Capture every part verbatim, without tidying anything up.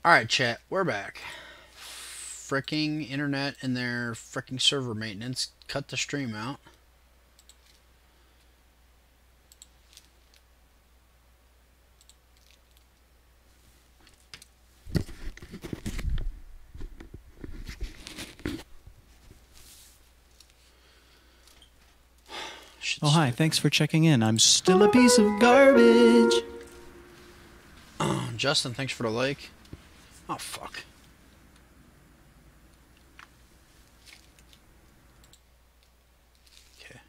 Alright, chat, we're back. Fricking internet and their fricking server maintenance cut the stream out. Oh, hi. Thanks for checking in. I'm still a piece of garbage. Justin, thanks for the like. Oh, fuck. Okay.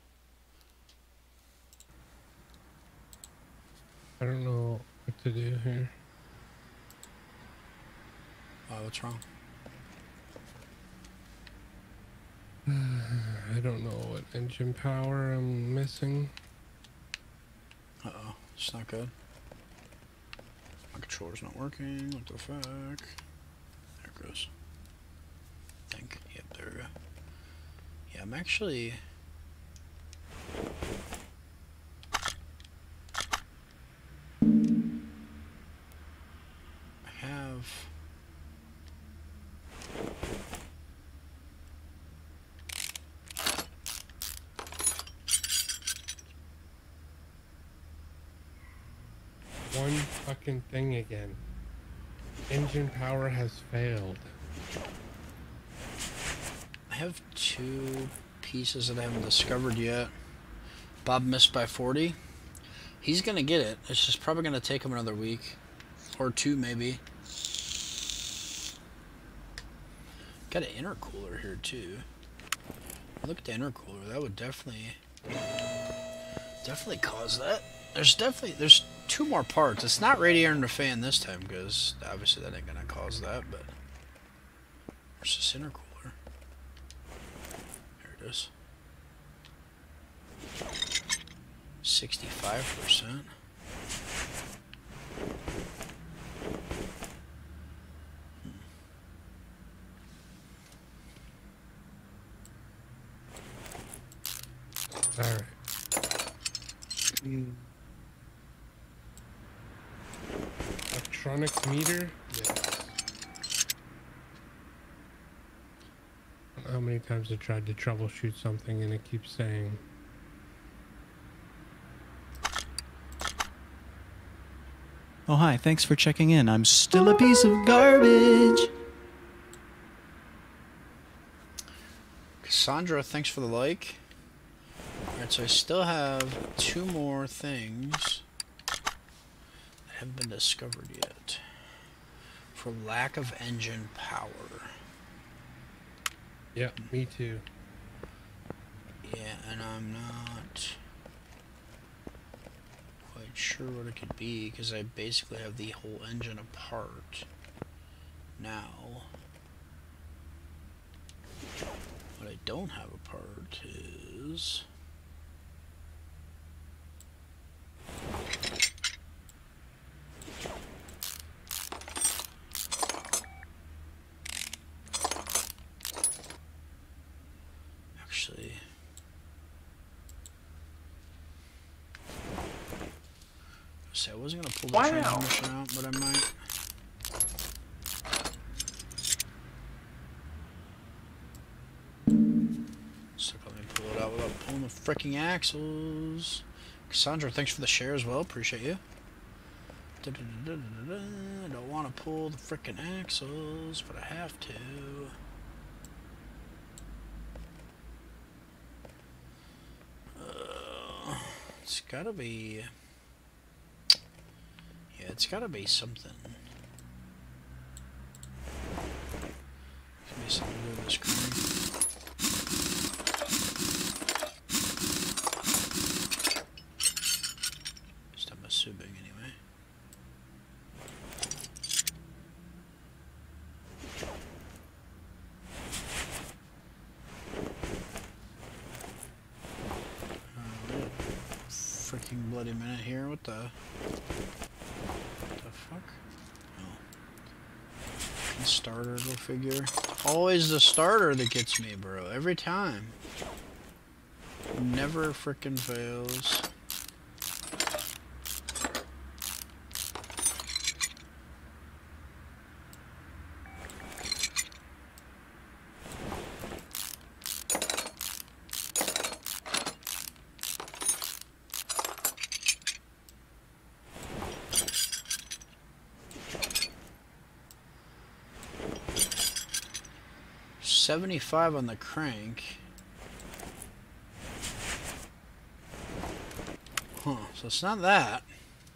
I don't know what to do here. Oh, what's wrong? I don't know what engine power I'm missing. Uh-oh. It's not good. My controller's not working. What the fuck? There it goes. I think. Yep, there we go. Yeah, I'm actually... I have... One fucking thing again. Engine power has failed. I have two pieces that I haven't discovered yet. Bob missed by forty. He's gonna get it. It's just probably gonna take him another week. Or two, maybe. Got an intercooler here, too. Look at the intercooler. That would definitely... Definitely cause that. There's definitely... There's two more parts. It's not radiator and the fan this time, because obviously that ain't gonna cause that, but... Where's this intercooler? There it is. sixty-five percent. Alright. Mm. Electronics meter? Yes. I don't know how many times I tried to troubleshoot something and it keeps saying Oh, hi. Thanks for checking in. I'm still a piece of garbage. Cassandra, thanks for the like. Alright, so I still have two more things that haven't been discovered yet. For lack of engine power. yeah, me too. Yeah, and I'm not quite sure what it could be, because I basically have the whole engine apart now. What I don't have apart is... Actually... See, I wasn't gonna pull the Wow. transmission out, but I might. So let me pull it out without pulling the freaking axles. Cassandra, thanks for the share as well. Appreciate you. Da -da -da -da -da -da. I don't want to pull the freaking axles, but I have to. Uh, it's gotta be. Yeah, it's gotta be something. Give me something to do with this cream. Just I'm assuming anyway. Uh, wait a freaking bloody minute here. What the? Fuck? Oh. Starter, go figure. Always the starter that gets me, bro. Every time. Never frickin' fails. seventy-five on the crank. Huh, so it's not that.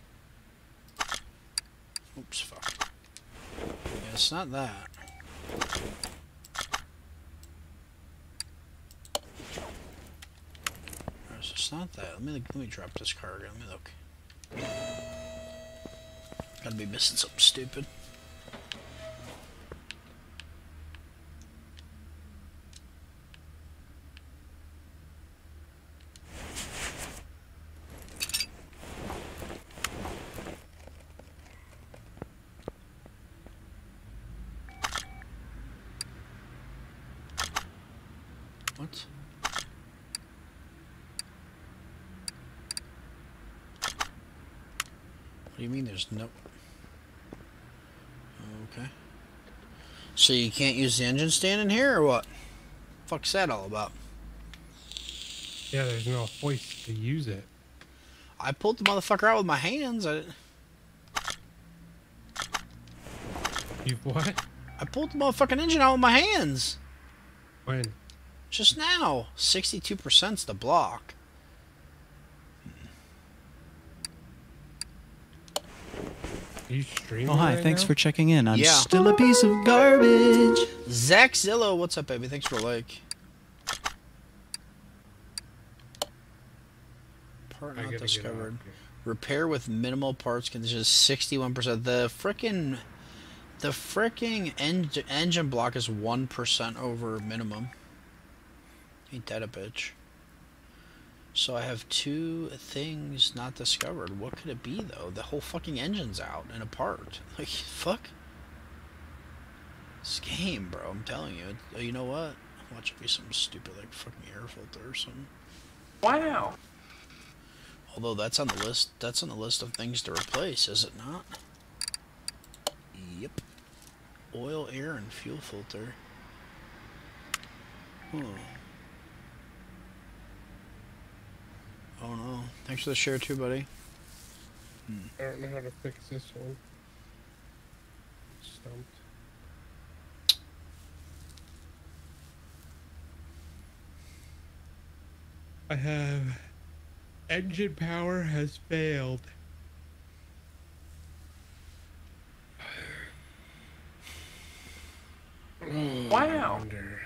Oops, fuck. Yeah, it's not that. Alright, so it's not that. Let me let me drop this card again. Let me look. Gotta be missing something stupid. What? What do you mean there's no... Okay. So you can't use the engine stand in here, or what? Fuck's that all about? Yeah, there's no hoist to use it. I pulled the motherfucker out with my hands. I, You've what? I pulled the motherfucking engine out with my hands. When? Just now. sixty-two percent's the block. Are you streaming Oh, hi. right Thanks now? for checking in. I'm Yeah. still a piece of garbage. Zach Zillow, what's up, baby? Thanks for the like. Part I not gotta get discovered. off here. Repair with minimal parts conditions, sixty-one percent. The frickin' the frickin' en engine block is one percent over minimum. Ain't that a bitch? So I have two things not discovered. What could it be, though? The whole fucking engine's out and apart. Like, fuck. This game, bro, I'm telling you. It, you know what? Watch it be some stupid, like, fucking air filter or something. Wow. Although that's on the list, that's on the list of things to replace, is it not? Yep. Oil, air, and fuel filter. Huh. Oh no. Thanks for the share too, buddy. I don't know how to fix this one. Stumped. I have... Engine power has failed. Oh, Wow. I wonder.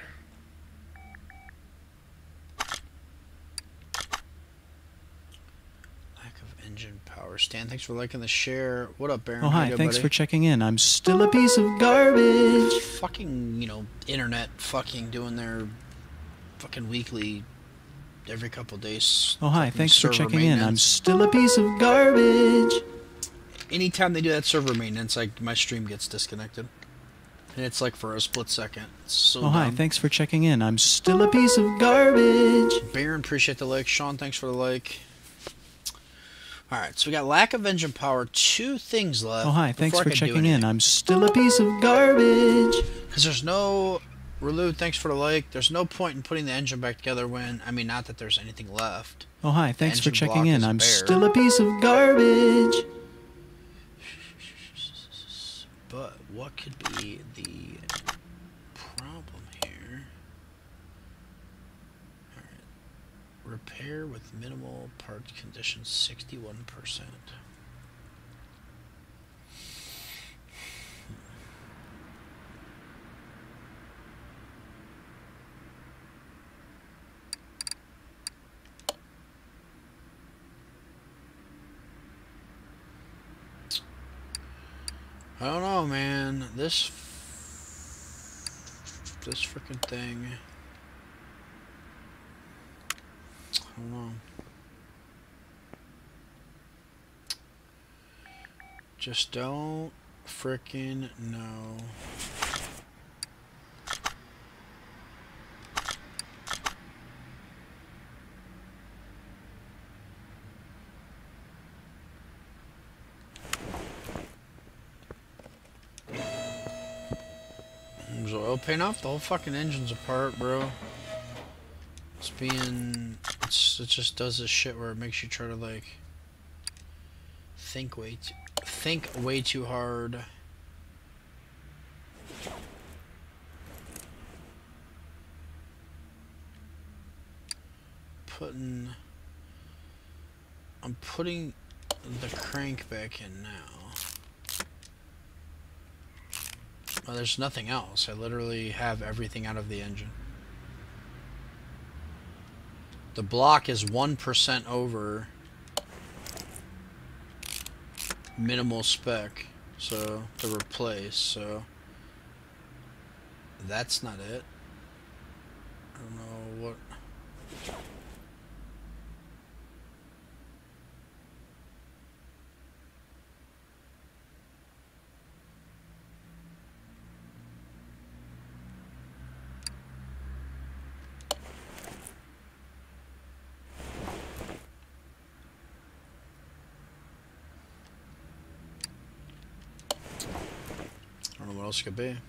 Lack of engine power. Stan, thanks for liking the share. What up, Baron? Oh, How hi. you doing, Thanks buddy? for checking in. I'm still a piece of garbage. Fucking, you know, internet fucking doing their fucking weekly every couple days. Oh, hi. fucking Thanks for server checking in. I'm maintenance. still a piece of garbage. Anytime they do that server maintenance, like my stream gets disconnected. And it's like for a split second. It's so Oh, hi. dumb. Thanks for checking in. I'm still a piece of garbage. Baron, appreciate the like. Sean, thanks for the like. Alright, so we got lack of engine power. Two things left. Oh, hi. Thanks before I for can do checking in. anything. I'm still a piece of garbage. Because there's no... Relu, thanks for the like. There's no point in putting the engine back together when... I mean, not that there's anything left. Oh, hi. Thanks for engine checking block in. is I'm bare. still a piece of garbage. But what could be the problem here? Alright. Repair with minimal part conditions, sixty-one percent. I don't know, man. This this freaking thing. I don't know. Just don't freaking know. Is oil paint off? The whole fucking engine's apart, bro. It's being... It's, it just does this shit where it makes you try to, like... Think way too... Think way too hard. putting... I'm putting the crank back in now. Well, there's nothing else. I literally have everything out of the engine. The block is one percent over minimal spec, so to replace, so that's not it. I don't know what... I don't know what else it could be.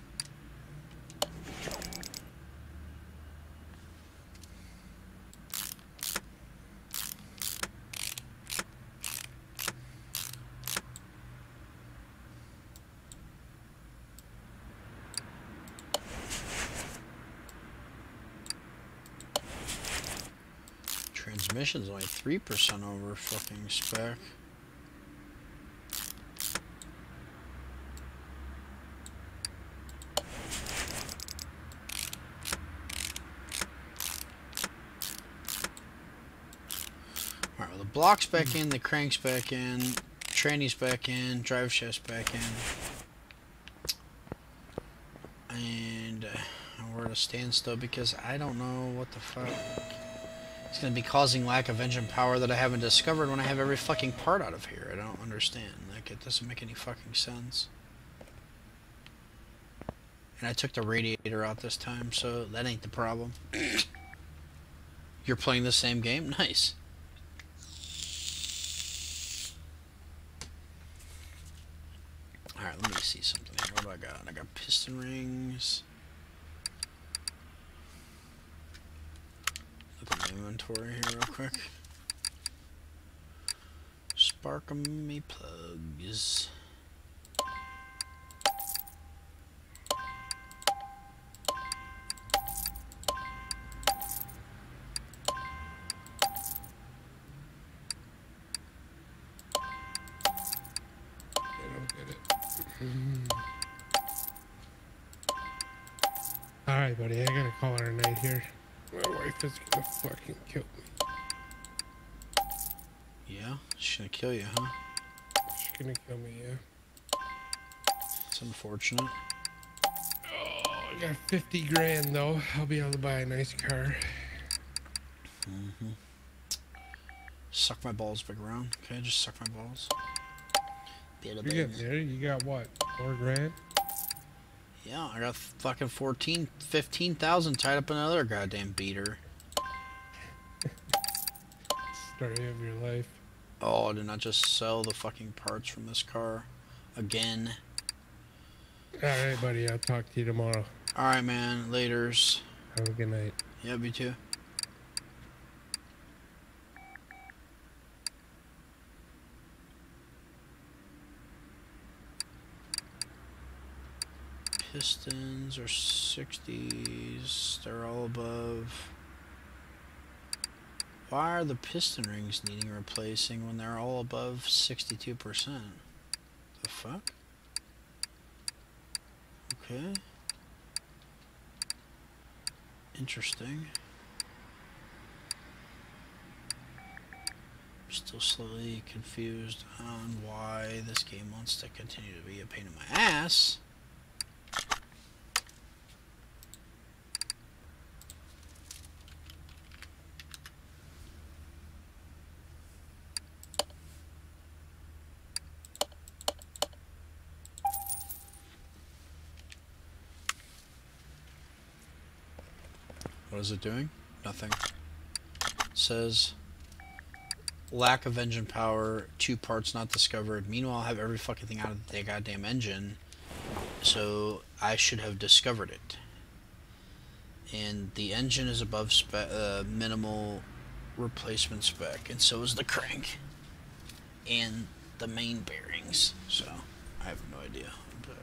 Transmission's only three percent over fucking spec. Alright, well, the block's back in, the crank's back in, tranny's back in, drive shaft's back in. And uh, we're at a standstill because I don't know what the fuck. It's going to be causing lack of engine power that I haven't discovered when I have every fucking part out of here. I don't understand. Like, it doesn't make any fucking sense. And I took the radiator out this time, so that ain't the problem. You're playing the same game? Nice. Alright, let me see something here. What do I got? I got piston rings. Look at my inventory here real quick. Spark-a-me plugs. Alright, buddy, I gotta call her a night here. My wife is gonna fucking kill me. Yeah? She's gonna kill you, huh? She's gonna kill me, yeah. It's unfortunate. Oh, I got fifty grand though. I'll be able to buy a nice car. Mm-hmm. Suck my balls, big round. Okay, just suck my balls. You get there, you got what? Four grand? Yeah, I got fucking fourteen, fifteen thousand tied up in another goddamn beater. Story of your life. Oh, did not just sell the fucking parts from this car again. Alright, buddy, I'll talk to you tomorrow. Alright, man. Laters. Have a good night. Yeah, me too. Pistons are sixties. They're all above. Why are the piston rings needing replacing when they're all above sixty-two percent? The fuck? Okay. Interesting. Still slightly confused on why this game wants to continue to be a pain in my ass. What is it doing? Nothing. It says lack of engine power, two parts not discovered. Meanwhile, I have every fucking thing out of the goddamn engine, so I should have discovered it. And the engine is above spe uh, minimal replacement spec, and so is the crank and the main bearings. So I have no idea, but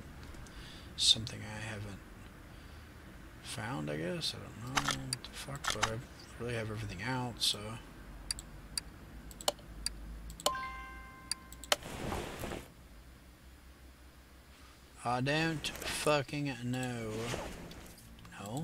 something I haven't found, I guess. I don't know what the fuck, but I've really have everything out, so... I don't fucking know. No?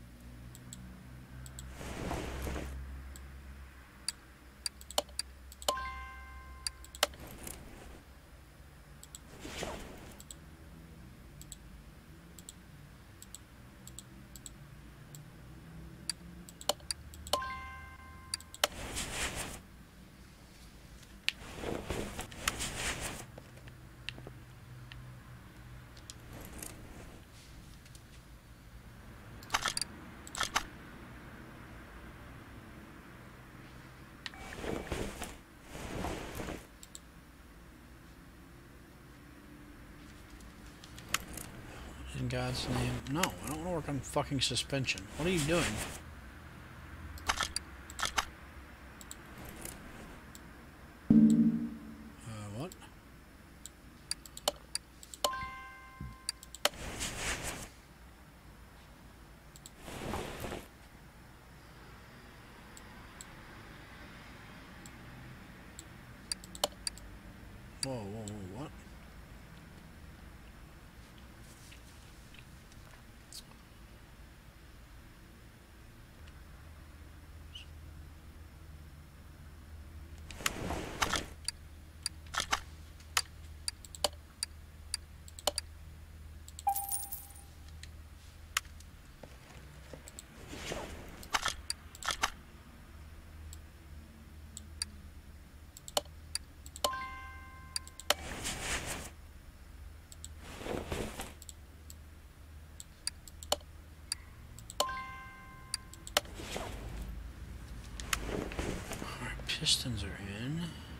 In God's name. No, I don't want to work on fucking suspension. What are you doing? Uh, what? Whoa, whoa, whoa, what? Pistons are in.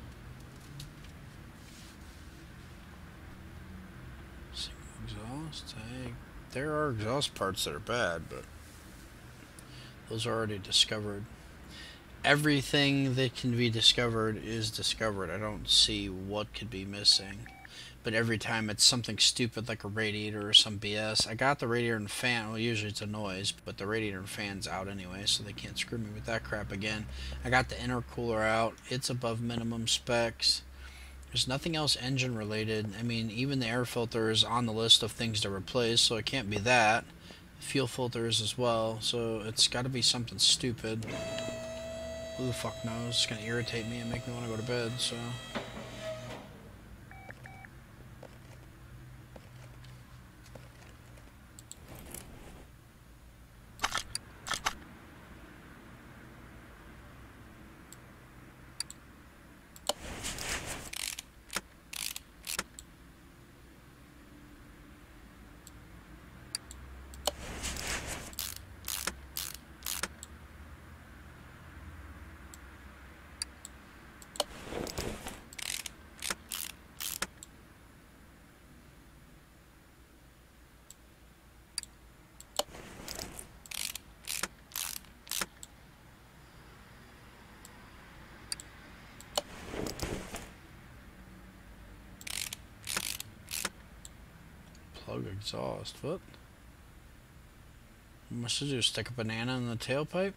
Single exhaust. I, there are exhaust parts that are bad, but those are already discovered. Everything that can be discovered is discovered. I don't see what could be missing. But every time it's something stupid like a radiator or some B S. I got the radiator and fan. Well, usually it's a noise, but the radiator and fan's out anyway, so they can't screw me with that crap again. I got the intercooler out. It's above minimum specs. There's nothing else engine related. I mean, even the air filter is on the list of things to replace, so it can't be that. Fuel filters as well, so it's got to be something stupid. Who the fuck knows? It's going to irritate me and make me want to go to bed, so... Plug exhaust. What? Must I do? Stick a banana in the tailpipe?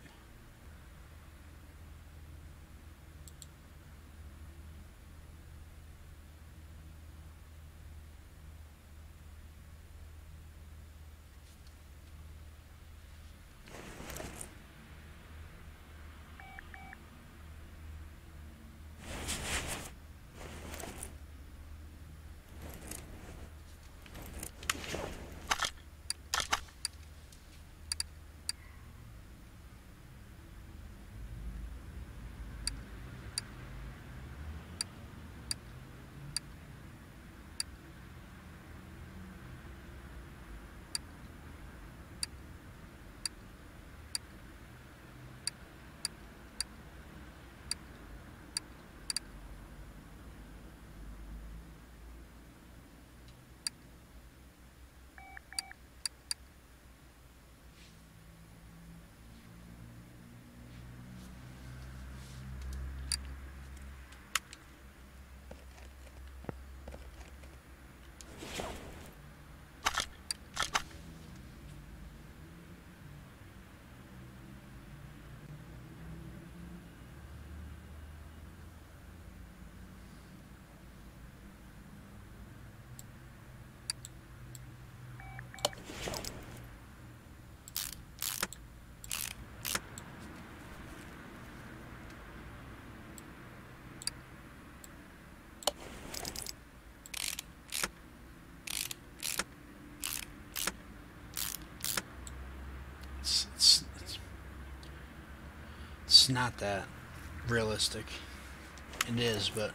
it's not that realistic. It is, but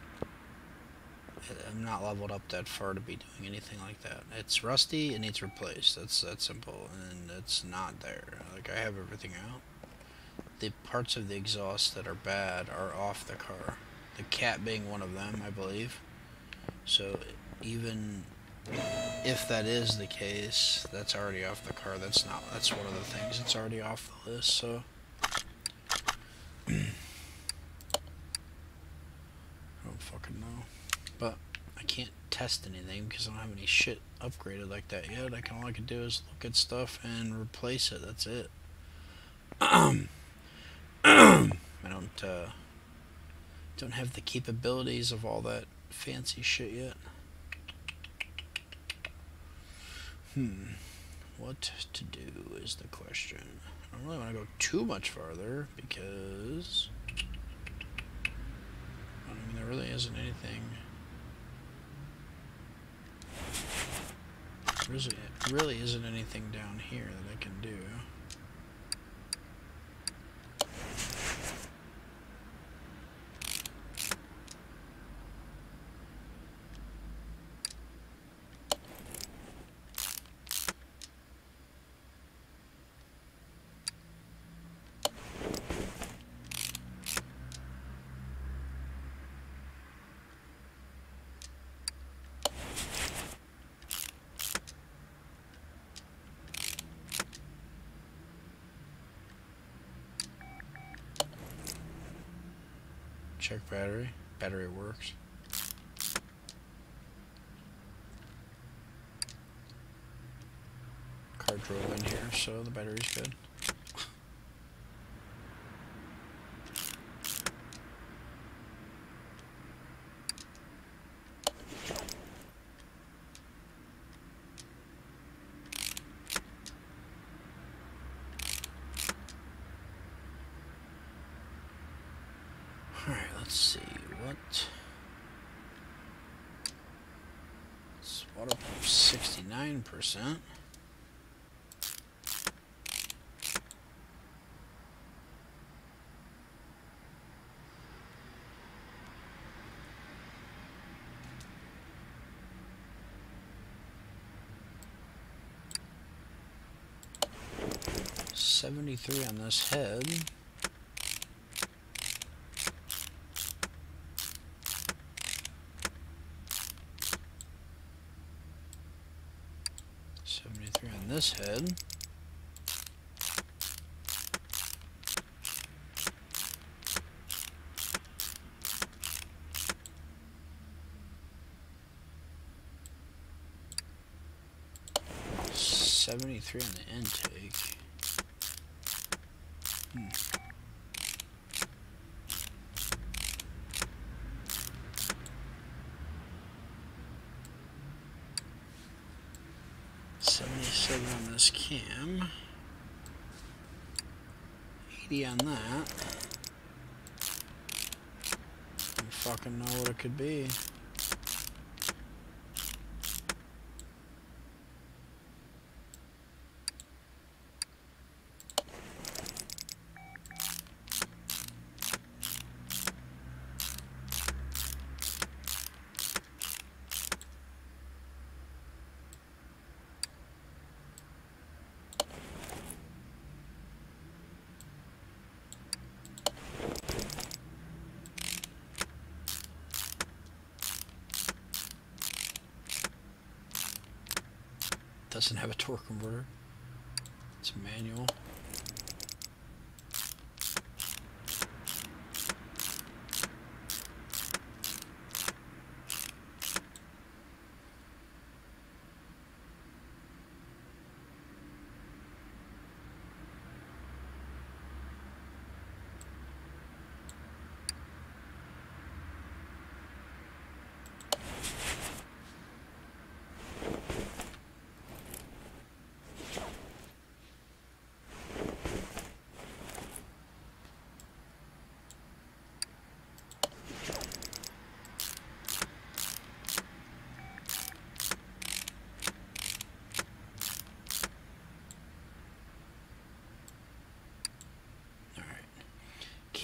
I'm not leveled up that far to be doing anything like that. It's rusty, it needs replaced. That's that simple, and it's not there. Like, I have everything out. The parts of the exhaust that are bad are off the car. The cat being one of them, I believe. So even if that is the case, that's already off the car. That's not. That's one of the things that's already off the list. So I don't fucking know. But I can't test anything because I don't have any shit upgraded like that yet. I can all I can do is look at stuff and replace it. That's it. I don't uh, don't have the capabilities of all that fancy shit yet. Hmm. What to do is the question. I don't really want to go too much farther because I mean there really isn't anything. There really, really isn't anything down here that I can do. Check battery. Battery works. Car drove in here, so the battery's good. Alright, let's see, what... It's water pump sixty-nine percent. seventy-three on this head. seventy-three on this head. seventy-three on the intake. Hmm. seventy-seven on this cam. eighty on that. I don't fucking know what it could be. Doesn't have a torque converter. It's manual.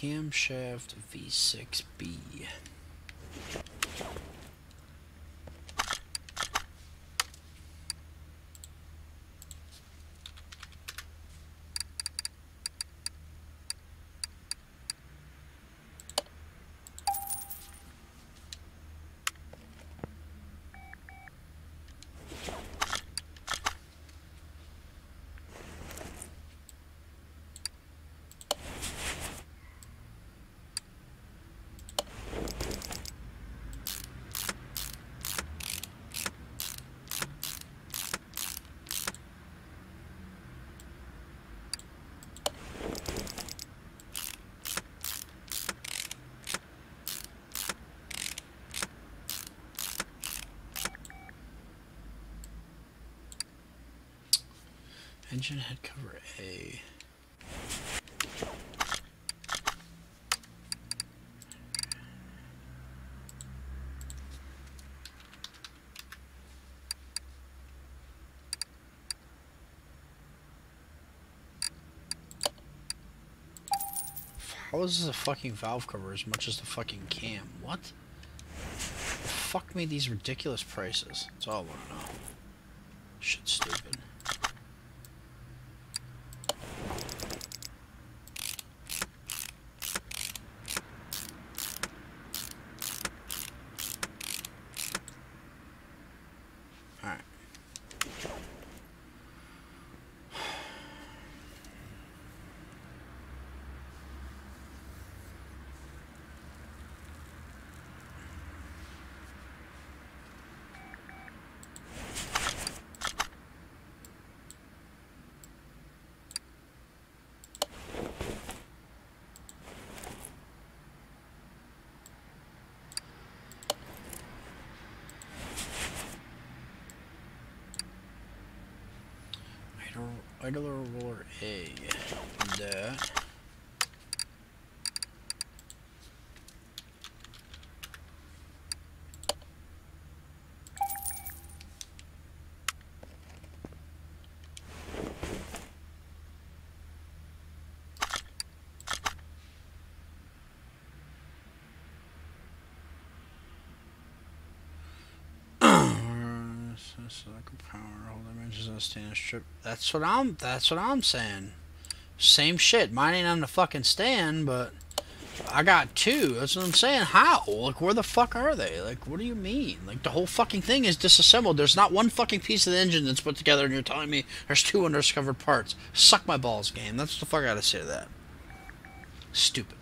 Camshaft V six B. Engine head cover A. How is this a fucking valve cover as much as the fucking cam? What? Fuck me these ridiculous prices. That's all I want to know. Shit's stupid. Alright. Idler roller A. That. Like a power, hold dimensions on a stand strip. That's what I'm that's what I'm saying. Same shit. Mine ain't on the fucking stand, but I got two. That's what I'm saying. How? Like, where the fuck are they? Like, what do you mean? Like, the whole fucking thing is disassembled. There's not one fucking piece of the engine that's put together, and you're telling me there's two undiscovered parts. Suck my balls, game. That's what the fuck I gotta say to that. Stupid.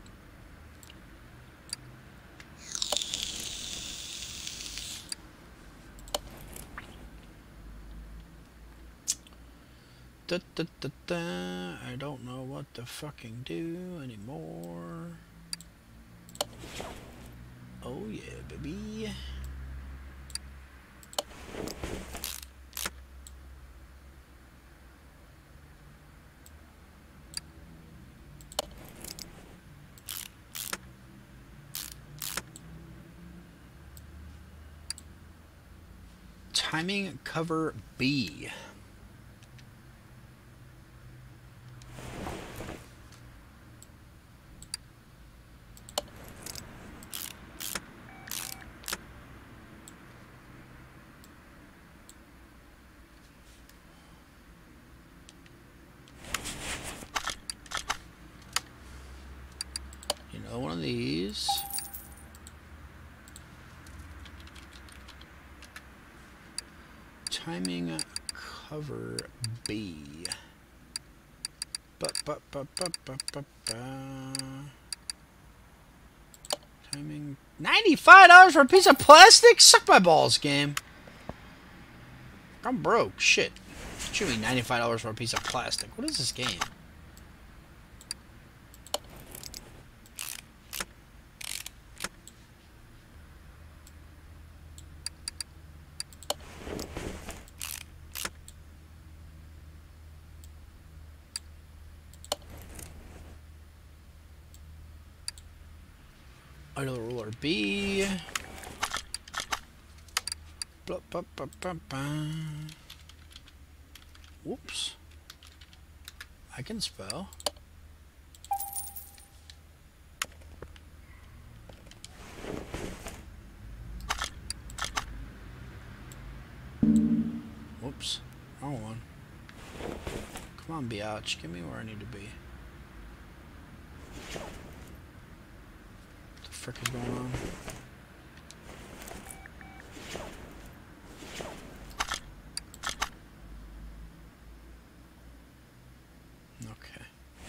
Da, da, da, da. I don't know what to fucking do anymore. Oh yeah, baby. Timing cover B. One of these. Timing cover B. But but but but but but. Timing ninety-five dollars for a piece of plastic? Suck my balls, game. I'm broke. Shit. What you mean ninety-five dollars for a piece of plastic? What is this game? Idler roller B. Blah, blah, blah, blah, blah. Whoops. I can spell. Wrong one. Come on, biatch. Get me where I need to be. What the frick is going on? Okay.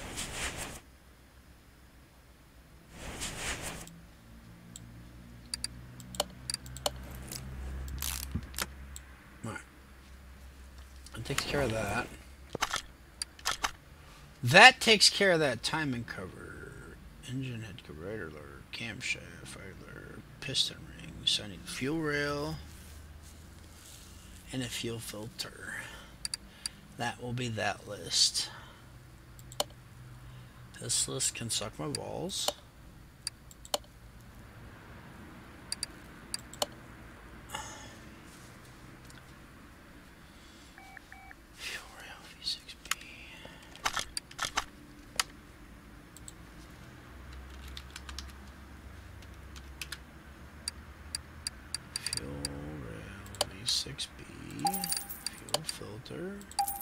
Alright. That takes care of that. That takes care of that timing cover. Engine head cover, idler, camshaft, idler, piston rings. I need a fuel rail and a fuel filter. That will be that list. This list can suck my balls. Fuel rail V six B. Fuel rail V six B. Fuel filter.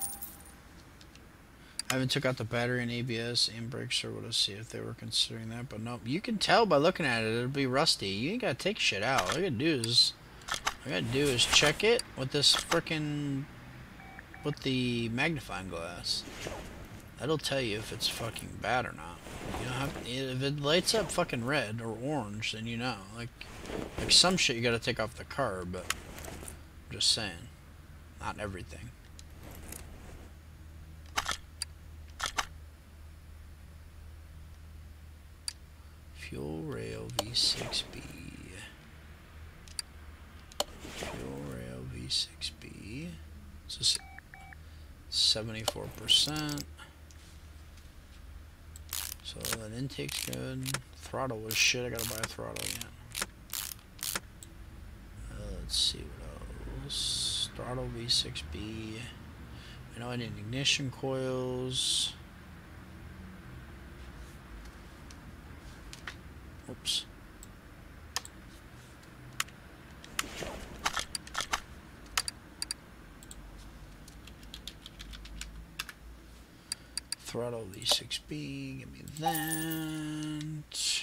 I haven't took out the battery and A B S and brakes, or to see if they were considering that, but nope. You can tell by looking at it, it'll be rusty. You ain't gotta take shit out. All I gotta do is, all I gotta do is check it with this frickin', with the magnifying glass. That'll tell you if it's fucking bad or not. You don't have, if it lights up fucking red or orange, then you know. Like, like some shit you gotta take off the car, but I'm just saying, not everything. Fuel rail V six B. Fuel rail V six B. So seventy-four percent. So that intake's good. Throttle was shit. I gotta buy a throttle again. Uh, let's see what else. Throttle V six B. I know I need ignition coils. Oops. Throttle V six B, give me that.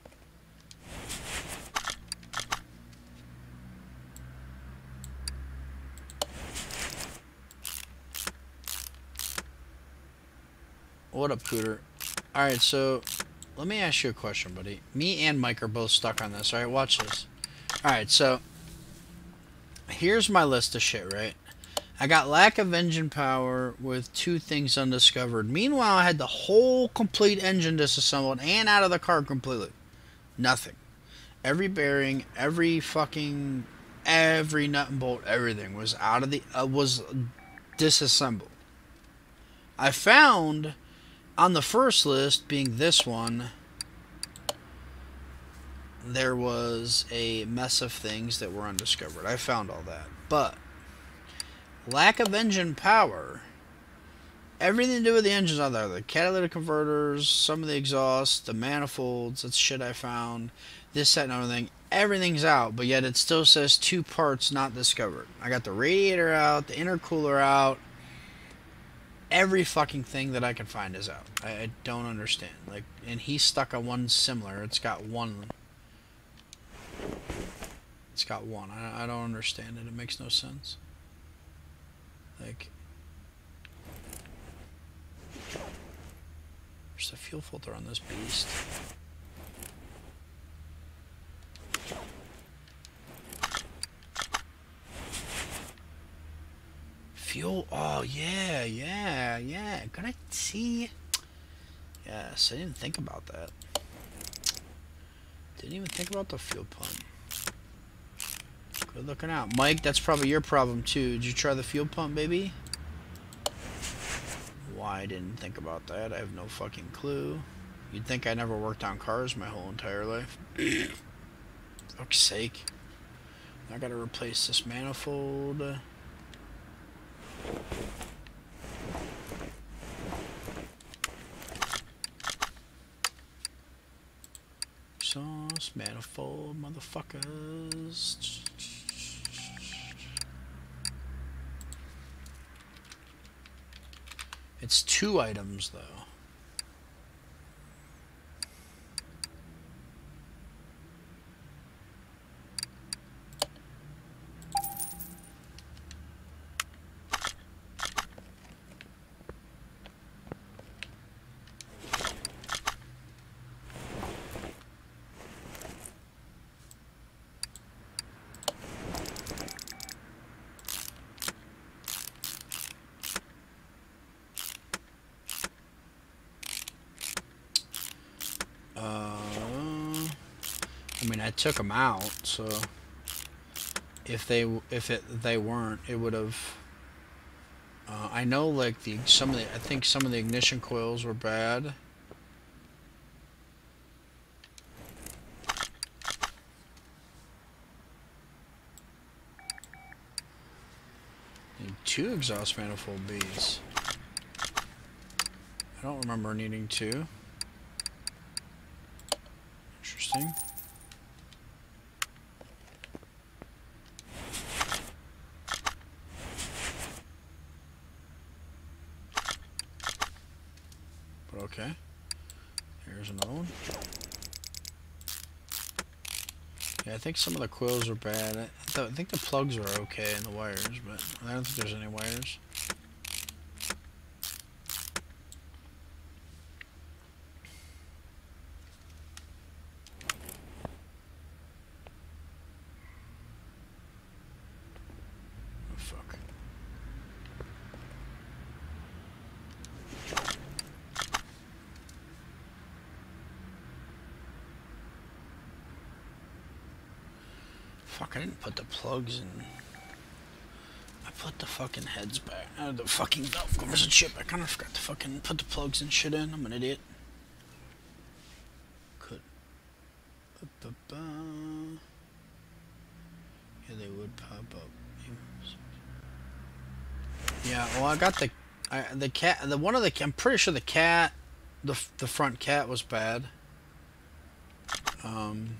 What up, Cooter? Alright, so let me ask you a question, buddy. Me and Mike are both stuck on this. Alright, watch this. Alright, so here's my list of shit, right? I got lack of engine power with two things undiscovered. Meanwhile, I had the whole complete engine disassembled and out of the car completely. Nothing. Every bearing, every fucking, every nut and bolt, everything was out of the, uh, was disassembled. I found on the first list, being this one, there was a mess of things that were undiscovered. I found all that. But lack of engine power, everything to do with the engines out there, the catalytic converters, some of the exhaust, the manifolds, that's shit I found, this, that, and everything, everything's out, but yet it still says two parts not discovered. I got the radiator out, the intercooler out, every fucking thing that I can find is out. I, I don't understand. Like, and he's stuck on one similar. It's got one. It's got one. I, I don't understand it. It makes no sense. Like, there's a fuel filter on this beast. Fuel, oh yeah, yeah, yeah. Could I see? Yes, I didn't think about that. Didn't even think about the fuel pump. Good looking out. Mike, that's probably your problem too. Did you try the fuel pump, baby? Why I didn't think about that, I have no fucking clue. You'd think I never worked on cars my whole entire life. Fuck's sake. I gotta replace this manifold. Sauce, manifold, motherfuckers. It's two items, though. I mean, I took them out, so if they if it they weren't, it would have. Uh, I know, like the some of the I think some of the ignition coils were bad. Need two exhaust manifold Bs. I don't remember needing two. Interesting. But okay. Here's another one. Yeah, I think some of the coils are bad. I, th I think the plugs are okay in the wires, but I don't think there's any wires. Fuck, I didn't put the plugs in. I put the fucking heads back. Uh, the fucking valve covers and shit. I kind of forgot to fucking put the plugs and shit in. I'm an idiot. Could. Ba -ba -ba. Yeah, they would pop up. Yeah, well, I got the, I, the cat, the one of the, I'm pretty sure the cat, the the front cat was bad. Um.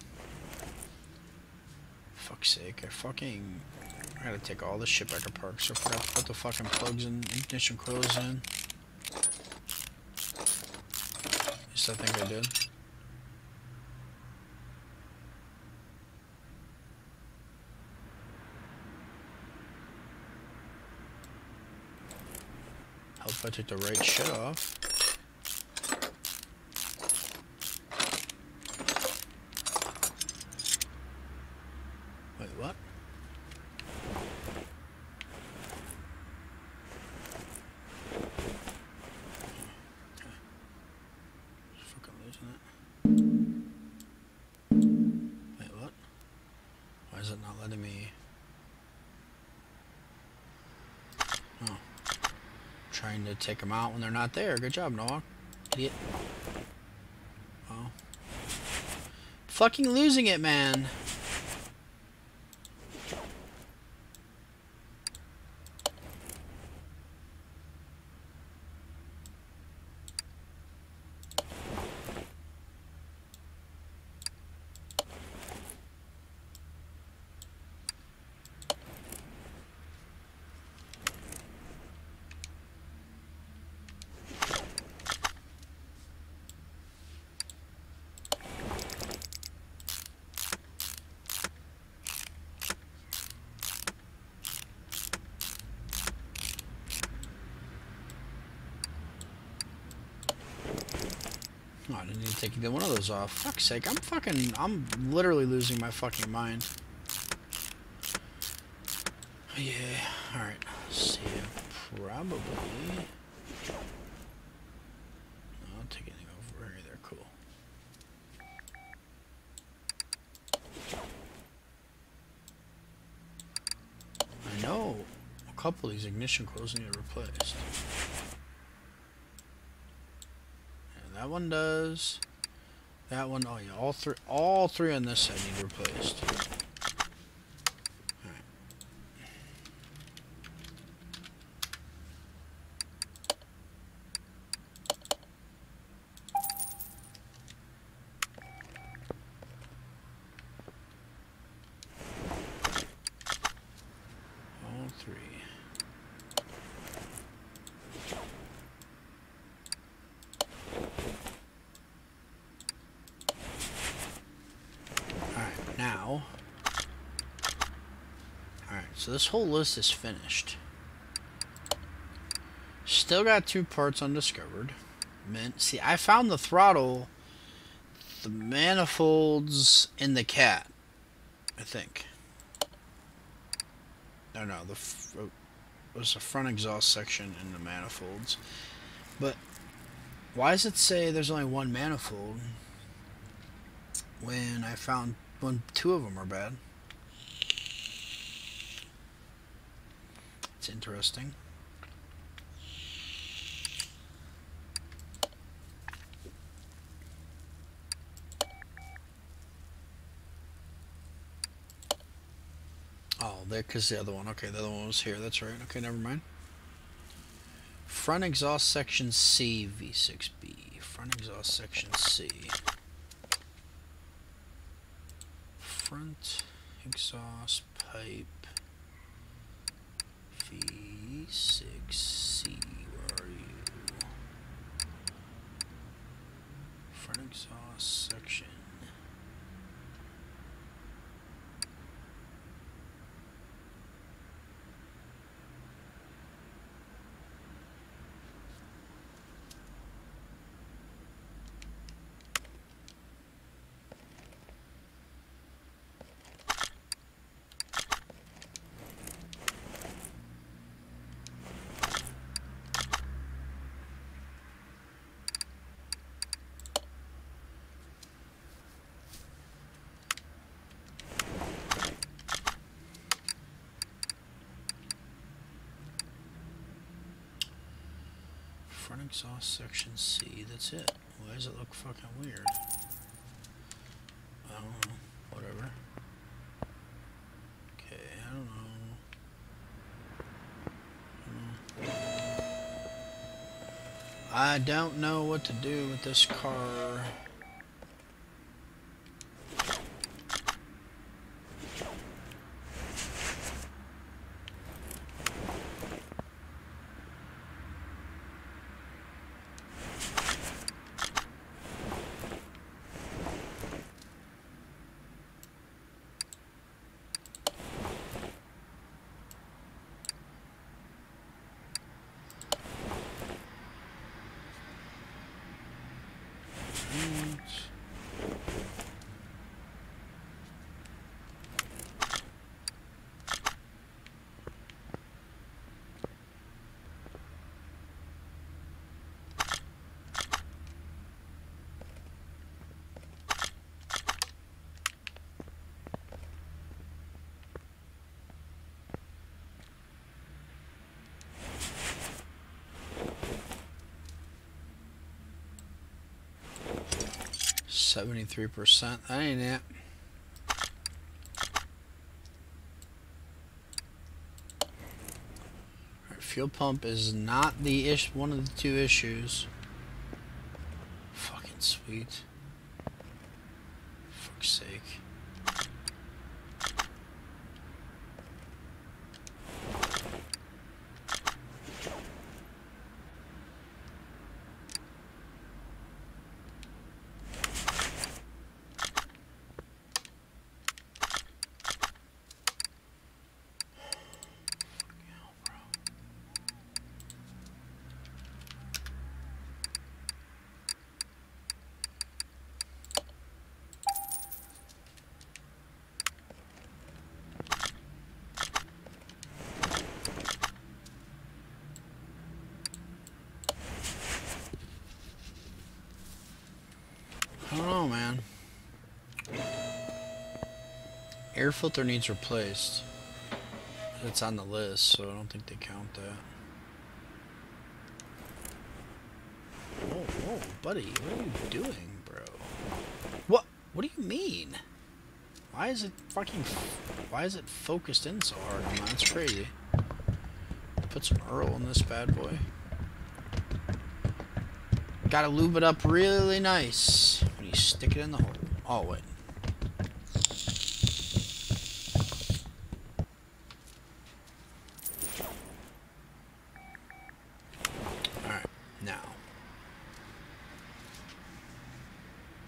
Fuck's sake, I fucking, I gotta take all this shit back apart, so I forgot to put the fucking plugs and ignition coils in. At least I think I did. Help if I took the right shit off. Wait, what? Okay. Just fucking losing it. Wait, what? Why is it not letting me? Oh. Trying to take them out when they're not there. Good job, Noah. Idiot. Oh. Fucking losing it, man. Oh, I didn't need to take either one of those off. Fuck's sake, I'm fucking, I'm literally losing my fucking mind. Yeah, alright. See, probably. I'll take anything over here, they're cool. I know a couple of these ignition coils need replaced. That one does. That one, oh yeah, all three, all three on this side need replaced. All right. All three. So this whole list is finished. Still got two parts undiscovered. Mint. See, I found the throttle, the manifolds, and the cat. I think. No, no, the f it was the front exhaust section and the manifolds. But why does it say there's only one manifold when I found when two of them are bad? It's interesting. Oh, there, because the other one. Okay, the other one was here. That's right. Okay, never mind. Front exhaust section C, V six B. Front exhaust section C. Front exhaust pipe V six C. Where are you? Front exhaust section. Front exhaust section C, that's it. Why does it look fucking weird? I don't know. Whatever. Okay, I don't know. I don't know what to do with this car. seventy-three percent. That ain't it. Right, fuel pump is not the ish one of the two issues. Fucking sweet. For fuck's sake. I don't know, man. Air filter needs replaced. It's on the list, so I don't think they count that. Whoa, whoa, buddy, what are you doing, bro? What? What do you mean? Why is it fucking... Why is it focused in so hard? Man, that's crazy. Put some Earl in this bad boy. Gotta lube it up really nice when you stick it in the hole. Oh, wait. Alright, now.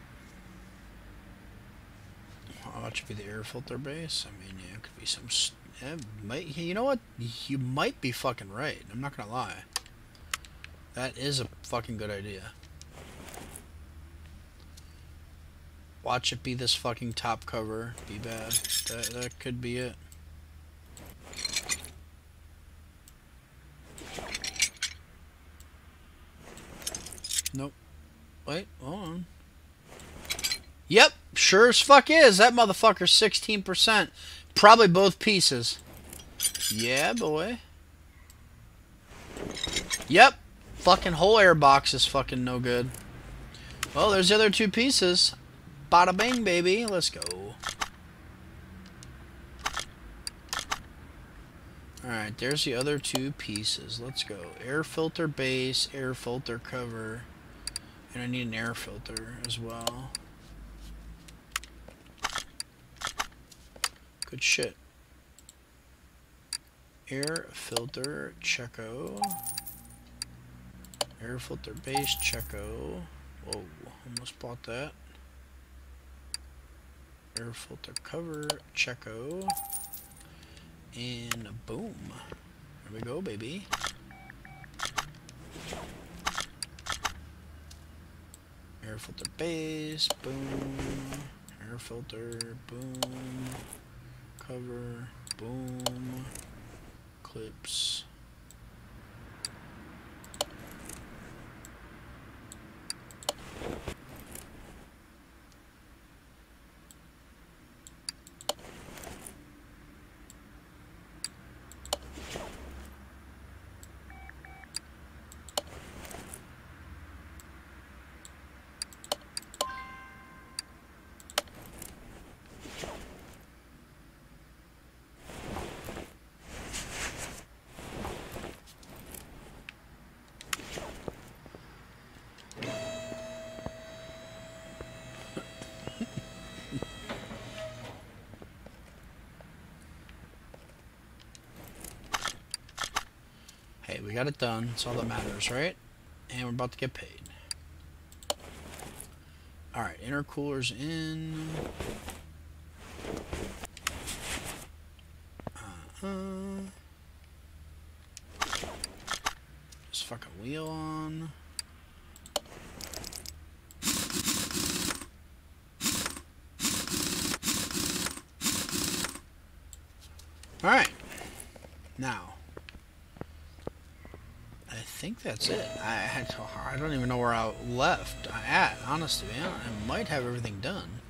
How much would be the air filter base? I mean, yeah, it could be some... Yeah, might, you know what? You might be fucking right. I'm not gonna lie. That is a fucking good idea. Watch it be this fucking top cover. Be bad. That, that could be it. Nope. Wait, hold on. Yep, sure as fuck is. That motherfucker's sixteen percent. Probably both pieces. Yeah, boy. Yep. Fucking whole air box is fucking no good. Well, there's the other two pieces. Bada bing, baby. Let's go. Alright, there's the other two pieces. Let's go. Air filter base, air filter cover. And I need an air filter as well. Good shit. Air filter, Checo. Air filter base, Checo. Whoa, almost bought that. Air filter cover, Checo. And boom. There we go, baby. Air filter base, boom. Air filter, boom. Cover, boom. Clips. Hey, we got it done. That's all that matters, right? And we're about to get paid. Alright, intercooler's in. Uh-huh. Just fucking wheel on. Alright. Now. I think that's it. I, I don't even know where I left at, honestly, man. I might have everything done.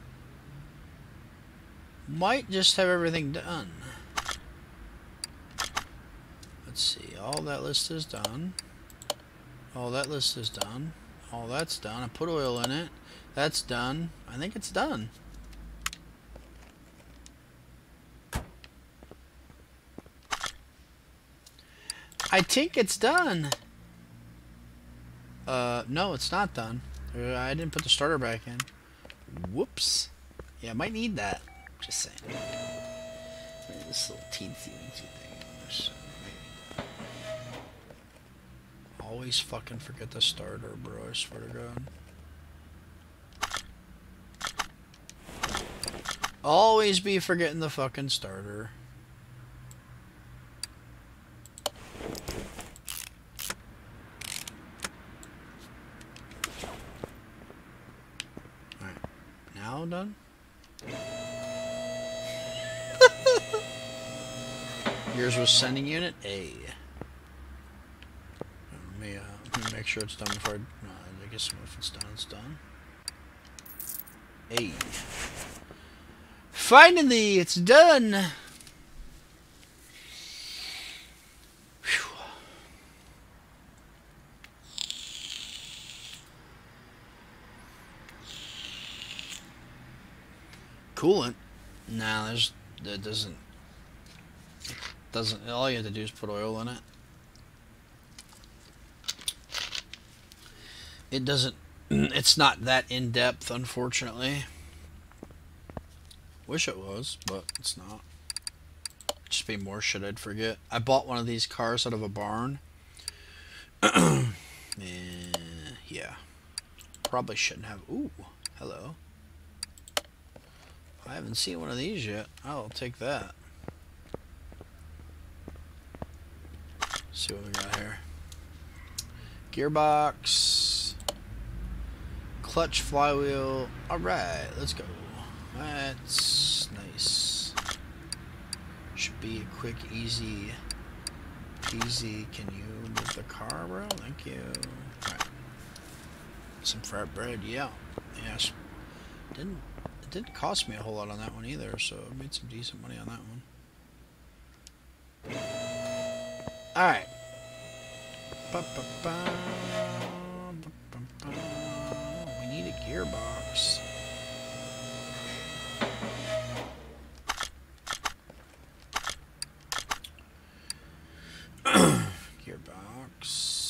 Might just have everything done. Let's see. All that list is done. All that list is done. All that's done. I put oil in it. That's done. I think it's done. I think it's done. Uh, no, it's not done. I didn't put the starter back in. Whoops. Yeah, I might need that. Just saying. This little teensy weensy thing. Always fucking forget the starter, bro. I swear to God. Always be forgetting the fucking starter. Now done? Yours was sending unit A. Let me, uh, let me make sure it's done before I... No, I guess if it's done, it's done. A. Finally, it's done! Whew. Coolant? Nah, there's... That doesn't... Doesn't... All you have to do is put oil in it. It doesn't... It's not that in-depth, unfortunately. Wish it was, but it's not. Just be more shit I'd forget. I bought one of these cars out of a barn. And... Yeah. Probably shouldn't have... Ooh, hello. I haven't seen one of these yet. I'll take that. see what we got here. Gearbox, clutch, flywheel. All right, let's go. That's nice. Should be a quick, easy peasy. Can you move the car, bro? Thank you. All right. Some frat bread, yeah. Yes. Didn't it didn't cost me a whole lot on that one either, so I made some decent money on that one. All right. Ba, ba, ba, ba, ba, ba. We need a gearbox. Gearbox.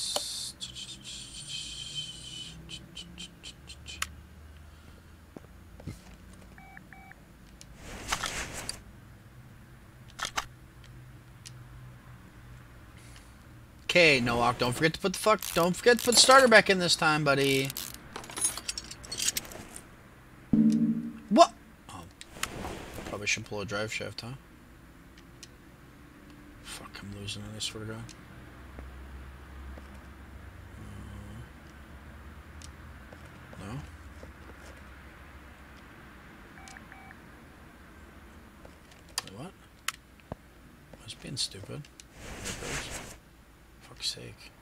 Okay, Noak, don't forget to put the fuck, don't forget to put the starter back in this time, buddy. What? Oh, probably should pull a drive shaft, huh? Fuck, I'm losing it, I swear to God. Uh, no? Wait, what? I was being stupid. There it goes. Fuck's sake.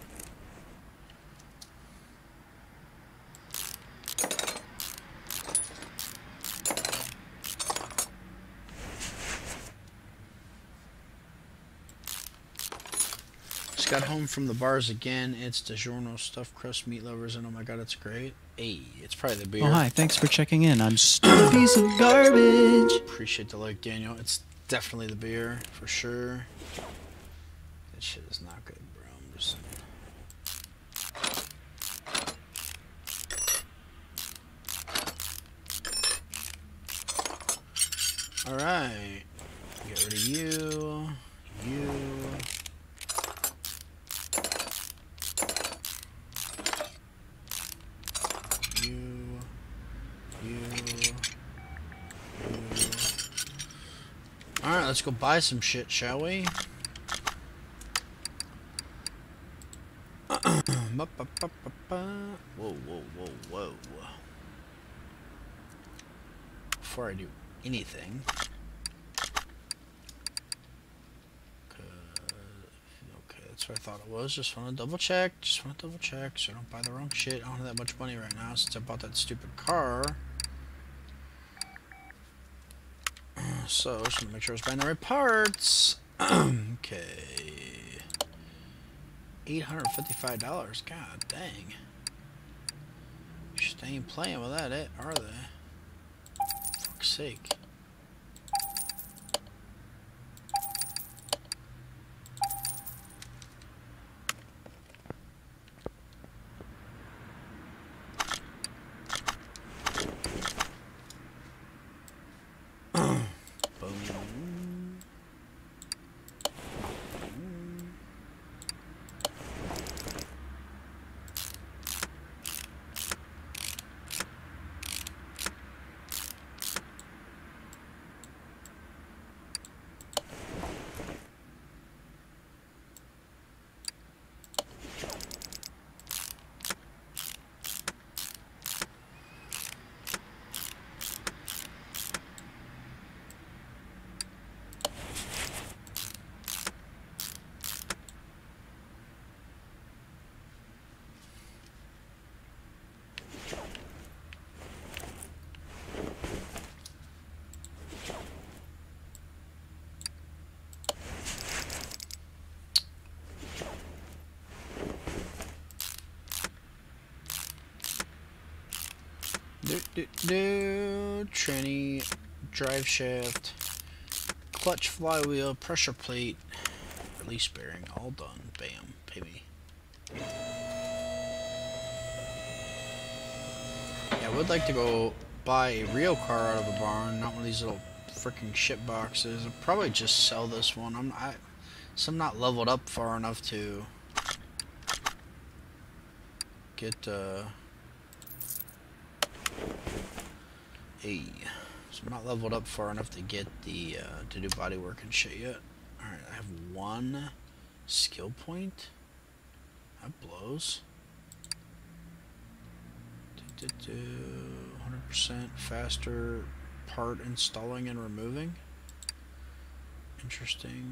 Just got home from the bars again. It's DiGiorno stuffed crust meat lovers, and oh my god, it's great. Hey, it's probably the beer. Oh, hi. Thanks for checking in. I'm still a piece of garbage. Appreciate the like, Daniel. It's definitely the beer, for sure. That shit is not good, bro. I'm just saying. Alright. Get rid of you. You. You. You. You. Alright, let's go buy some shit, shall we? Whoa, whoa, whoa, whoa. Before I do anything, okay, that's what I thought it was. Just want to double check. Just want to double check so I don't buy the wrong shit. I don't have that much money right now since I bought that stupid car. So, just want to make sure I was buying the right parts. Okay. eight hundred fifty-five dollars. God dang. They ain't playing with that, are they? For fuck's sake. Do, do, do. Tranny, drive shaft, clutch, flywheel, pressure plate, release bearing, all done. Bam, pay me. Yeah, I would like to go buy a real car out of a barn, not one of these little freaking shit boxes. I'll probably just sell this one. I'm I, so I'm not leveled up far enough to get uh. Hey, so I'm not leveled up far enough to get the uh, to do body work and shit yet. All right, I have one Skill point? That blows. one hundred percent faster part installing and removing. Interesting.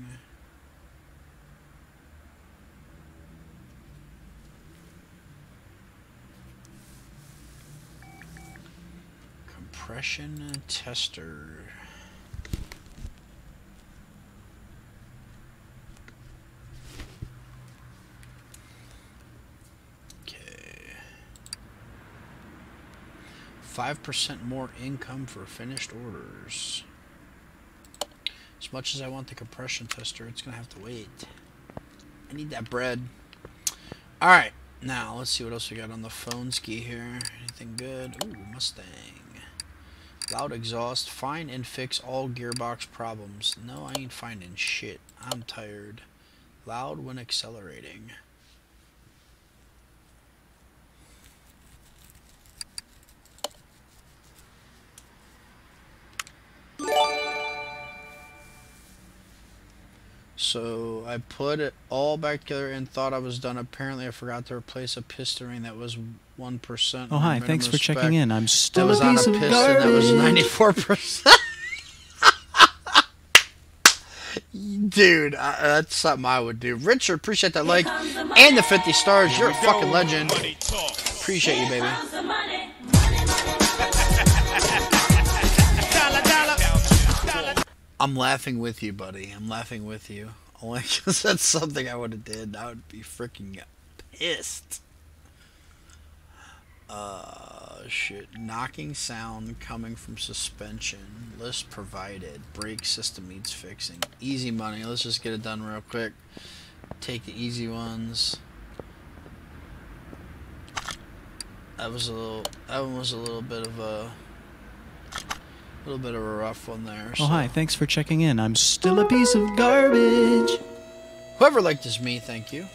Compression tester. five percent more income for finished orders. As much as I want the compression tester, it's going to have to wait. I need that bread. Alright, now let's see what else we got on the phone ski here. Anything good? Ooh, Mustang. Loud exhaust. Find and fix all gearbox problems. No, I ain't finding shit. I'm tired. Loud when accelerating. So I put it all back together and thought I was done. Apparently I forgot to replace a piston ring that was one percent. Oh, hi. Thanks for checking in. I'm That still was a on a piece of piston garbage. that was ninety-four percent. Dude, I, that's something I would do. Richard, appreciate that like and the fifty stars. You're a fucking legend. Appreciate you, baby. I'm laughing with you, buddy. I'm laughing with you. Only because that's something I would have did. I would be freaking pissed. Uh, shit. Knocking sound coming from suspension. List provided. Brake system needs fixing. Easy money. Let's just get it done real quick. Take the easy ones. That was a little. That one was a little bit of a. A little bit of a rough one there. Oh, so. hi. Thanks for checking in. I'm still a piece of garbage. Whoever liked is me, thank you.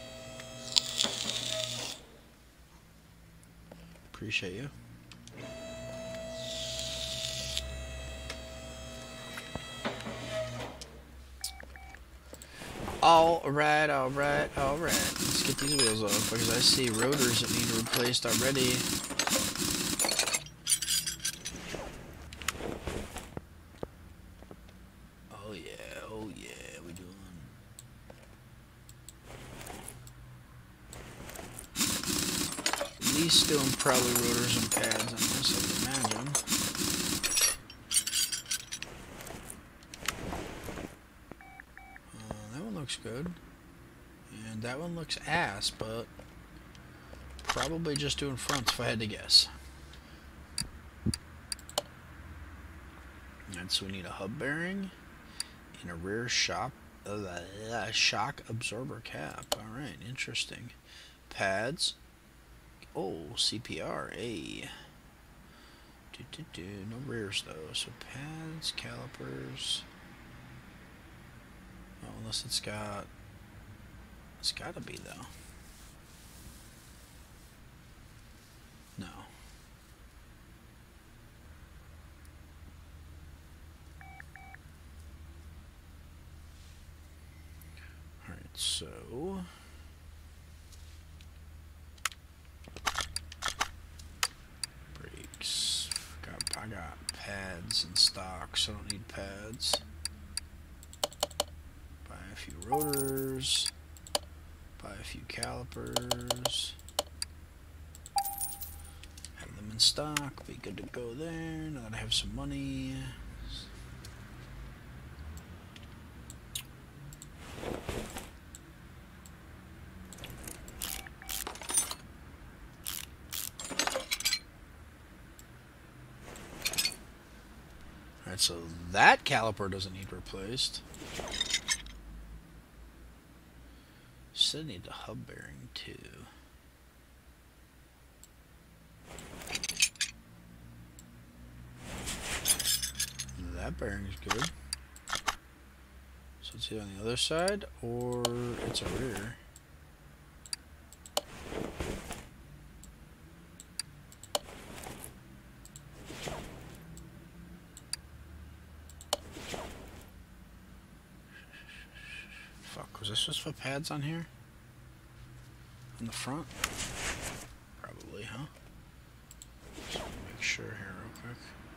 Appreciate you. Alright, alright, alright. Let's get these wheels off because I see rotors that need replaced already. Doing probably rotors and pads on this, I'd imagine. Uh, that one looks good. And that one looks ass, but probably just doing fronts if I had to guess. Alright, so we need a hub bearing and a rear shock, uh, shock absorber cap. Alright, interesting. Pads. Oh, C P R, A. Do, do, do. No rears though. So pads, calipers. Oh, unless it's got. It's gotta be though. No. Alright, so. I got pads in stock, so I don't need pads. Buy a few rotors. Buy a few calipers. Have them in stock. Be good to go there. Now that I have some money. So that caliper doesn't need replaced. Still need the hub bearing too. That bearing's good. So it's either on the other side or it's a rear. supposed to put pads on here? On the front? Probably, huh? Just make sure here real quick.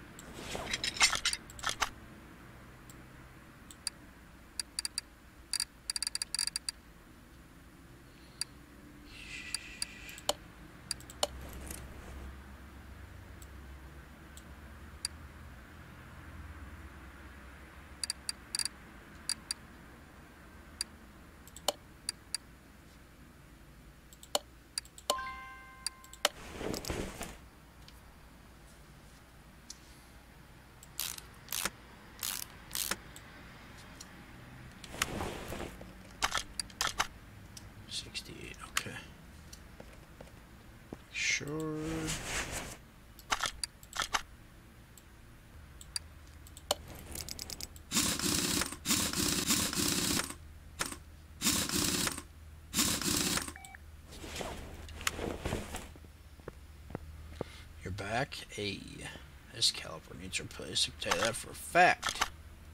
sixty-eight, okay. Sure. You're back. Hey, this caliper needs replaced. I can tell you that for a fact.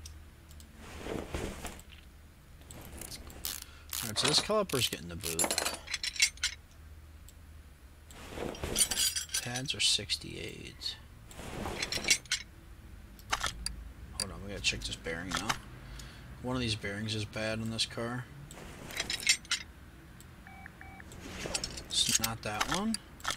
Alright, so this caliper's getting the boot. Pads are sixty-eight. Hold on, we gotta check this bearing now. One of these bearings is bad on this car. It's not that one.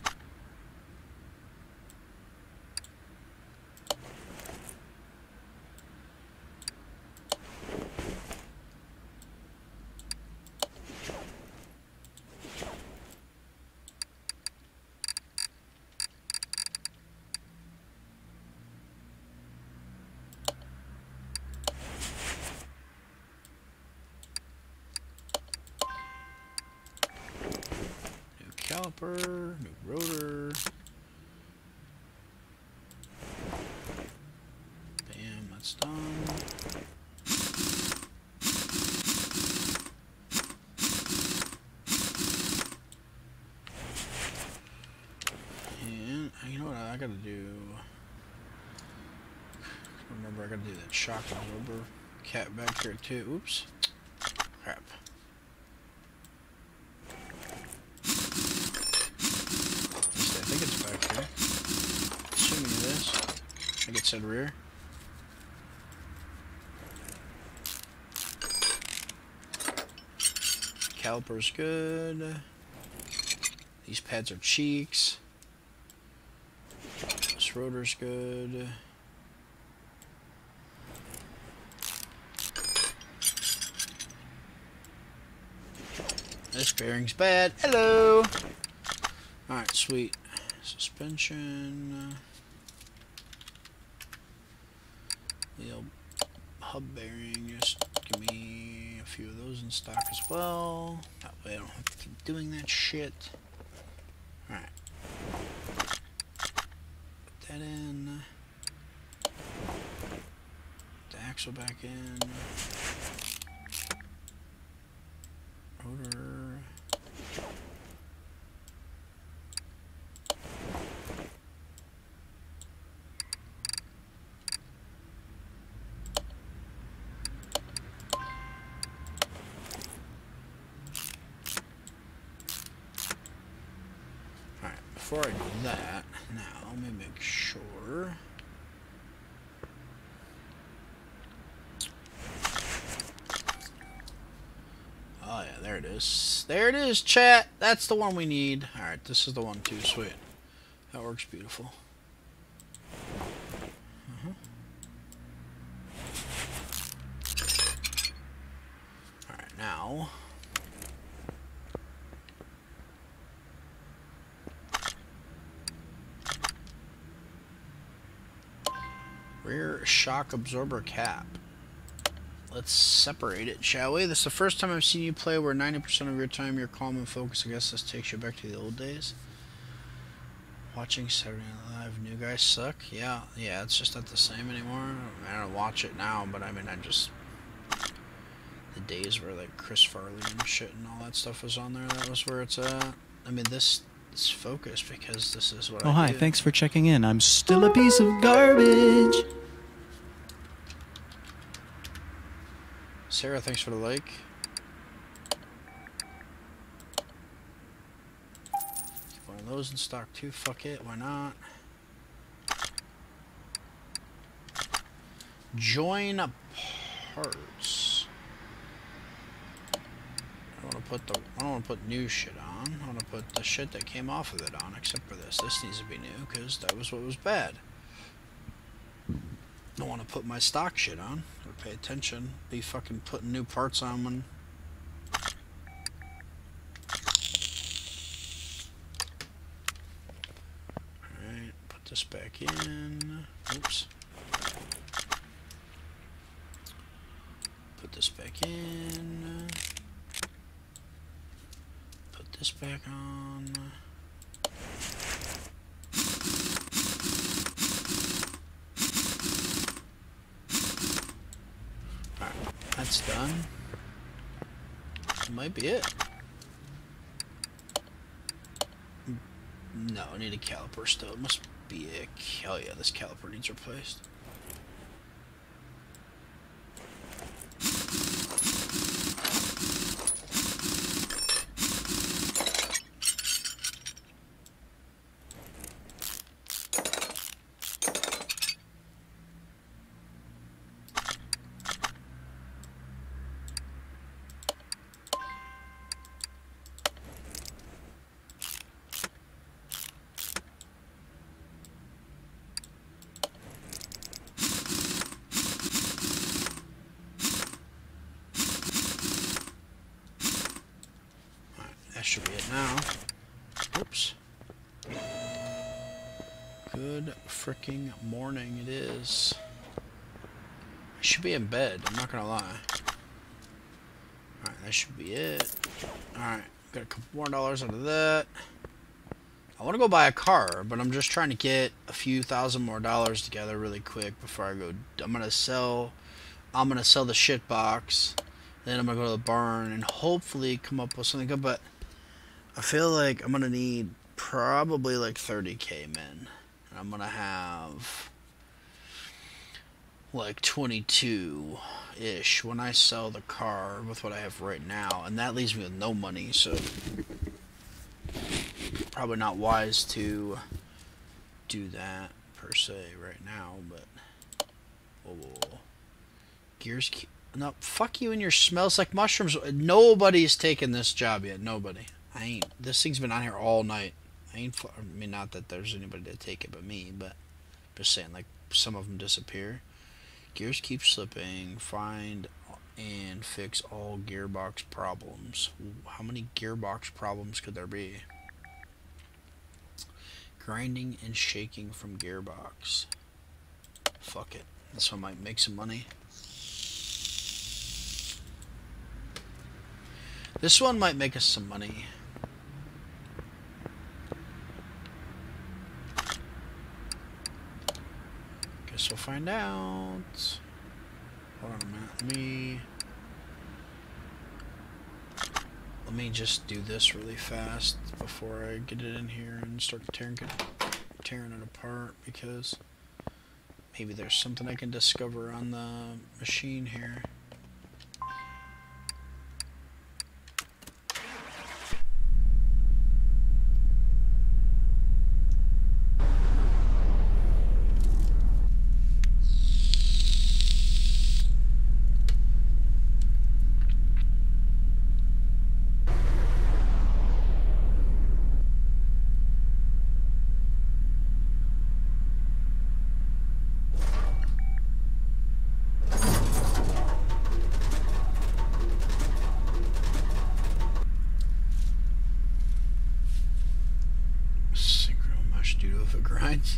Caliper, new rotor. Bam, that's done. And you know what I gotta do? Remember, I gotta do that shock absorber cap back here too. Oops. Crap. I think it's back here. Assuming it is. I think it said rear. Caliper's good. These pads are cheeks. This rotor's good. This bearing's bad. Hello! Alright, sweet. Suspension. Wheel hub bearing. Just give me a few of those in stock as well. That way I don't have to keep doing that shit. Alright. Put that in. Put the axle back in. Rotor. Before I do that, now let me make sure. Oh yeah, there it is. There it is, chat. That's the one we need. Alright, this is the one too. Sweet. That works beautiful. Uh-huh. Alright, now... rear shock absorber cap. Let's separate it, shall we? This is the first time I've seen you play where ninety percent of your time you're calm and focused. I guess this takes you back to the old days. Watching Saturday Night Live, new guys suck. Yeah, yeah, it's just not the same anymore. I, mean, I don't watch it now, but I mean, I just... the days where like Chris Farley and shit and all that stuff was on there, that was where it's at. I mean, this... it's focused because this is what oh, I hi, do. thanks for checking in. I'm still a piece of garbage. Sarah, thanks for the like. Those in stock too. Fuck it. Why not? Join parts. I don't want to put the. I don't want to put new shit on. I want to put the shit that came off of it on. Except for this. This needs to be new because that was what was bad. I don't want to put my stock shit on. Or pay attention. Be fucking putting new parts on when. Alright, put this back in. Oops. Put this back in. Put this back on. Alright, that's done. That might be it. No, I need a caliper still. It must be a... Hell yeah, this caliper needs replaced. Should be it now. Oops. Good freaking morning it is. I should be in bed, I'm not gonna lie. Alright, that should be it. Alright, got a couple more dollars out of that. I want to go buy a car, but I'm just trying to get a few thousand more dollars together really quick before I go. I'm gonna sell. I'm gonna sell the shit box. Then I'm gonna go to the barn and hopefully come up with something good, but I feel like I'm gonna need probably like thirty K men. And I'm gonna have like twenty-two-ish when I sell the car with what I have right now. And that leaves me with no money, so probably not wise to do that per se right now, but whoa, whoa, whoa. Gears keep, no, fuck you and your smells like mushrooms. Nobody's taken this job yet. Nobody. I ain't. This thing's been on here all night. I ain't. I mean, not that there's anybody to take it but me, but just saying, like, some of them disappear. Gears keep slipping. Find and fix all gearbox problems. How many gearbox problems could there be? Grinding and shaking from gearbox. Fuck it. This one might make some money. This one might make us some money. Guess we'll find out. Hold on a minute. Let me... Let me just do this really fast before I get it in here and start tearing it, tearing it apart, because maybe there's something I can discover on the machine here. Grinds.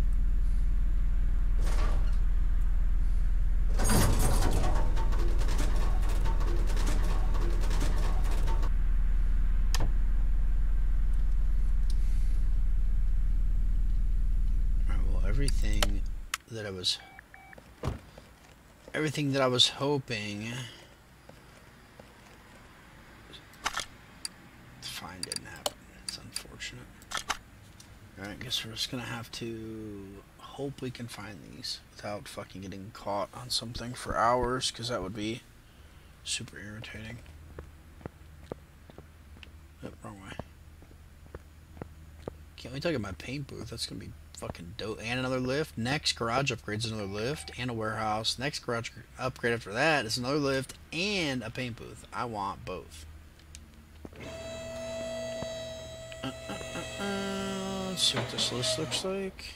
Alright, well, everything that I was everything that I was hoping to find didn't happen. It's unfortunate. Alright, I guess we're just gonna have to hope we can find these without fucking getting caught on something for hours, because that would be super irritating. Oh, wrong way. Can't wait till I get my paint booth. That's gonna be fucking dope. And another lift. Next garage upgrade is another lift and a warehouse. Next garage upgrade after that is another lift and a paint booth. I want both. Uh, uh, uh, uh. Let's see what this list looks like.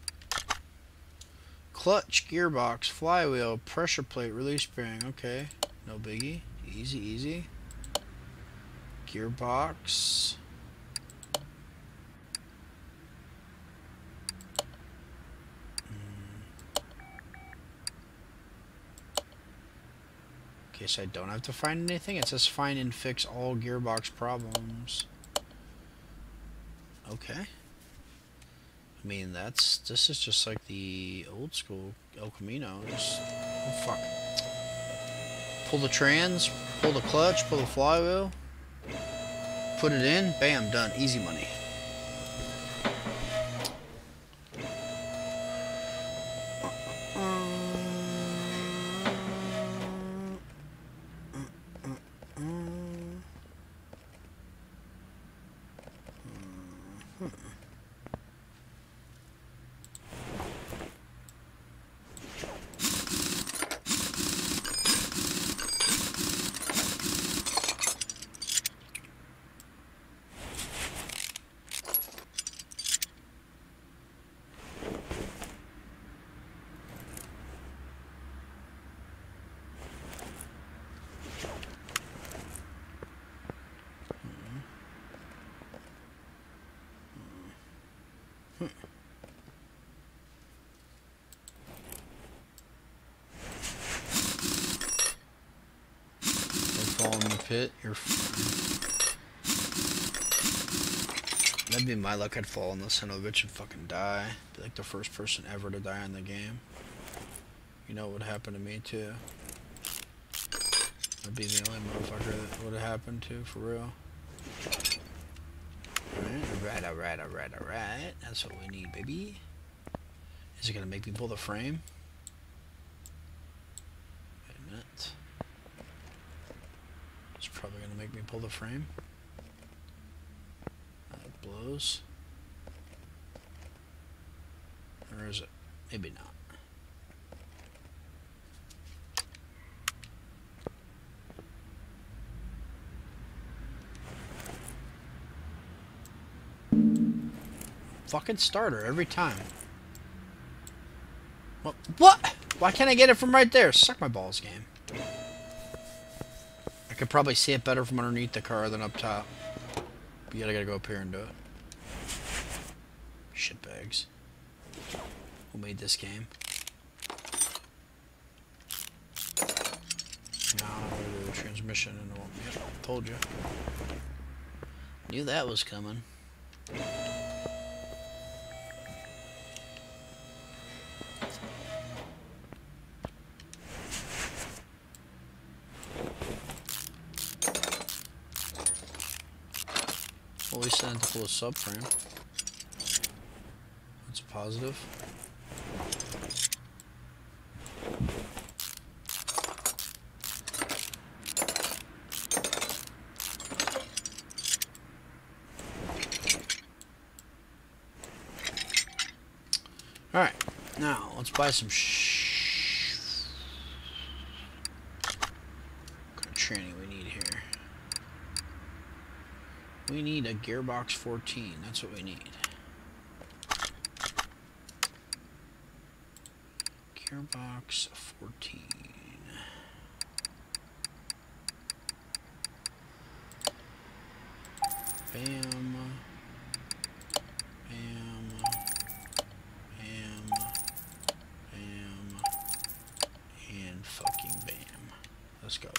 Clutch, gearbox, flywheel, pressure plate, release bearing. Okay, no biggie. Easy, easy. Gearbox. Okay, so I don't have to find anything. It says find and fix all gearbox problems. Okay. I mean, that's, this is just like the old school El Camino. Just, oh fuck. Pull the trans, pull the clutch, pull the flywheel, put it in, bam, done. Easy money. Fall in the pit. You're. That'd be my luck. I'd fall in the son of a bitch and fucking die. Be like the first person ever to die in the game. You know what would happen to me too. I'd be the only motherfucker that would have happened to, for real. Alright, alright, alright, alright. That's what we need, baby. Is it gonna make me pull the frame? Wait a minute. It's probably gonna make me pull the frame. That blows. Or is it? Maybe not. Fucking starter every time. What? What? Why can't I get it from right there? Suck my balls, game. I could probably see it better from underneath the car than up top. But yet I gotta go up here and do it. Shitbags. Who made this game? No, the transmission and all. Yep, told you. Knew that was coming. Always sent to pull a subframe. That's a positive. Alright, now let's buy some sh what kind of training we need here. We need a gearbox fourteen, that's what we need. Gearbox fourteen. Bam. Bam. Bam. Bam. And fucking bam. Let's go.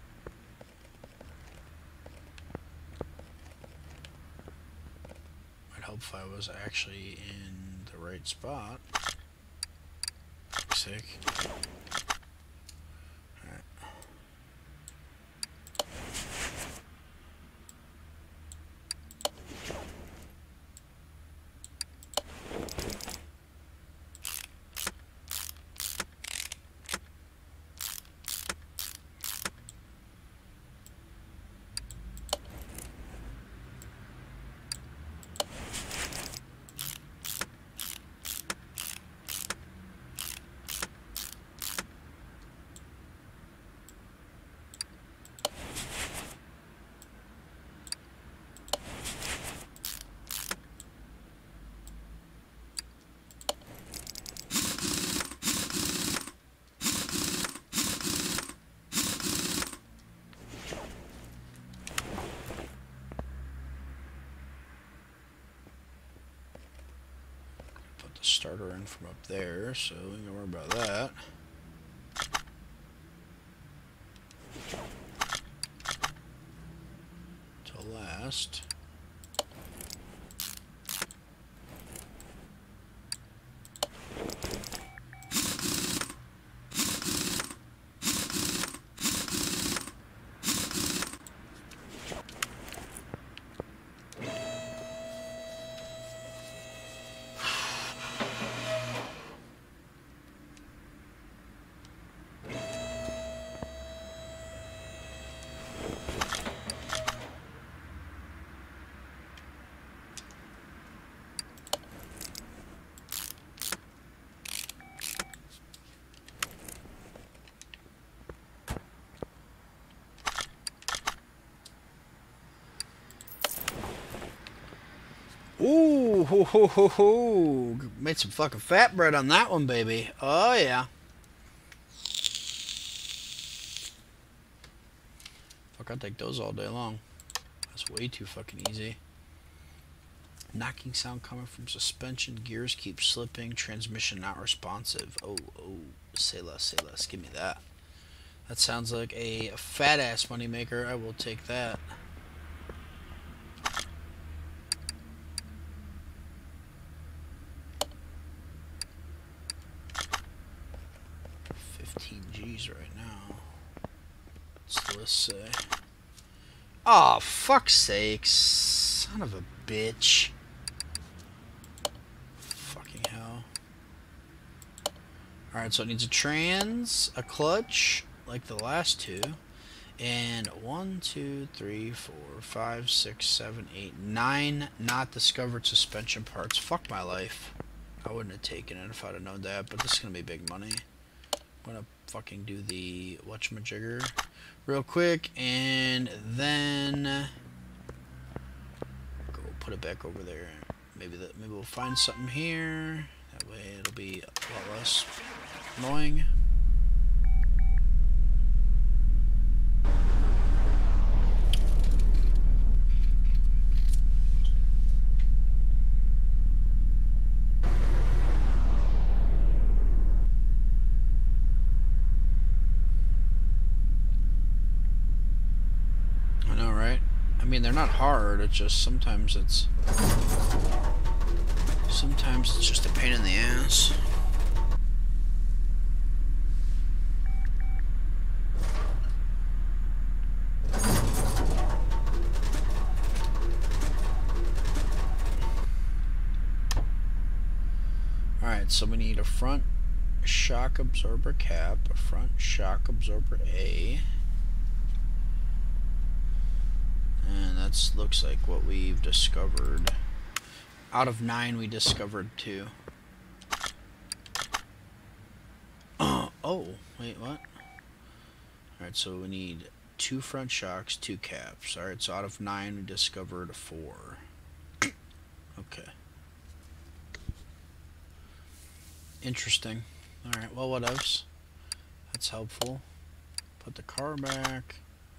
I'd hope if I was actually in the right spot. Sick. Alright. starter in from up there, so we can worry about that. Till last. Ooh, ho, ho, ho, ho. Made some fucking fat bread on that one, baby. Oh, yeah. Fuck, I'll take those all day long. That's way too fucking easy. Knocking sound coming from suspension. Gears keep slipping. Transmission not responsive. Oh, oh. Say less, say less. Give me that. That sounds like a fat-ass moneymaker. I will take that. fifteen G's right now. What's the list say? Oh, fuck's sakes. Son of a bitch. Fucking hell. Alright, so it needs a trans, a clutch, like the last two, and one, two, three, four, five, six, seven, eight, nine not discovered suspension parts. Fuck my life. I wouldn't have taken it if I'd have known that, but this is gonna be big money. I'm gonna fucking do the whatchamajigger real quick, and then go put it back over there. Maybe that maybe we'll find something here. That way it'll be a lot less annoying. I know, right? I mean, they're not hard, it's just sometimes it's sometimes it's just a pain in the ass. Alright, so we need a front shock absorber cap, a front shock absorber A. And that looks like what we've discovered. Out of nine, we discovered two. Oh, oh wait, what? Alright, so we need two front shocks, two caps. Alright, so out of nine, we discovered four. Okay. Interesting. Alright, well, what else? That's helpful. Put the car back.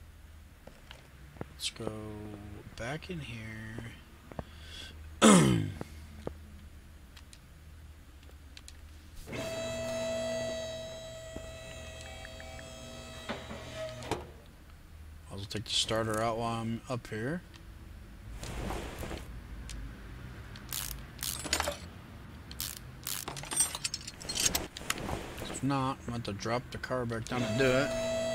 Let's go back in here. I'll take the starter out while I'm up here. If not, I'm going to have to drop the car back down and do it.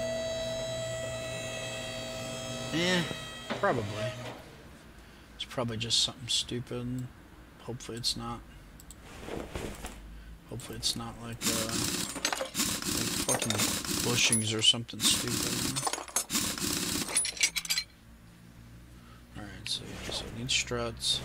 Eh, probably. It's probably just something stupid. Hopefully it's not. Hopefully it's not like, uh, like fucking bushings or something stupid. Alright, so yeah, so it needs struts.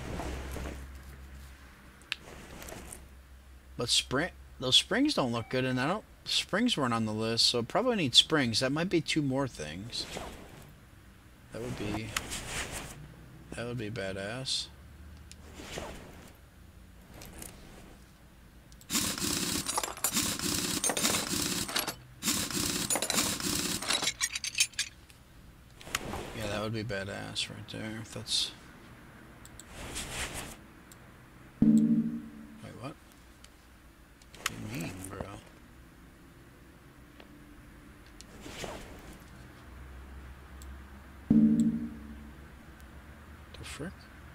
But spring, those springs don't look good, and I don't, springs weren't on the list, so it probably needs springs. That might be two more things. That would be, that would be badass. Yeah, that would be badass right there, if that's... Wait, what? frick?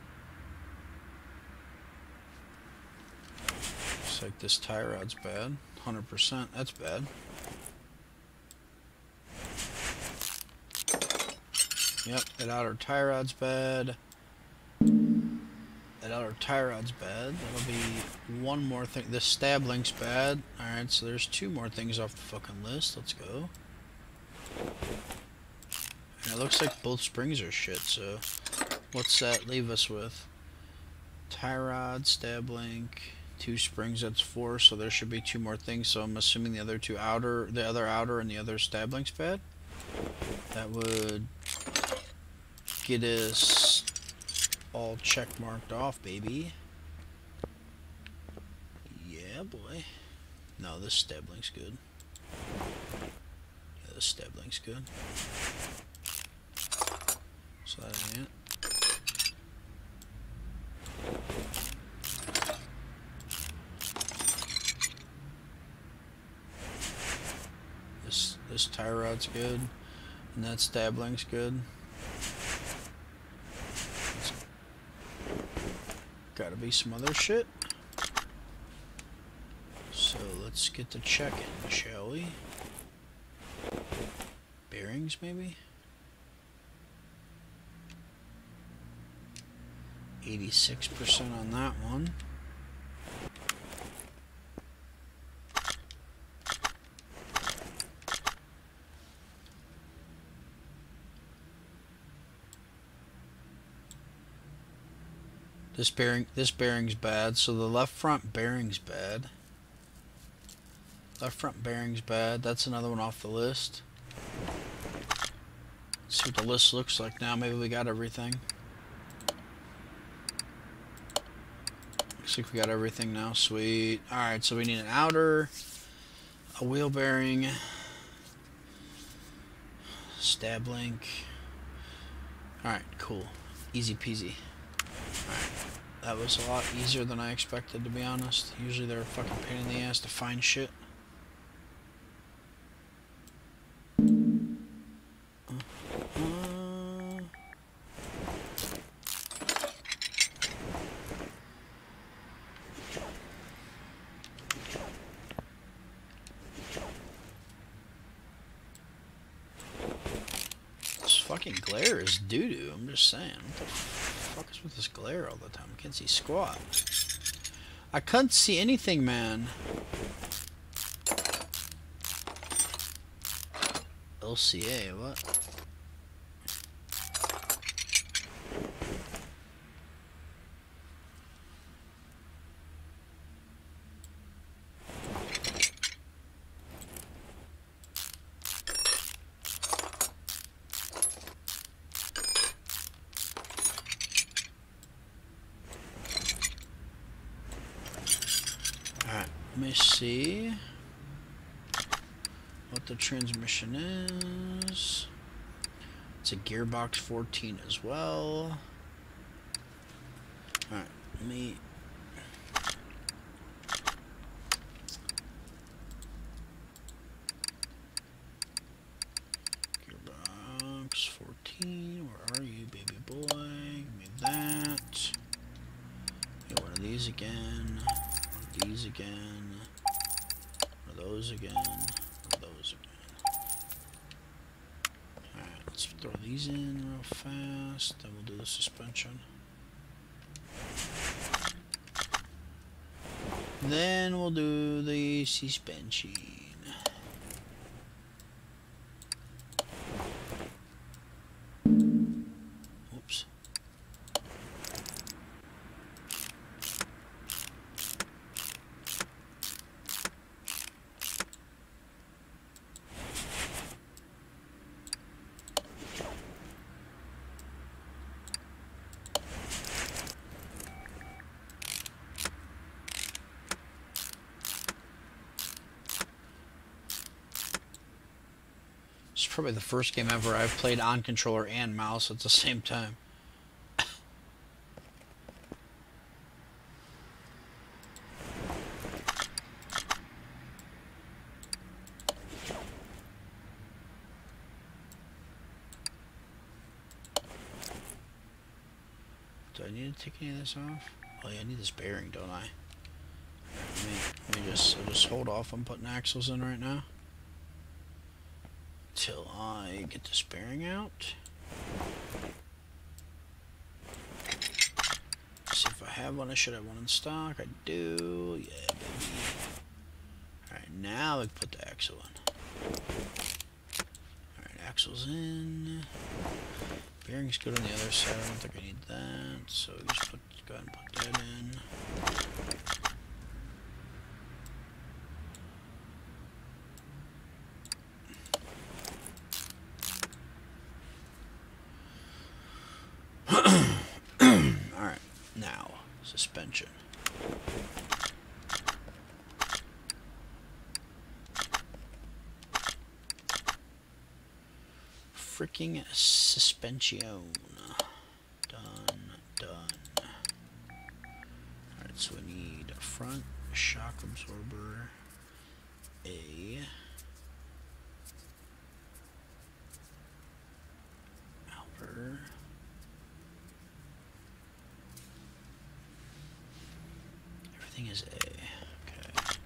Looks like this tie rod's bad. one hundred percent. That's bad. Yep, that outer tie rod's bad. That outer tie rod's bad. That'll be one more thing. This stab link's bad. Alright, so there's two more things off the fucking list. Let's go. And it looks like both springs are shit, so what's that leave us with? Tie rod, stab link, two springs, that's four, so there should be two more things, so I'm assuming the other two outer, the other outer and the other stab link's bad. That would get us all check marked off, baby. Yeah, boy. No, this stab link's good. Yeah, this stab link's good. So that ain't it. This this tie rod's good, and that stab link's good. Gotta be some other shit. So let's get to checking, shall we? Bearings, maybe? eighty-six percent on that one. This bearing, this bearing's bad, so the left front bearing's bad. Left front bearing's bad. That's another one off the list. Let's see what the list looks like now. Maybe we got everything. Looks like we got everything now. Sweet. Alright, so we need an outer, a wheel bearing, stab link. Alright, cool. Easy peasy. Alright. That was a lot easier than I expected, to be honest. Usually they're a fucking pain in the ass to find shit. Fucking glare is doo-doo, I'm just saying. What the fuck is with this glare all the time? I can't see squat. I couldn't see anything, man. L C A, what? Let me see what the transmission is. It's a gearbox fourteen as well. Alright, let me... Gearbox fourteen, where are you, baby boy? Give me that. Get one of these again. These again, or those again, or those again. Alright, let's throw these in real fast, then we'll do the suspension. Then we'll do the suspension. Oops. It's probably the first game ever I've played on controller and mouse at the same time. need to take any of this off? Oh yeah, I need this bearing, don't I? Let me, let me just, I'll just hold off on putting axles in right now. Till I get this bearing out. See if I have one. I should have one in stock. I do. Yeah, baby. Alright, now I can put the axle in. Alright, axle's in. Bearing's good on the other side. I don't think I need that. So just put, go ahead and put that in. Alright, now, suspension. Freaking suspension. Done, done. Alright, so we need a front shock absorber, a outer. Everything is A. Okay.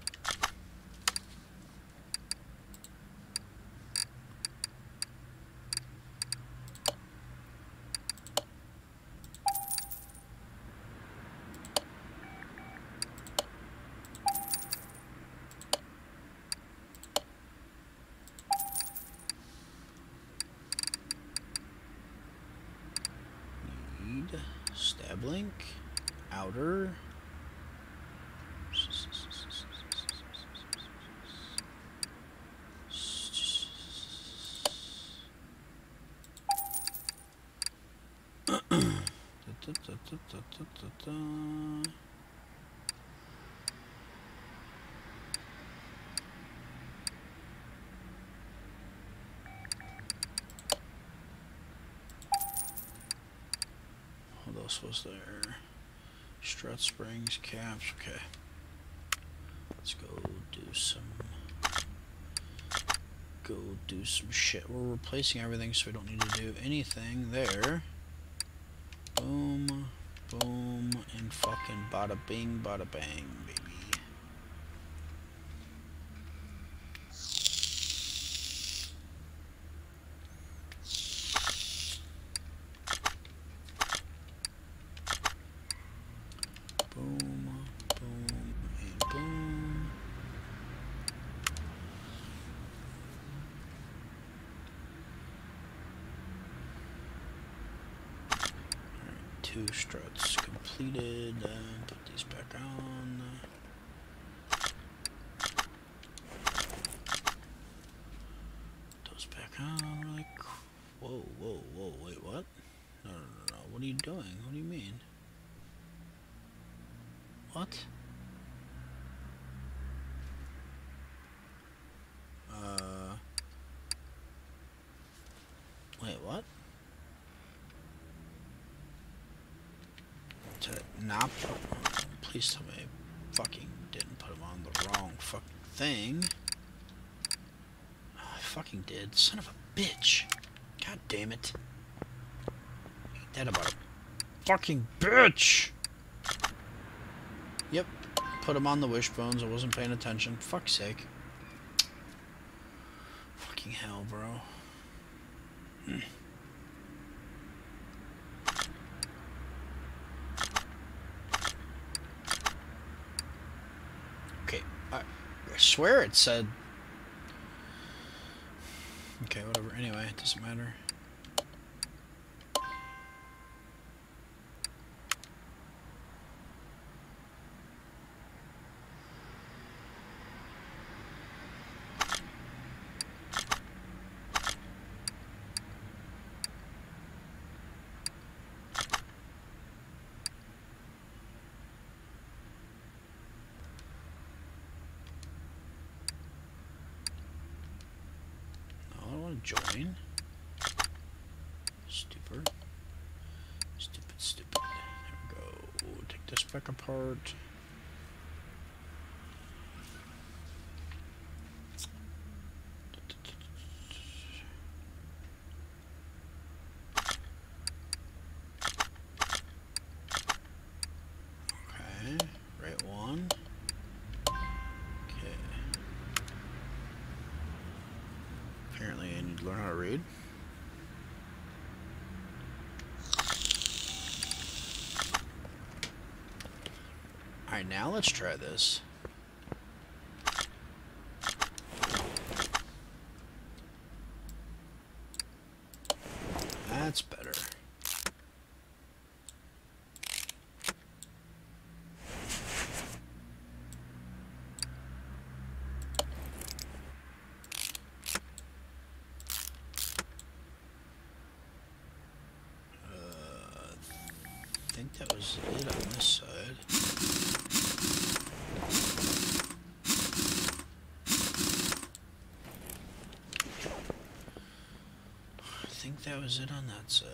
Need stab link, outer. Da, da, da, da, da, da, da. What else was there? Strut springs, caps, okay. Let's go do some go do some shit. We're replacing everything so we don't need to do anything there. Boom, boom, and fucking bada bing, bada bang, baby. Boom, boom, and boom. Two struts completed. Uh, put these back on. Put those back on. Really. Whoa, whoa, whoa! Wait, what? No, no, no, no! What are you doing? What do you mean? What? Uh. Wait, what? To not put, please tell me I fucking didn't put him on the wrong fucking thing. Oh, I fucking did. Son of a bitch. God damn it. Ain't that about a fucking bitch? Yep. Put him on the wishbones. I wasn't paying attention. Fuck's sake. Fucking hell, bro. Hmm. Okay, I, I swear it said... Okay, whatever. Anyway, it doesn't matter. Join. Stupid. Stupid, stupid. There we go. Take this back apart. Alright, now let's try this. That's better. I think that was it on this side. I think that was it on that side.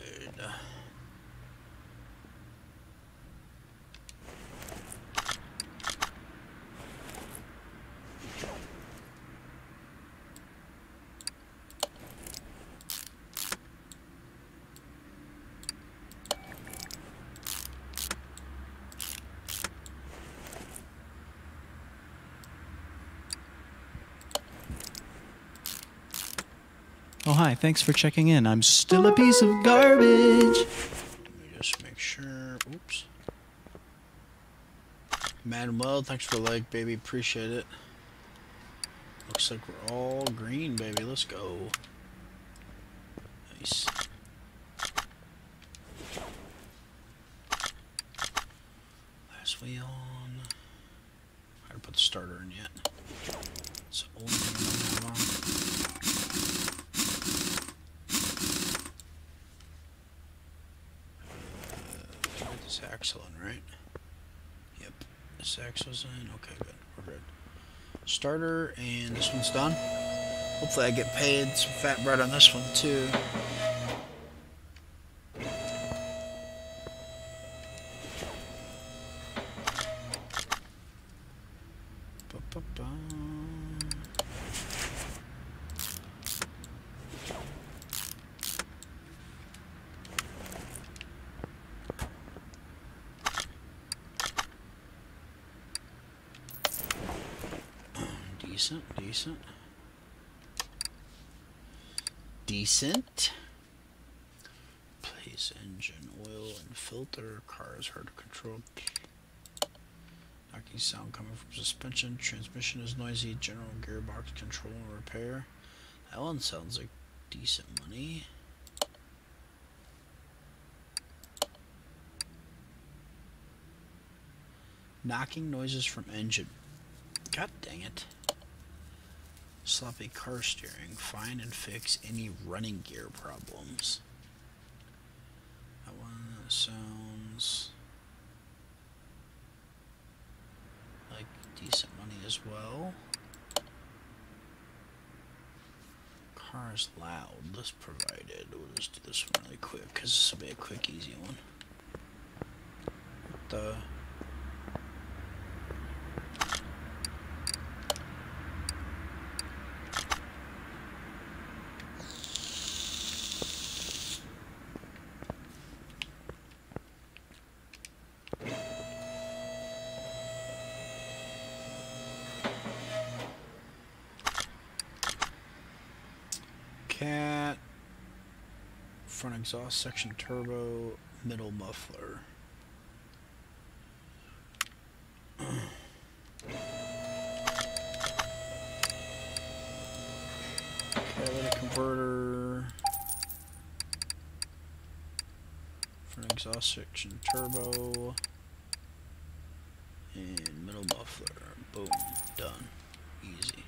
Oh, hi. Thanks for checking in. I'm still a piece of garbage. Let me just make sure. Oops. Manuel, thanks for the like, baby. Appreciate it. Looks like we're all green, baby. Let's go. Nice. Last wheel on. I gotta put the starter in yet. It's the only thing I don't have on. This axle in, right? Yep. This axle's in. Okay, good. We're good. Starter, and this one's done. Hopefully I get paid some fat bread on this one too. Ba-ba-ba. Decent, decent. Decent. Place engine, oil, and filter. Car is hard to control. Knocking sound coming from suspension. Transmission is noisy. General gearbox control and repair. That one sounds like decent money. Knocking noises from engine. God dang it. Sloppy car steering. Find and fix any running gear problems. That one sounds like decent money as well. Car is loud. List provided. We'll just do this one really quick because this will be a quick, easy one. What the... Cat, front exhaust section turbo, middle muffler. Catalytic converter, front exhaust section turbo, and middle muffler. Boom, done. Easy.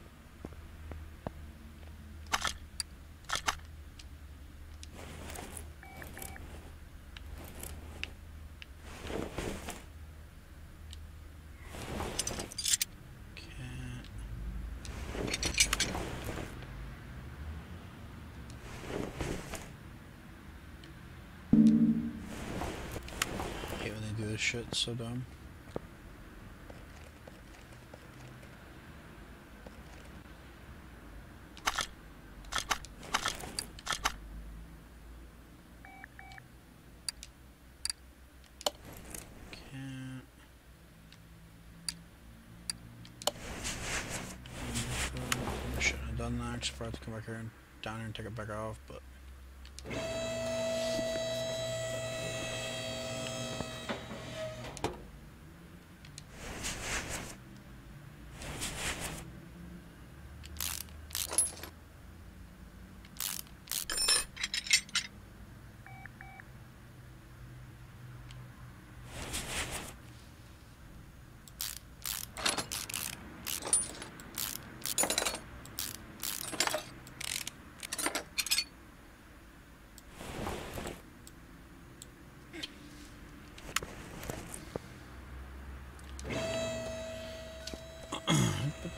This shit's so dumb. Can't. I shouldn't have done that. I should probably have to come back here and down here and take it back off, but.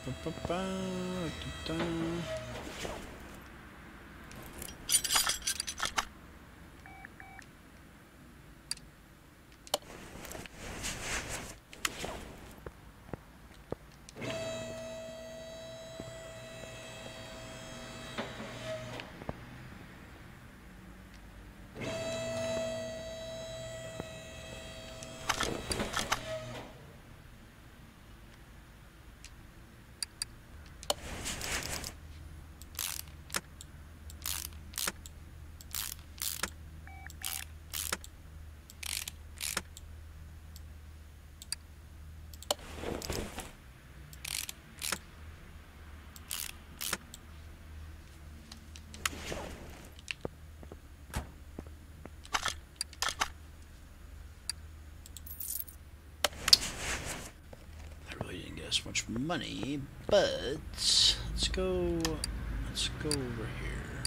As much money, but let's go let's go over here.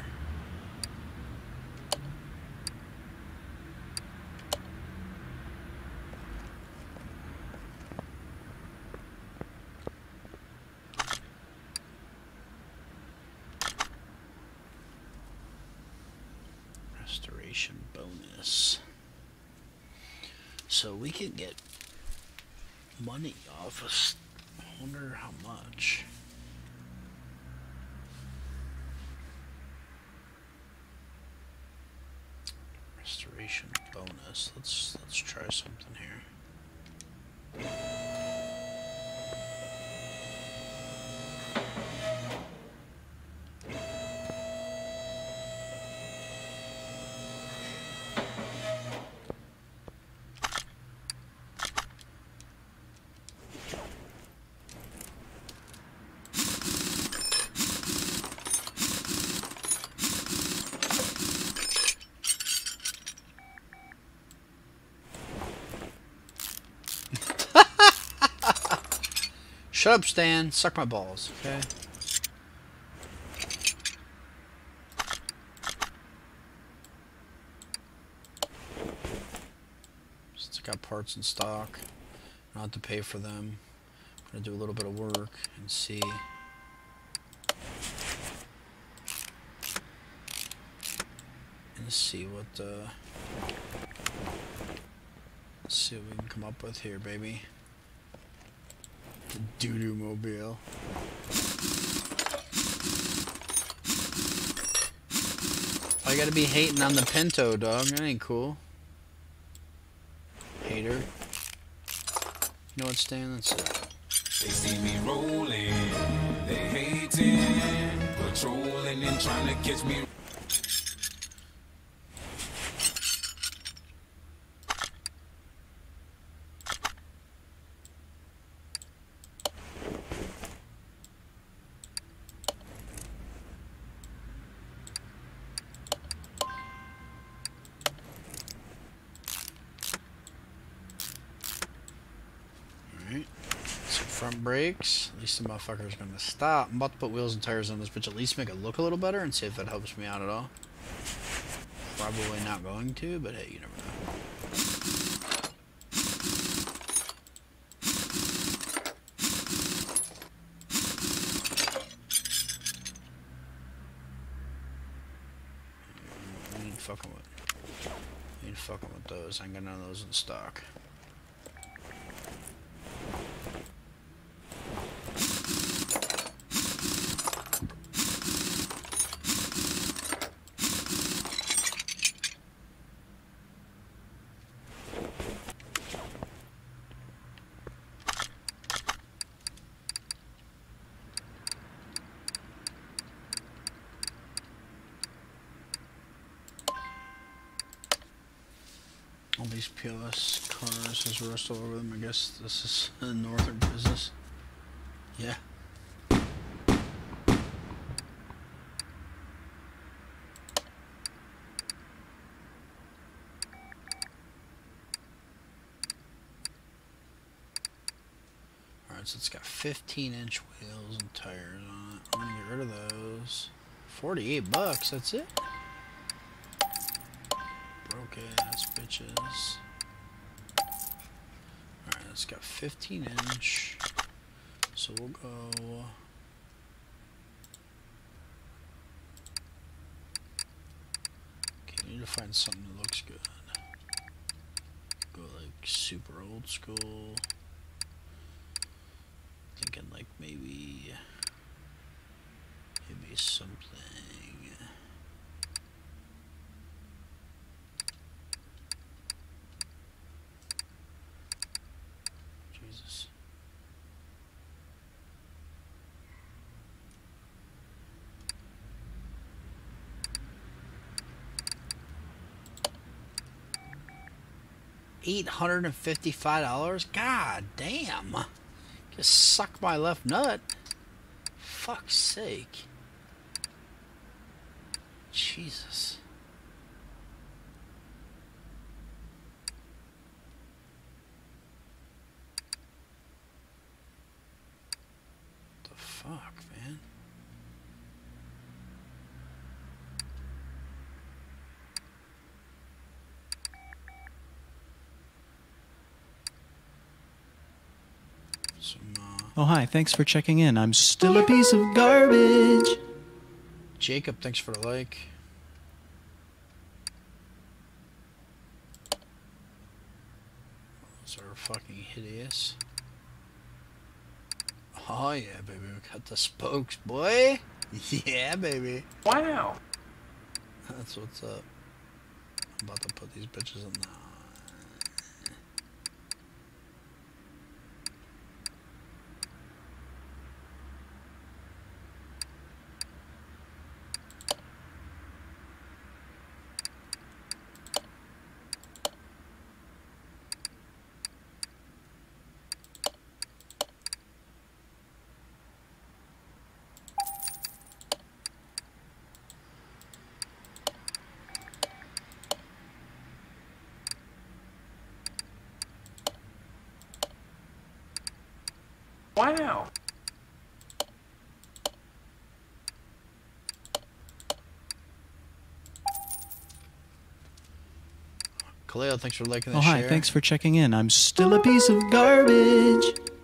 Restoration bonus. So we can get money off us. I wonder how much. Restoration bonus. Let's let's try something here. Shut up, Stan. Suck my balls, okay? Since I got parts in stock, I don't have to pay for them. I'm gonna do a little bit of work and see. And see what uh let's see what we can come up with here, baby. The doo-doo mobile. Why you gotta be hating on the Pinto, dog? That ain't cool. Hater. You know what, Stan? That's it. They see me rolling, they hating, patrolling and trying to catch me. Front brakes. At least the motherfucker's gonna stop. I'm about to put wheels and tires on this bitch, at least make it look a little better and see if that helps me out at all. Probably not going to, but hey, you never know. We ain't fucking with. We ain't fucking with those. I ain't got none of those in stock. All these P L S cars has rust all over them. I guess this is a northern business. Yeah. Alright, so it's got fifteen inch wheels and tires on it. I'm gonna get rid of those. forty-eight bucks, that's it? Broke ass bitches. Alright, it's got fifteen inch. So we'll go. Okay, we need to find something that looks good. Go like super old school. Thinking like maybe maybe something. Jesus. eight hundred fifty-five dollars? God damn. Just suck my left nut. Fuck's sake. Jesus. The fuck, man? Some, uh, Oh, hi. Thanks for checking in. I'm still a piece of garbage. Jacob, thanks for the like. Those are fucking hideous. Oh yeah, baby, we got the spokes, boy. Yeah, baby. Wow. That's what's up. I'm about to put these bitches in the... Wow. Kaleo, thanks for liking the Oh, hi. share. Thanks for checking in. I'm still a piece of garbage.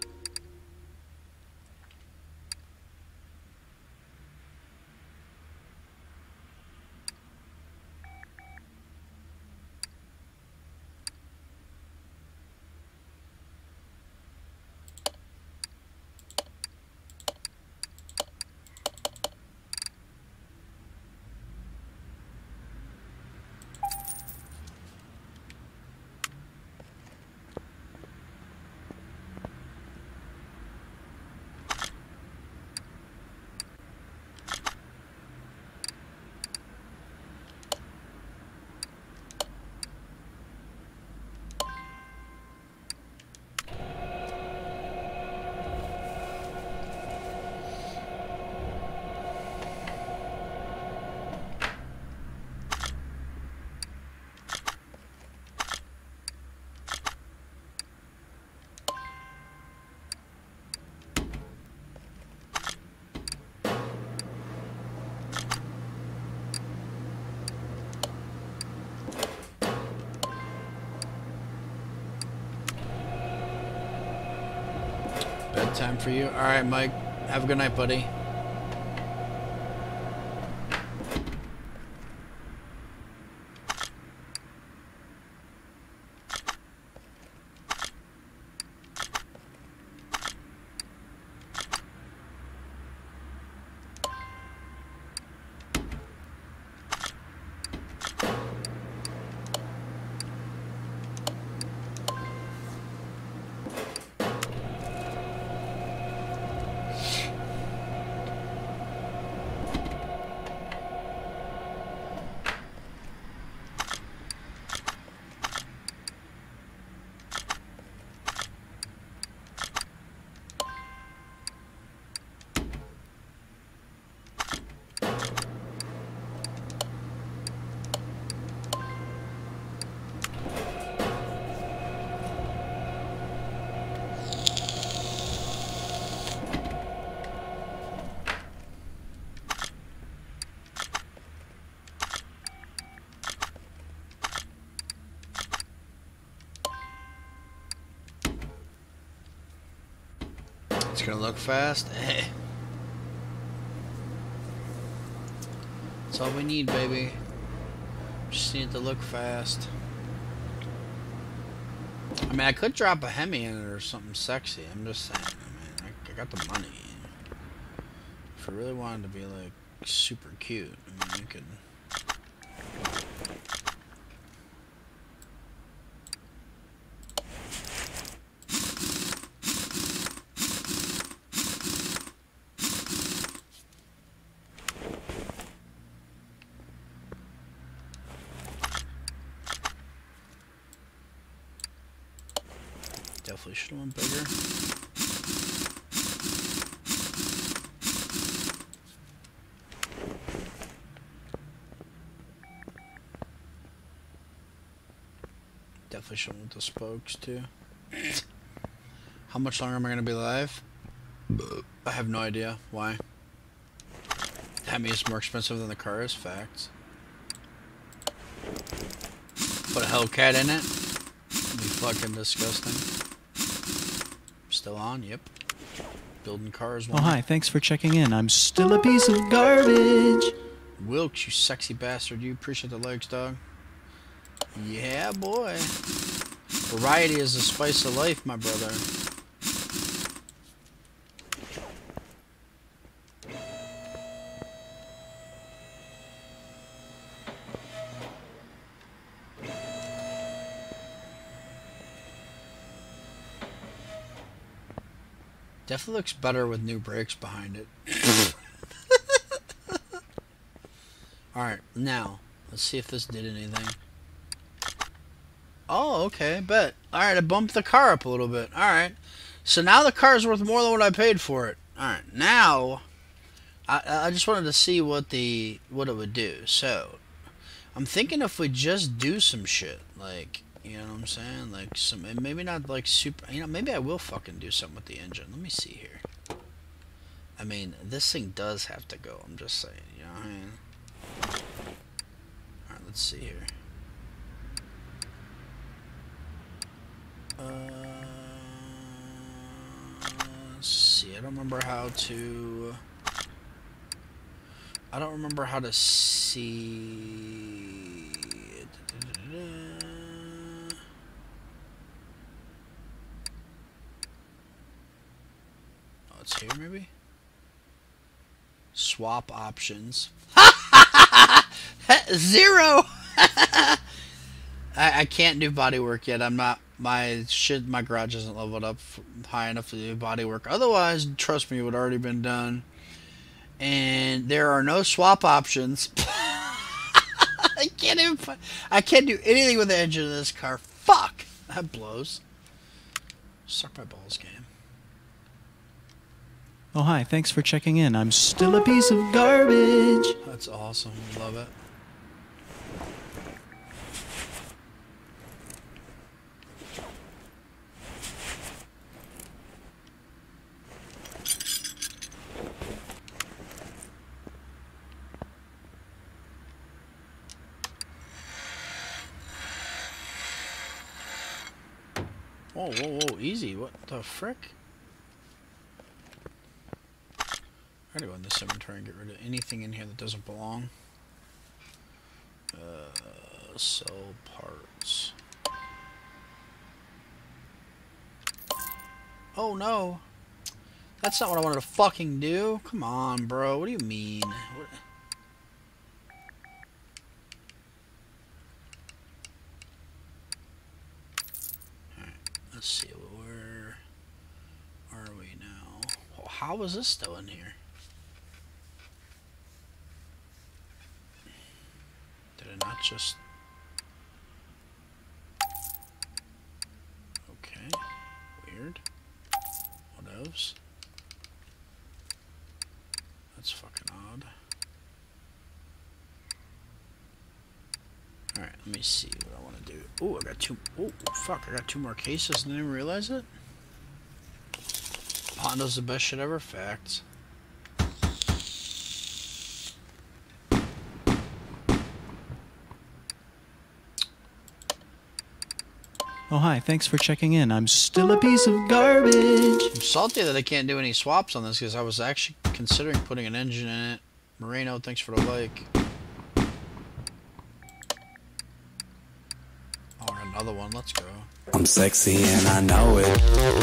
Bedtime for you. All right, Mike. Have a good night, buddy. It's gonna look fast. Hey. That's all we need, baby. Just need it to look fast. I mean, I could drop a Hemi in it or something sexy. I'm just saying. I mean, I, I got the money. If I really wanted to be like super cute, I mean, you could. Definitely should have went bigger. Definitely should have went with the spokes too. How much longer am I gonna be alive? I have no idea. Why? Hemi is more expensive than the car is. Facts. Put a Hellcat in it. It'd be fucking disgusting. Still on, yep. Building cars. Oh, hi, thanks for checking in. I'm still a piece of garbage. Wilkes, you sexy bastard. You appreciate the legs, dog. Yeah, boy. Variety is the spice of life, my brother. Definitely looks better with new brakes behind it. Alright, now, let's see if this did anything. Oh, okay, bet. Alright, I bumped the car up a little bit. Alright. So now the car is worth more than what I paid for it. Alright, now, I, I just wanted to see what the what it would do. So, I'm thinking if we just do some shit, like, you know what I'm saying? Like, some, maybe not like super, you know, maybe I will fucking do something with the engine. Let me see here. I mean, this thing does have to go, I'm just saying, you know what I mean? Alright, let's see here. Uh, let's see, I don't remember how to, I don't remember how to see, oh, it's here maybe? Swap options. Zero! I, I can't do body work yet. I'm not, my shit, my garage isn't leveled up high enough to do body work. Otherwise, trust me, it would already been done. And there are no swap options. I can't even, I can't do anything with the engine of this car. Fuck! That blows. Suck my balls, game. Oh, hi, thanks for checking in. I'm still a piece of garbage. That's awesome. Love it. Whoa, whoa, whoa, easy. What the frick? I gotta go in this inventory and get rid of anything in here that doesn't belong. Uh, sell parts. Oh no! That's not what I wanted to fucking do. Come on, bro. What do you mean? What? Alright, let's see. Where are we now? Oh, how is this still in here? Did I not just... Okay. Weird. What else? That's fucking odd. Alright, let me see what I want to do. Oh, I got two... Oh, fuck, I got two more cases. Didn't even realize it. Honda's the best shit ever. Facts. Oh, Oh, hi. Thanks for checking in. I'm still a piece of garbage. I'm salty that I can't do any swaps on this because I was actually considering putting an engine in it. Moreno, thanks for the like. Oh, another one. Let's go. I'm sexy and I know it.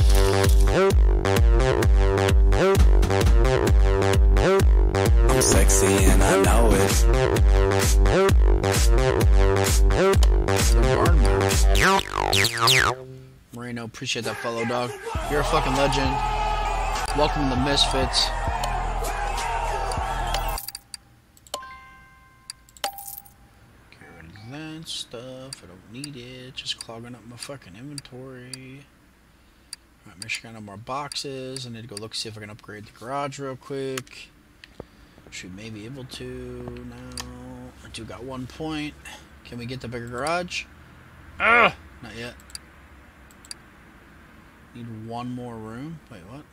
I'm sexy and I know it. Moreno, appreciate that follow, dog. You're a fucking legend. Welcome to the Misfits. Get rid of that stuff. I don't need it. Just clogging up my fucking inventory. Alright, make sure I got no more boxes. I need to go look, see if I can upgrade the garage real quick. Should may be able to now. I do got one point. Can we get the bigger garage? Ah! Not yet. Need one more room. Wait, what?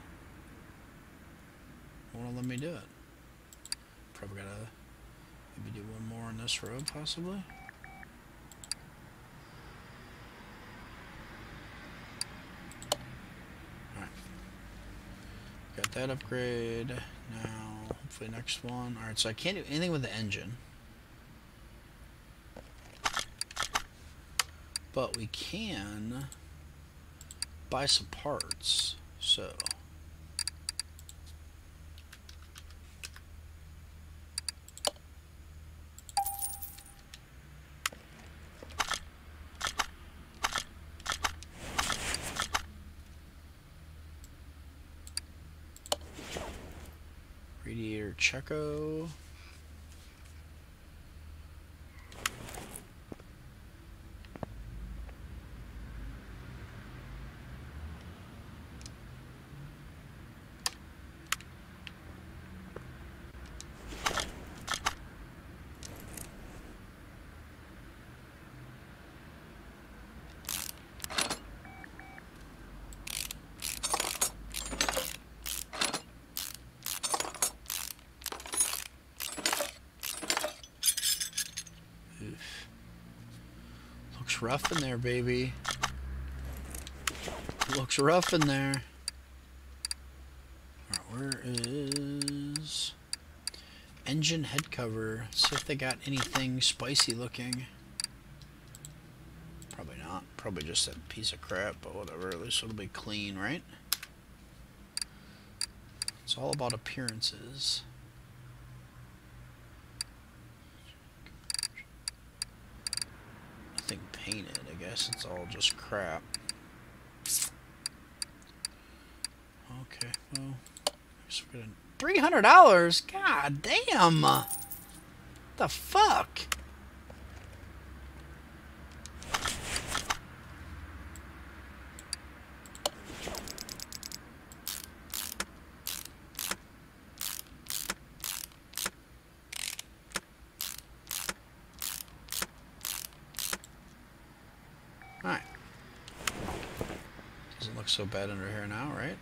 Won't let me do it. Probably gotta maybe do one more on this road, possibly. Alright. Got that upgrade. Now, hopefully next one. Alright, so I can't do anything with the engine. But we can buy some parts. So radiator Checo. Looks rough in there, baby. Looks rough in there. Alright, where is engine head cover? Let's see if they got anything spicy looking. Probably not. Probably just a piece of crap, but whatever. At least it'll be clean, right? It's all about appearances. Nothing painted. I guess it's all just crap. Okay, well, I guess we're gonna three hundred dollars. God damn! What the fuck? Alright. Doesn't look so bad under here now, right?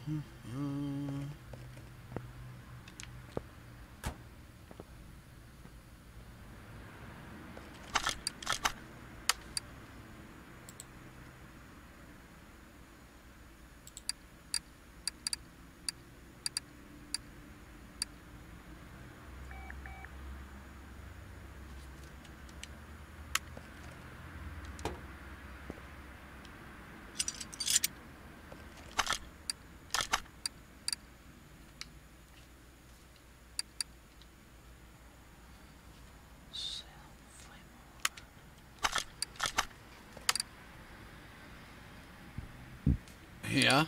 Yeah.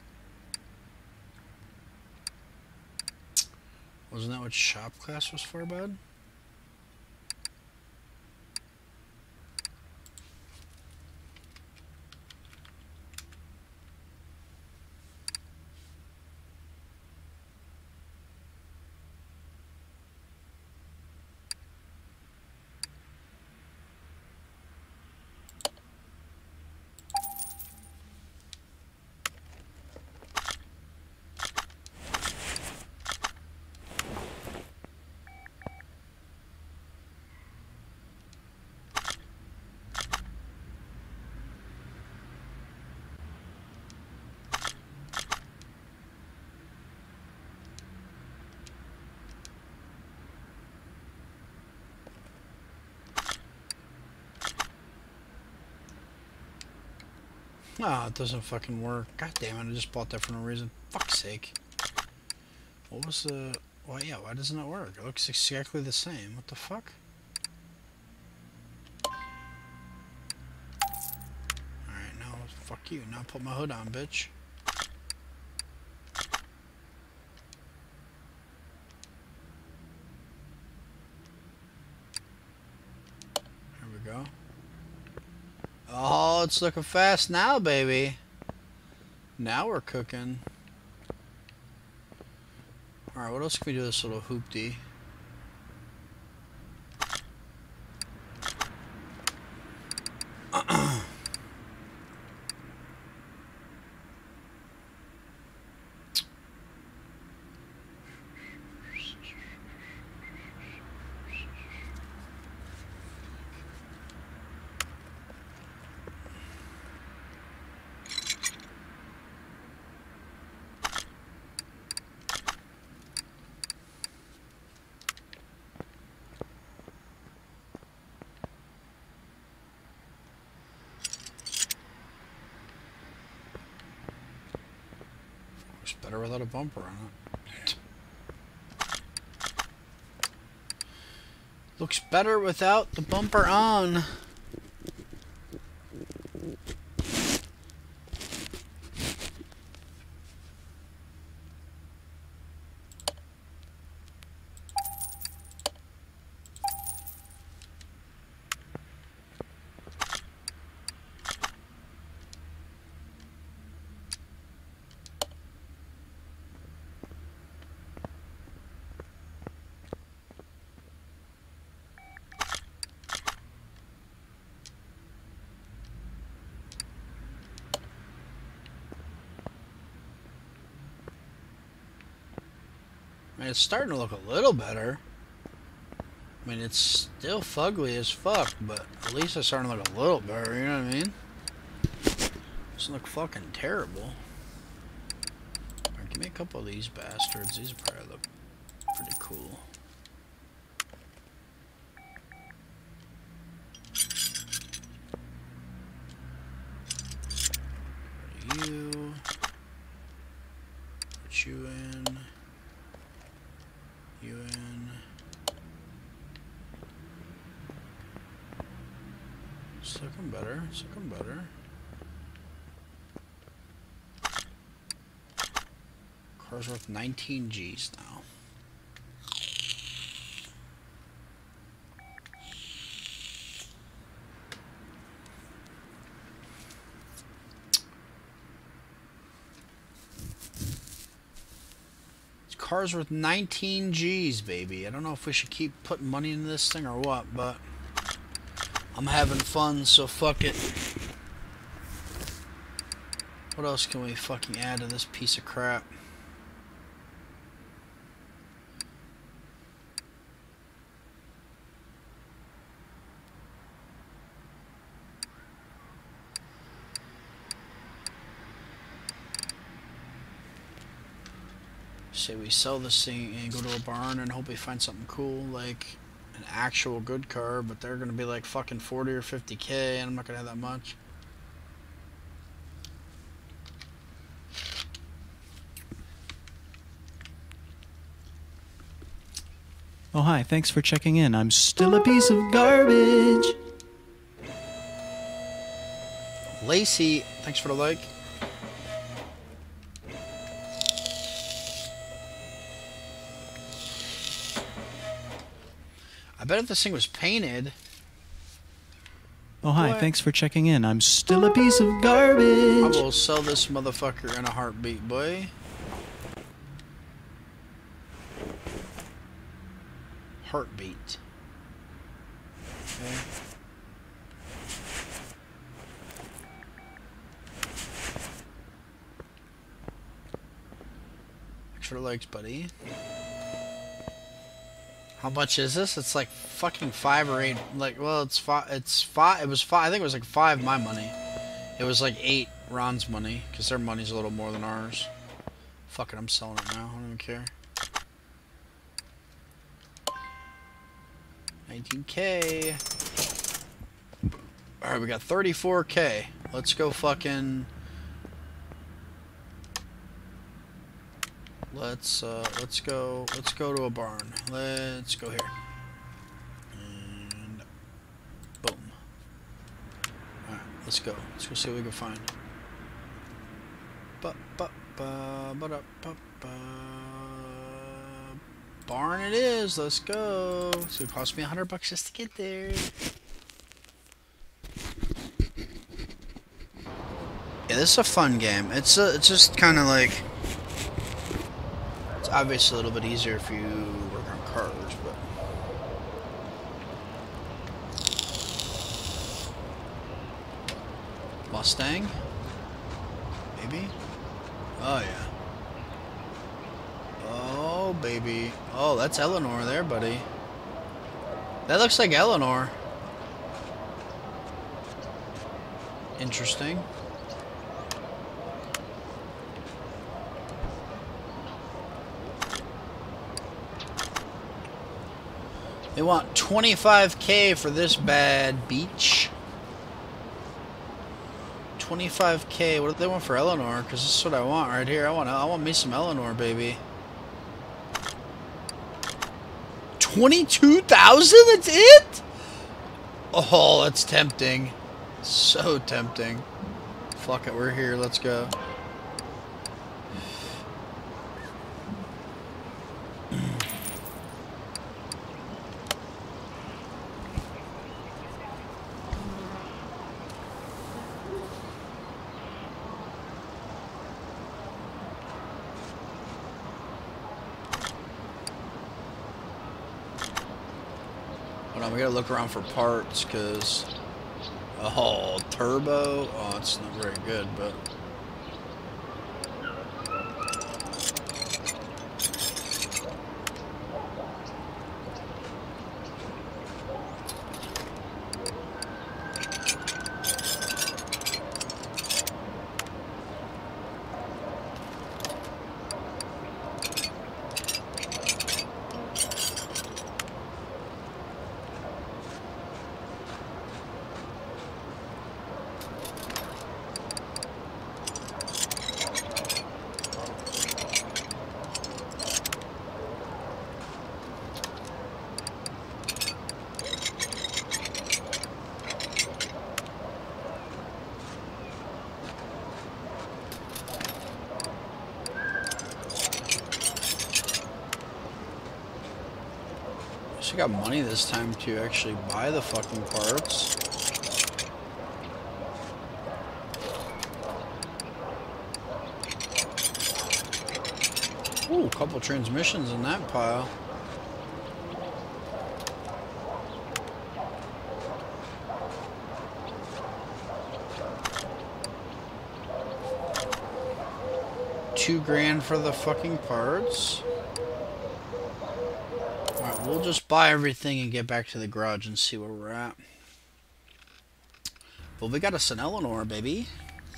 Wasn't that what shop class was for, bud? Oh, it doesn't fucking work. God damn it, I just bought that for no reason. Fuck's sake. What was the... Why, yeah, why doesn't it work? It looks exactly the same. What the fuck? Alright, now, fuck you. Now put my hood on, bitch. There we go. Oh, it's looking fast now, baby. Now we're cooking. Alright, what else can we do with this little hoopty? Better without a bumper on it. Looks better without the bumper on. I mean, it's starting to look a little better. I mean, it's still fugly as fuck, but at least it's starting to look a little better, you know what I mean? Doesn't look fucking terrible. Alright, give me a couple of these bastards. These probably look pretty cool. You. Put you in. You in. It's looking better. It's looking better. Car's worth nineteen G's now. Car's worth nineteen G's, baby. I don't know if we should keep putting money into this thing or what, but I'm having fun, so fuck it. What else can we fucking add to this piece of crap? Say we sell this thing and go to a barn and hope we find something cool, like an actual good car, but they're gonna be like fucking forty or fifty K, and I'm not gonna have that much. Oh, hi, thanks for checking in. I'm still a piece of garbage. Lacey, thanks for the like. I bet if this thing was painted. Oh, hi, What? thanks for checking in. I'm still a piece of I garbage. will sell this motherfucker in a heartbeat, boy. Heartbeat. Okay. Thanks for the likes, buddy. How much is this? It's like fucking five or eight. Like, well, it's five. It's five. It was five. I think it was like five my money. It was like eight Ron's money because their money's a little more than ours. Fuck it, I'm selling it now. I don't even care. nineteen K. All right, we got thirty-four K. Let's go fucking. Let's uh, let's go. Let's go to a barn. Let's go here. And boom. All right, let's go. Let's go see what we can find. Ba ba ba ba da ba ba. Barn it is. Let's go. It's gonna cost me a hundred bucks just to get there. Yeah, this is a fun game. It's a, it's just kind of like. It's obviously a little bit easier if you work on cars, but. Mustang? Maybe? Oh, yeah. Oh, baby. Oh, that's Eleanor there, buddy. That looks like Eleanor. Interesting. They want twenty-five K for this bad beach. twenty-five K. What do they want for Eleanor? Because this is what I want right here. I want. I want me some Eleanor, baby. Twenty-two thousand. That's it. Oh, that's tempting. So tempting. Fuck it. We're here. Let's go. Hold on, we gotta look around for parts, cause oh, turbo. Oh, it's not very good, but she got money this time to actually buy the fucking parts. Ooh, a couple transmissions in that pile. two grand for the fucking parts. Alright, we'll just buy everything and get back to the garage and see where we're at. Well, we got us an Eleanor, baby.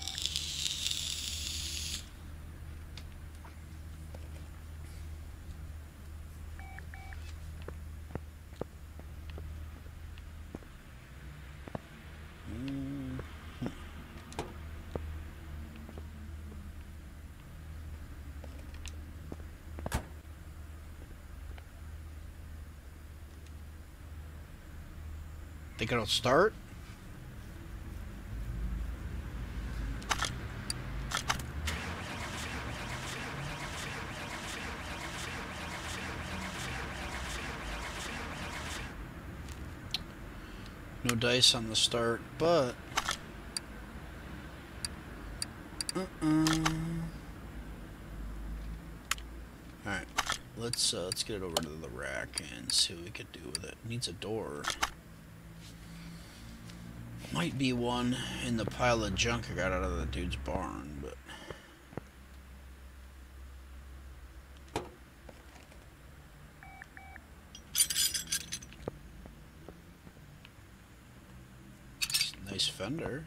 Think it'll start? No dice on the start, but uh-uh. Alright, let's uh, let's get it over to the rack and see what we could do with it. Needs a door. Might be one in the pile of junk I got out of the dude's barn, but nice fender.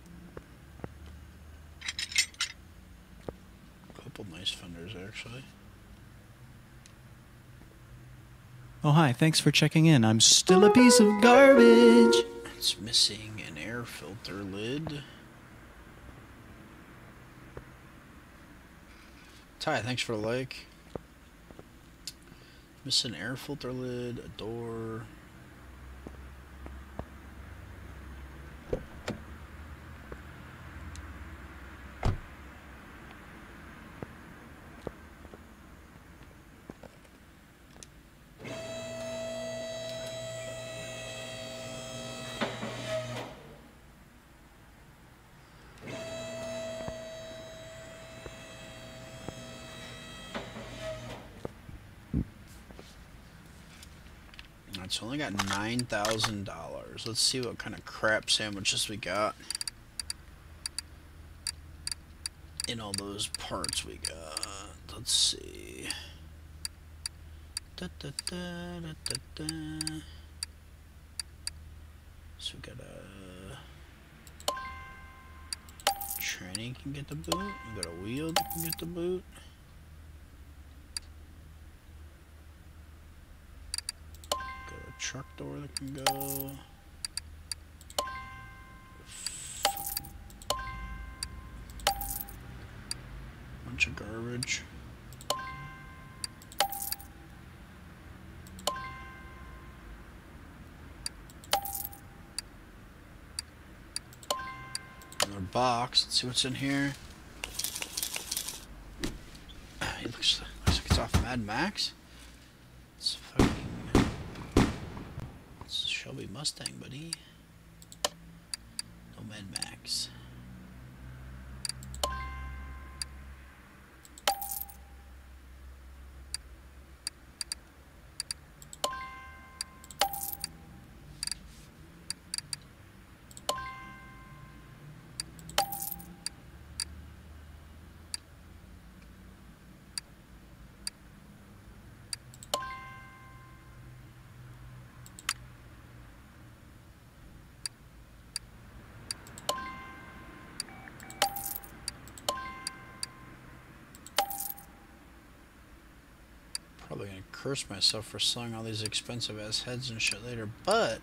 Couple nice fenders actually. Oh, hi. Thanks for checking in. I'm still a piece of garbage. It's missing an air filter lid. Ty, thanks for the like. Missing air filter lid, a door. It's only got nine thousand dollars. Let's see what kind of crap sandwiches we got in all those parts we got. Let's see. Da, da, da, da, da, da. So we got a tranny can get the boot. We got a wheel that can get the boot. Truck door that can go. Bunch of garbage. Another box. Let's see what's in here. It looks, looks like it's off Mad Max. It's fucking Shelby Mustang, buddy. No Mad Max. Probably gonna curse myself for selling all these expensive ass heads and shit later, but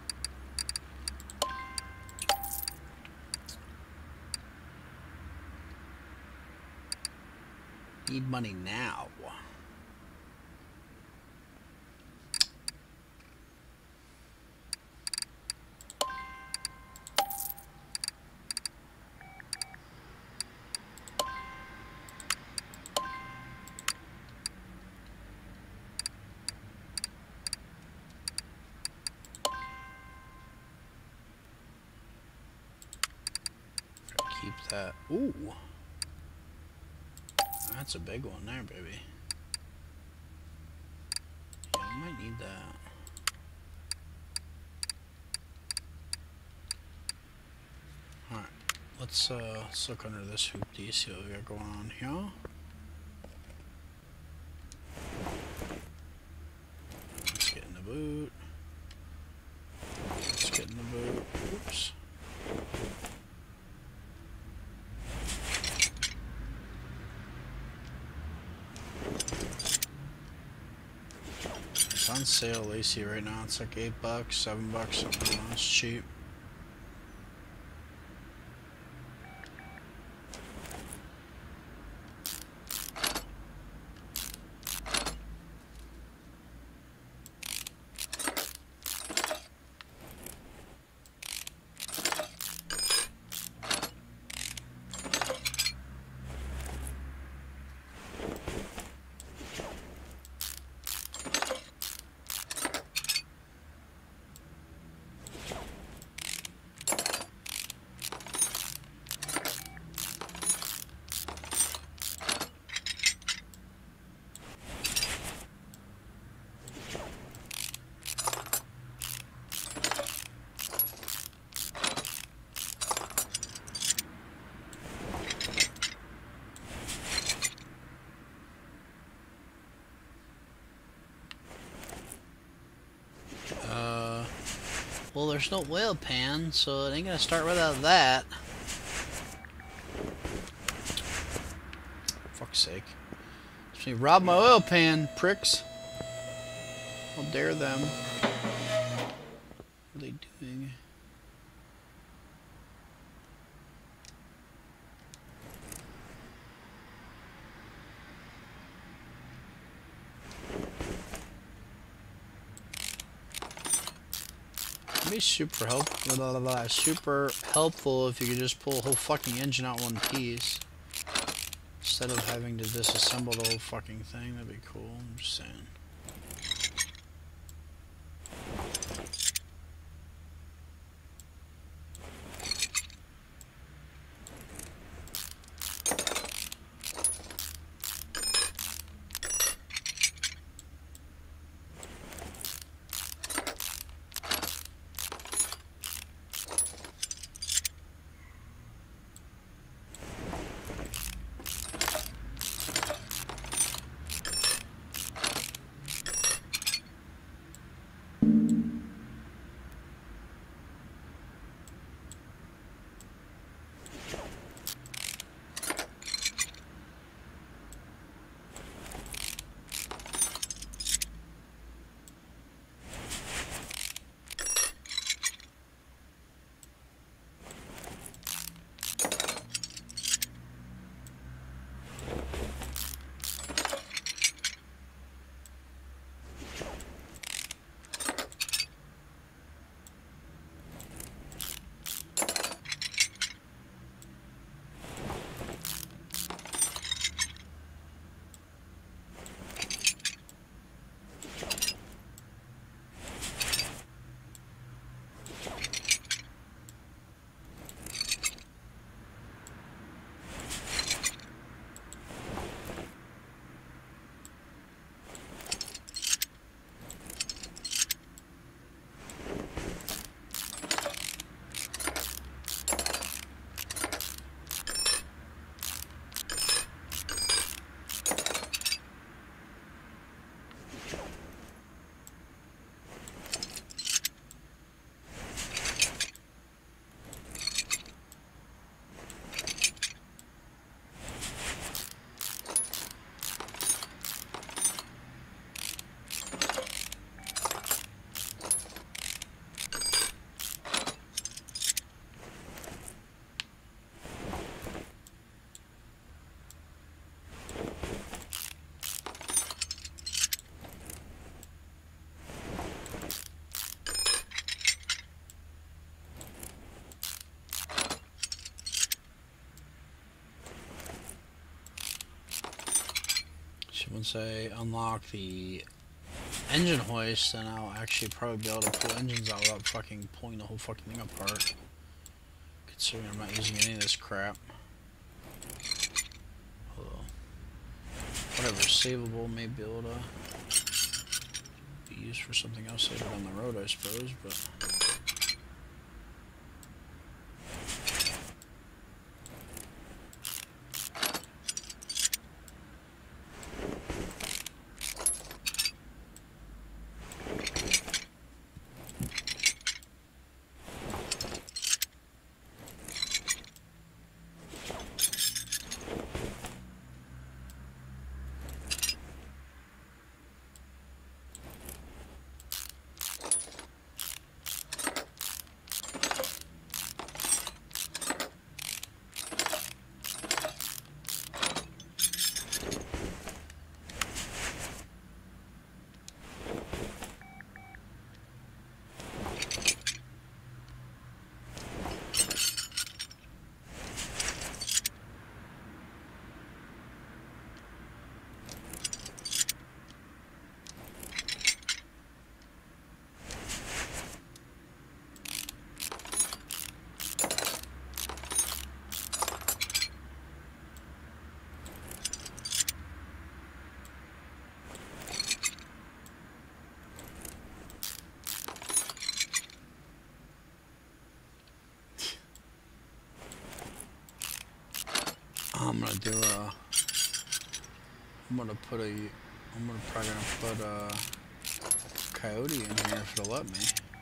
need money now. Keep that. Ooh. That's a big one there, baby. Yeah, I might need that. Alright. Let's uh let's look under this hoopty, see what we got going on here. boot. Let's get in the boot. Oops. It's on sale, Lacey, right now. It's like eight bucks, seven bucks, something. It's cheap. Well, there's no oil pan, so it ain't gonna start without that. Fuck's sake. They robbed my oil pan, pricks. How dare them. What are they doing? It'd be super help blah, blah, blah, super helpful if you could just pull the whole fucking engine out one piece instead of having to disassemble the whole fucking thing. That'd be cool. I'm just saying. Once I unlock the engine hoist, then I'll actually probably be able to pull engines out without fucking pulling the whole fucking thing apart. Considering I'm not using any of this crap. Although, whatever's savable may be able to be used for something else later down the road, I suppose, but... I'm gonna do a. I'm gonna put a. I'm gonna probably gonna put a coyote in here if it'll let me.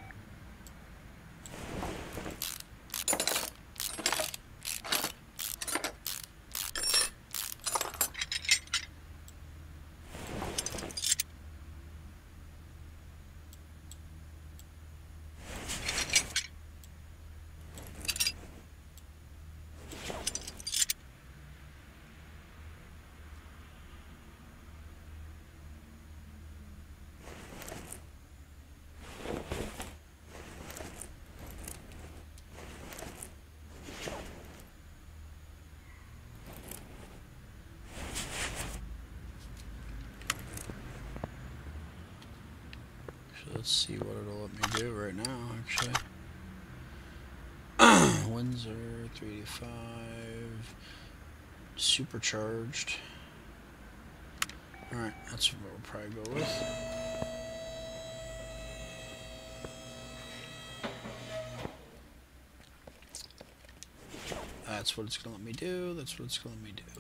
Let's see what it'll let me do right now, actually. Windsor, three eighty-five. Supercharged. Alright, that's what we'll probably go with. That's what it's going to let me do. That's what it's going to let me do.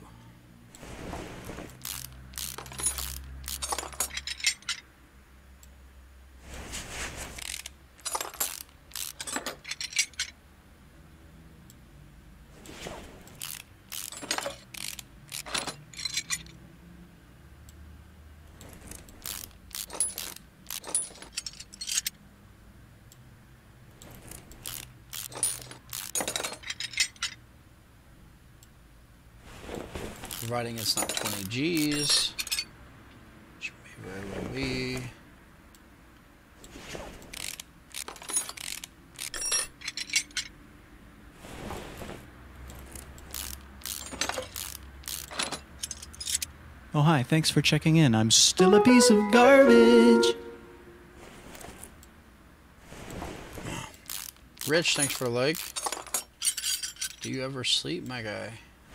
Providing it's not twenty G's, which may very well be. Oh, hi, thanks for checking in. I'm still a piece of garbage. Rich, thanks for the like. Do you ever sleep, my guy?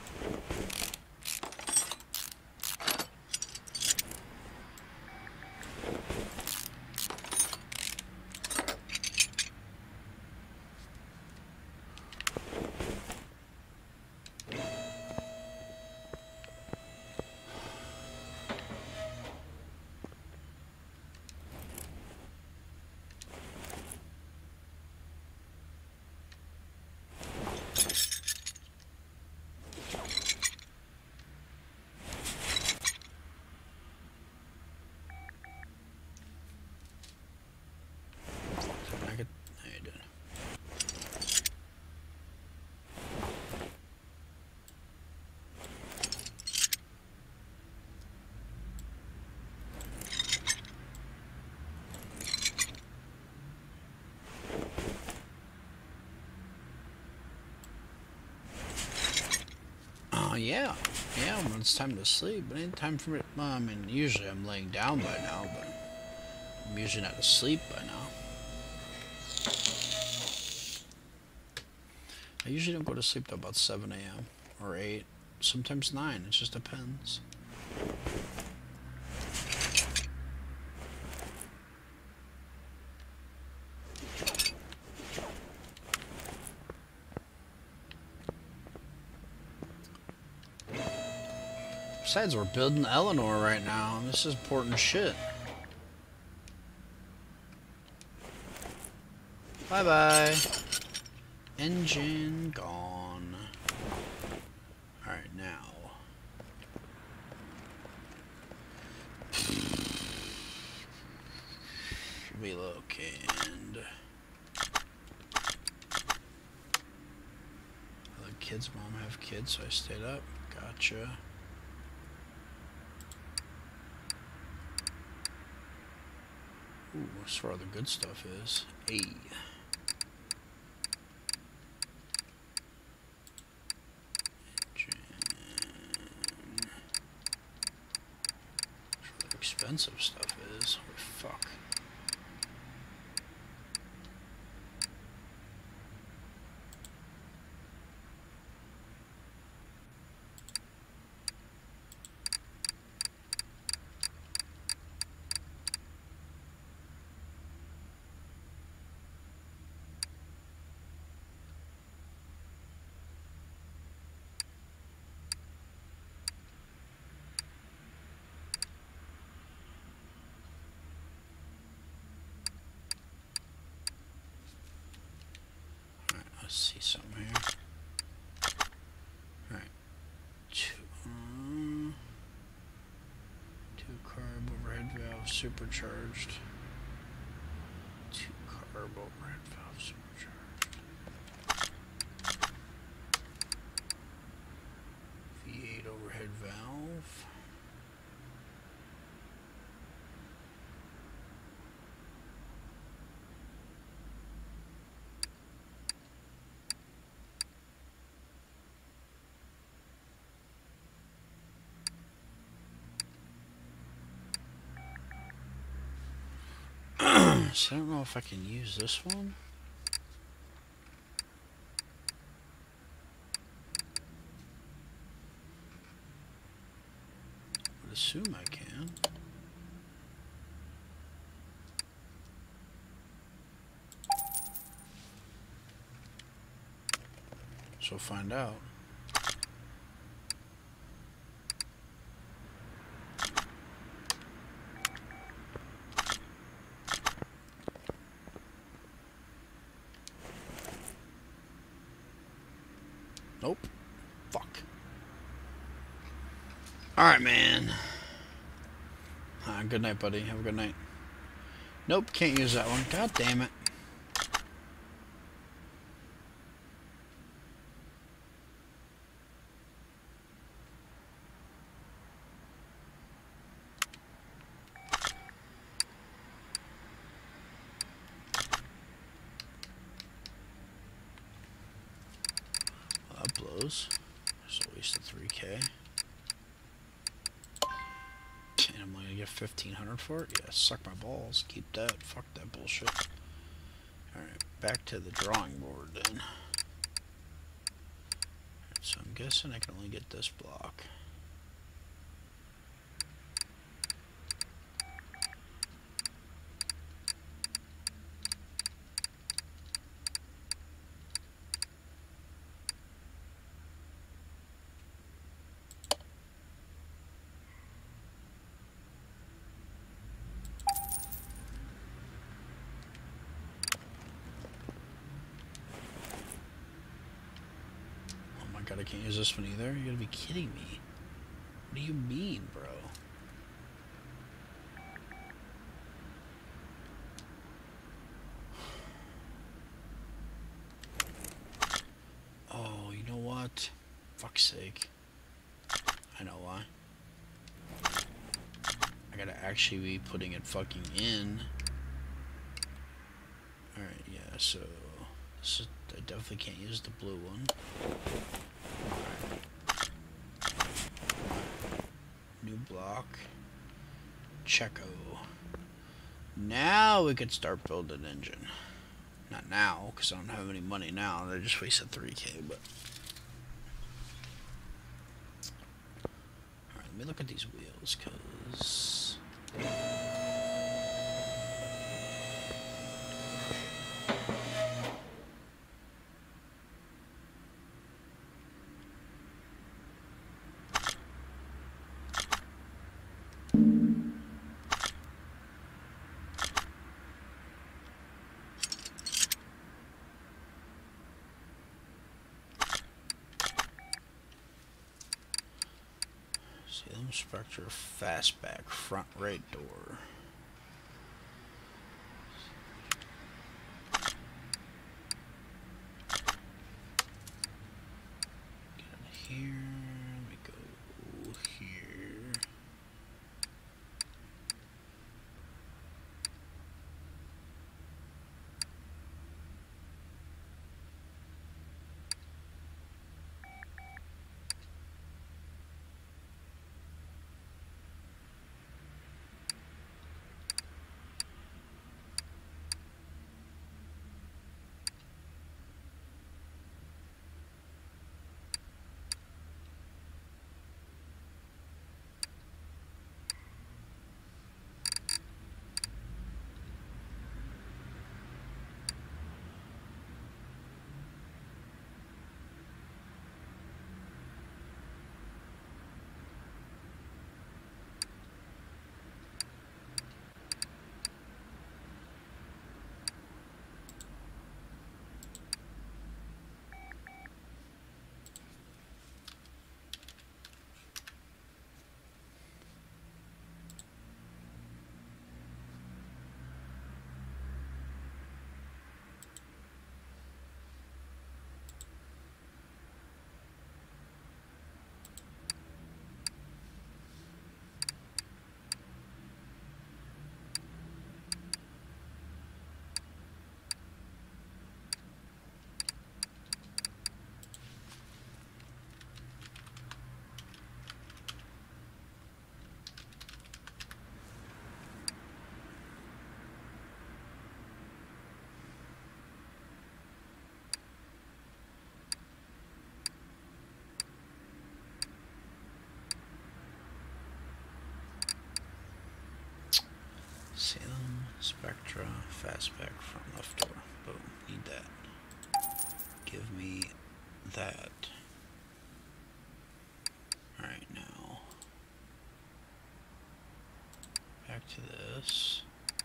Yeah, yeah, when it's time to sleep, but ain't time for it. Well, I mean, usually I'm laying down by now, but I'm usually not asleep by now. I usually don't go to sleep till about seven A M or eight, sometimes nine, it just depends. Besides, we're building Eleanor right now. This is important shit. Bye-bye. Engine gone. Alright, now. Relocate. The kids' mom have kids, so I stayed up. Gotcha. Ooh, that's where all the good stuff is. Hey. Engine. That's where the expensive stuff is. Oh, fuck. let's see something here. Alright. Two, um, two carb overhead valve supercharged. Two carb overhead valve supercharged. V eight overhead valve. So I don't know if I can use this one. I would assume I can. So find out. Nope. Fuck. Alright, man. Uh, good night, buddy. Have a good night. Nope, can't use that one. God damn it. Well, that blows. There's at least a three K. And I'm gonna get fifteen hundred for it? Yeah, suck my balls. Keep that. Fuck that bullshit. Alright, back to the drawing board then. Right, so I'm guessing I can only get this block. God, I can't use this one either. You're gonna be kidding me. What do you mean, bro? Oh, you know what? Fuck's sake. I know why. I gotta actually be putting it fucking in. Alright, yeah, so this is, I definitely can't use the blue one. New block. Checo. Now we could start building an engine. Not now, because I don't have any money now. I just wasted three K, but... Alright, let me look at these wheels, because... Salem Spectre fastback front right door. Get out of here. Let me go here. Salem, Spectra, Fastback, front left door. Boom. Need that. Give me that. Alright, now. Back to this.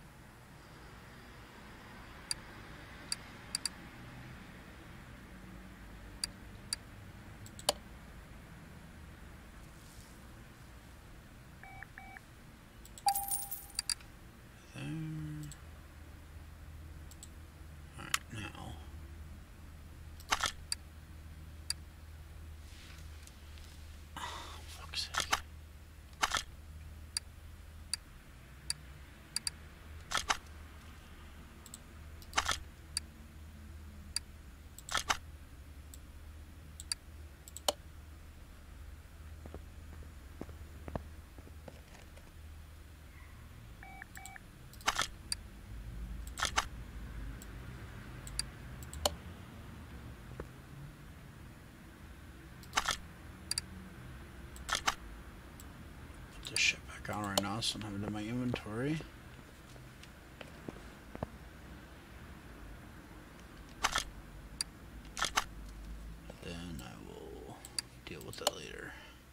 This shit back on right now, so I don't have it in my inventory. Then I will deal with that later.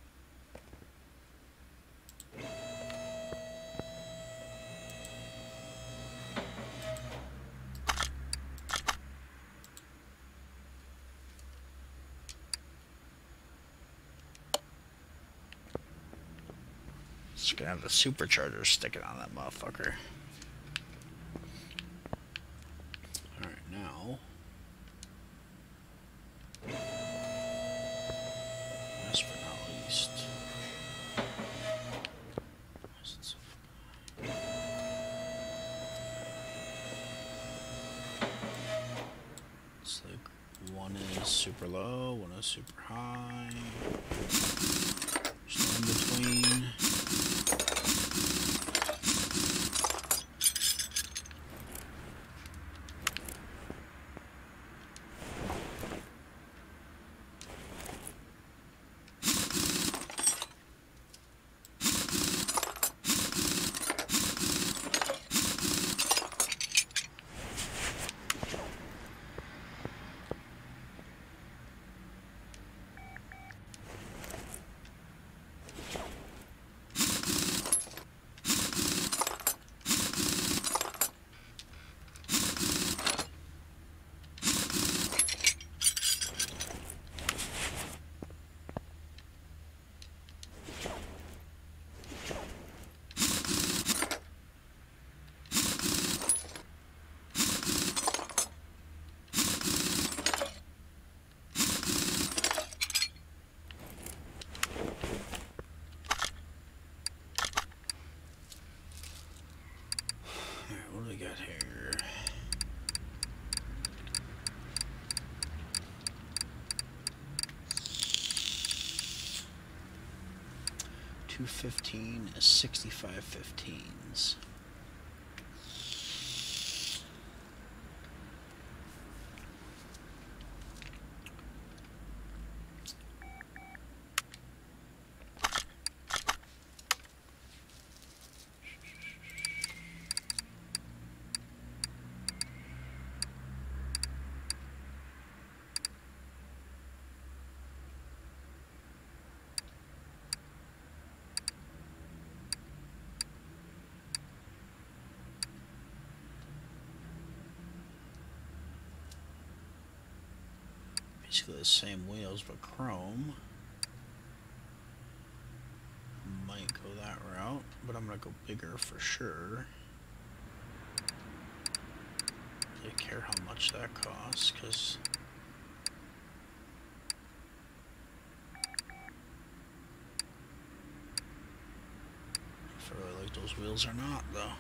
Just gonna have the supercharger sticking on that motherfucker. Alright, now. Last but not least. It's like one is super low, one is super high. Just in between. What do we got here? Two fifteen is sixty-five fifteens. Basically the same wheels, but chrome. Might go that route, but I'm gonna go bigger for sure. I don't care how much that costs, because if I really like those wheels or not, though.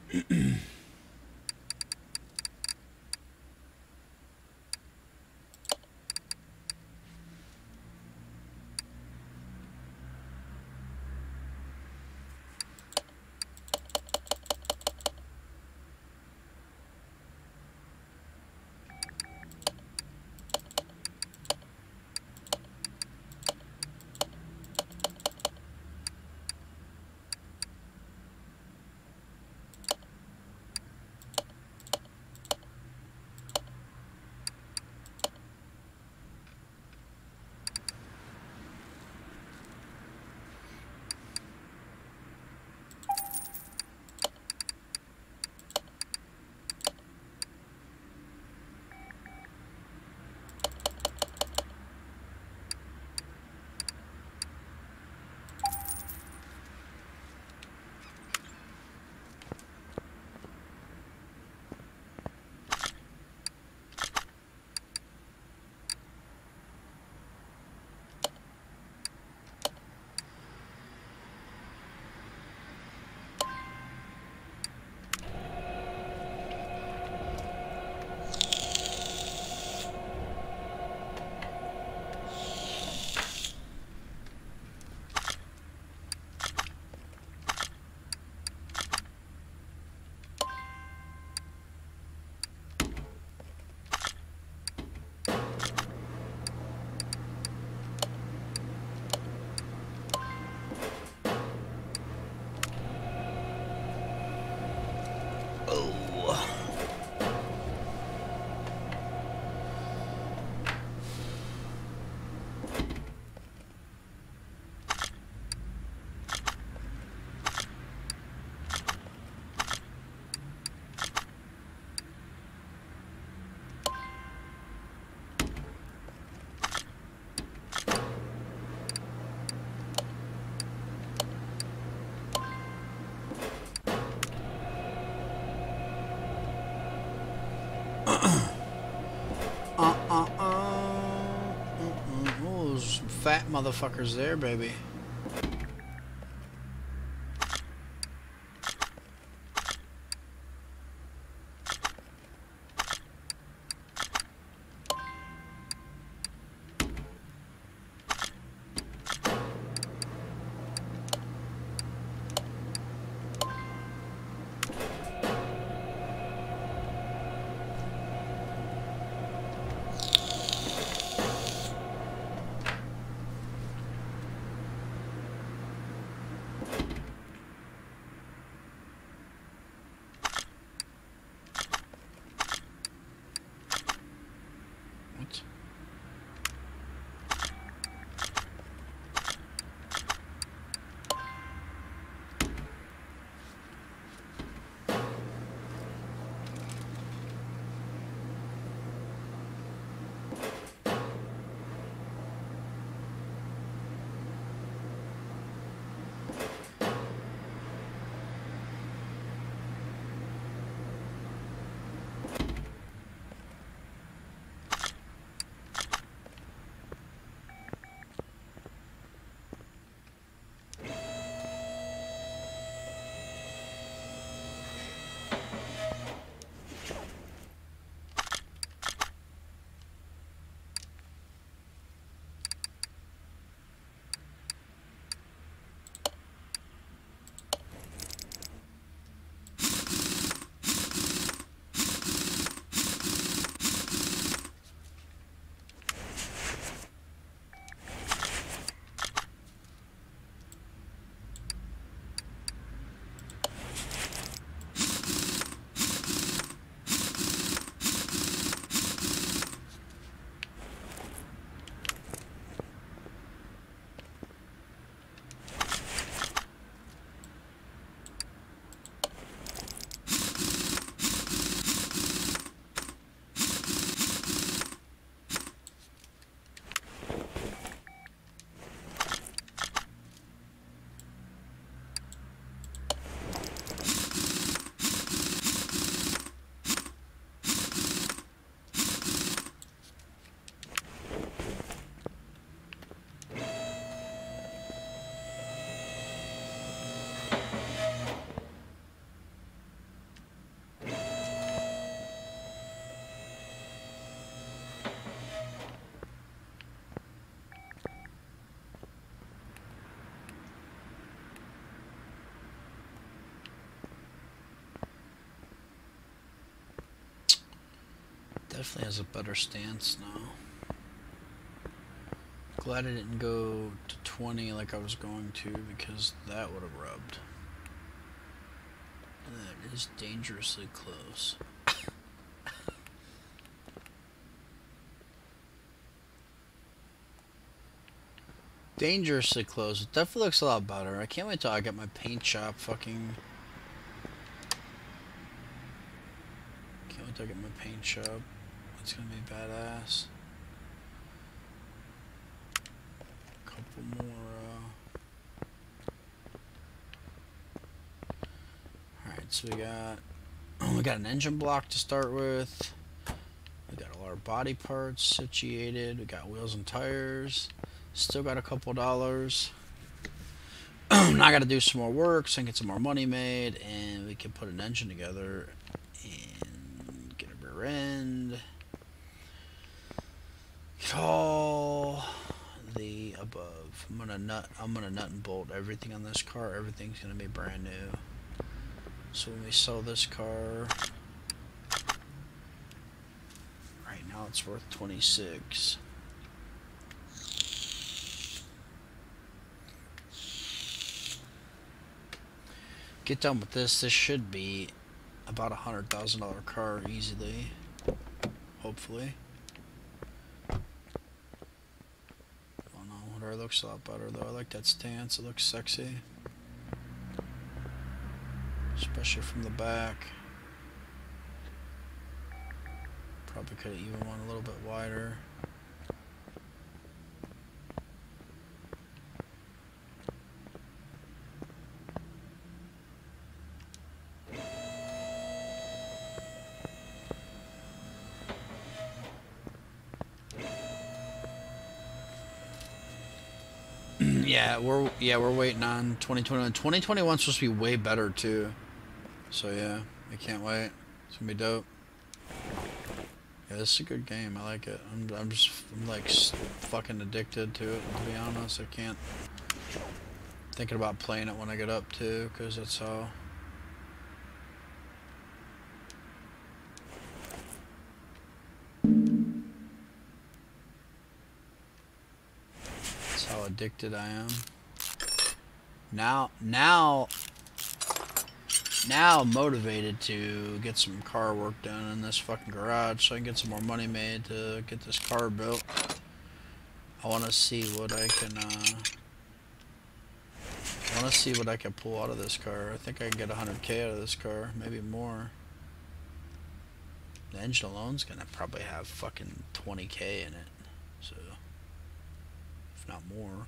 Fat motherfuckers there, baby. Definitely has a better stance now. Glad I didn't go to twenty like I was going to, because that would have rubbed. That is dangerously close. Dangerously close. It definitely looks a lot better. I can't wait till I get my paint shop fucking... Can't wait till I get my paint shop. It's gonna be badass. Couple more, uh... Alright, so we got... Oh, we got an engine block to start with. We got all our body parts situated. We got wheels and tires. Still got a couple dollars. Now I gotta do some more work so I can get some more money made, and we can put an engine together and get a rear end. Get all the above. I'm gonna nut I'm gonna nut and bolt everything on this car. Everything's gonna be brand new. So when we sell this car, right now it's worth twenty-six. Get done with this. This should be about a hundred thousand dollar car easily, hopefully. Oh no, whatever, looks a lot better though. I like that stance. It looks sexy, especially from the back. Probably could have even went a little bit wider. Yeah, we're yeah we're waiting on twenty twenty-one. twenty twenty-one's supposed to be way better too. So yeah, I can't wait. It's gonna be dope. Yeah, this is a good game. I like it. I'm I'm just I'm like fucking addicted to it. To be honest, I can't. Thinking about playing it when I get up too, because that's how. How addicted I am. Now, now, now I'm motivated to get some car work done in this fucking garage so I can get some more money made to get this car built. I want to see what I can, uh, I want to see what I can pull out of this car. I think I can get one hundred K out of this car, maybe more. The engine alone's gonna probably have fucking twenty K in it, so. Not more.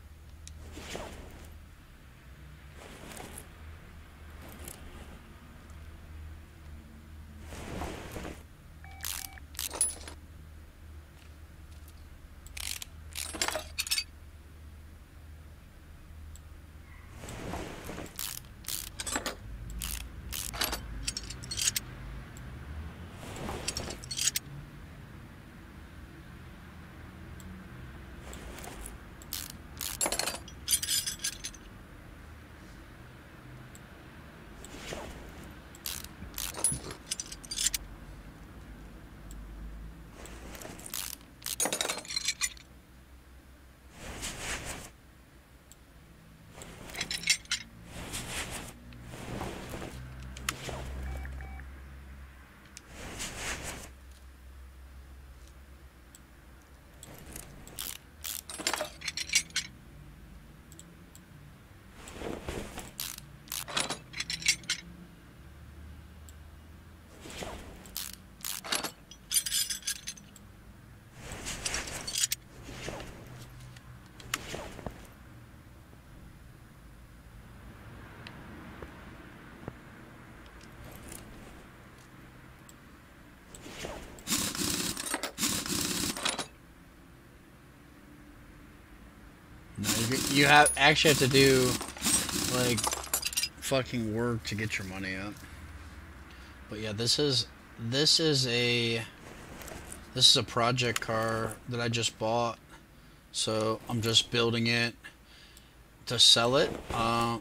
You have actually have to do like fucking work to get your money up. But yeah, this is this is a this is a project car that I just bought, so I'm just building it to sell it. Uh,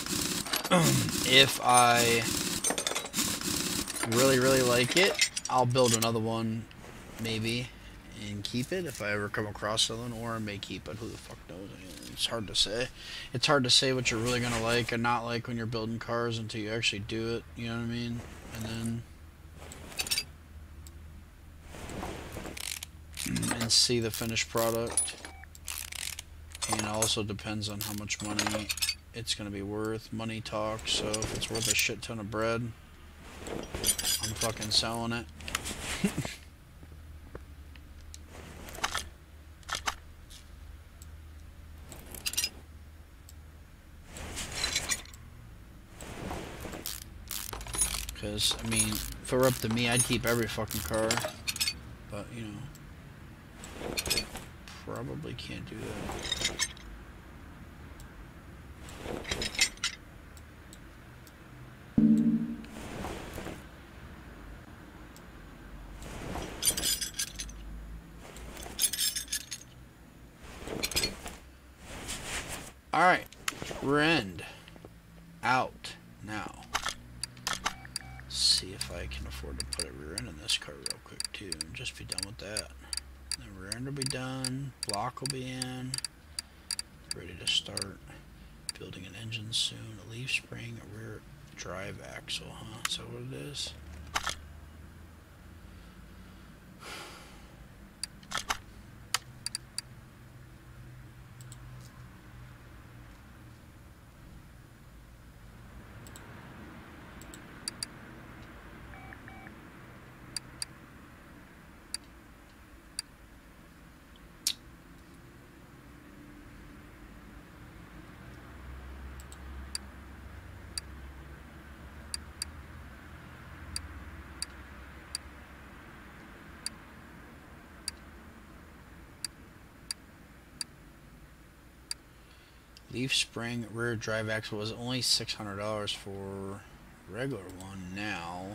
if I really really like it, I'll build another one maybe, and keep it if I ever come across something, or I may keep it. Who the fuck knows? I mean, it's hard to say. It's hard to say what you're really gonna like and not like when you're building cars until you actually do it. You know what I mean? And then and see the finished product. And it also depends on how much money it's gonna be worth. Money talks. So if it's worth a shit ton of bread, I'm fucking selling it. Because, I mean, if it were up to me, I'd keep every fucking car. But, you know, probably can't do that. Alright, Rend out now. See if I can afford to put a rear end in this car real quick too, and just be done with that. The rear end will be done, block will be in, ready to start building an engine soon. A leaf spring, a rear drive axle, huh? Is that what it is? Leaf spring rear drive axle was only six hundred dollars for regular one. Now,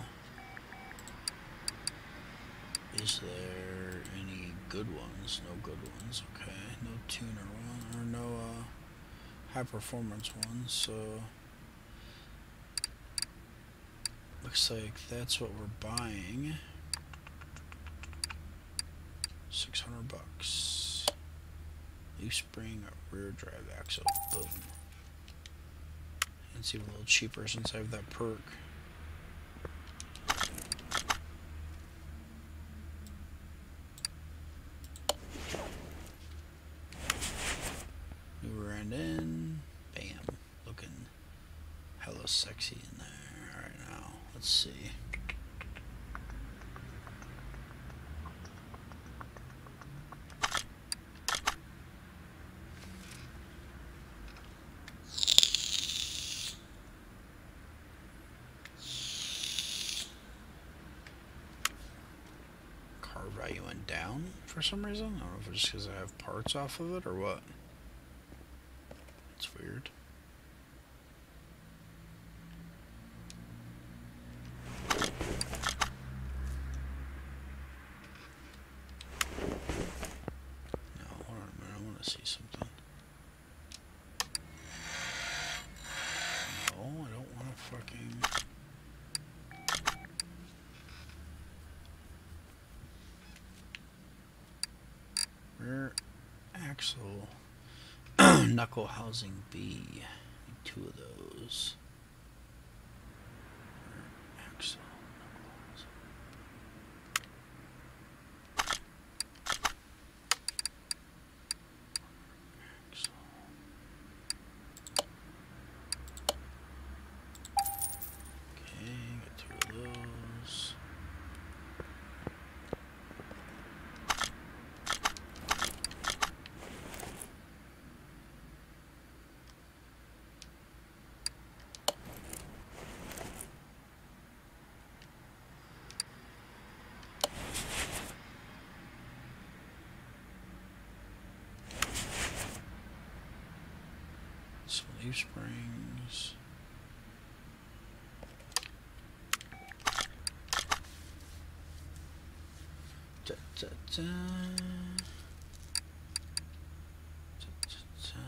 is there any good ones? No good ones. Okay, no tuner one or no uh, high performance ones. So looks like that's what we're buying. Six hundred bucks. Leaf spring, rear drive axle, boom. And it's even a little cheaper since I have that perk. New rear end in, bam, looking hella sexy in there. Alright, now, let's see. Value went down for some reason. I don't know if it's just because I have parts off of it or what. It's weird. No, hold on a minute. I want to see something. No, I don't want to fucking... Rear axle, knuckle housing B. Need two of those. Rear axle, axle. Okay, got two of those. Some leaf springs. Da, da, da. Da, da, da.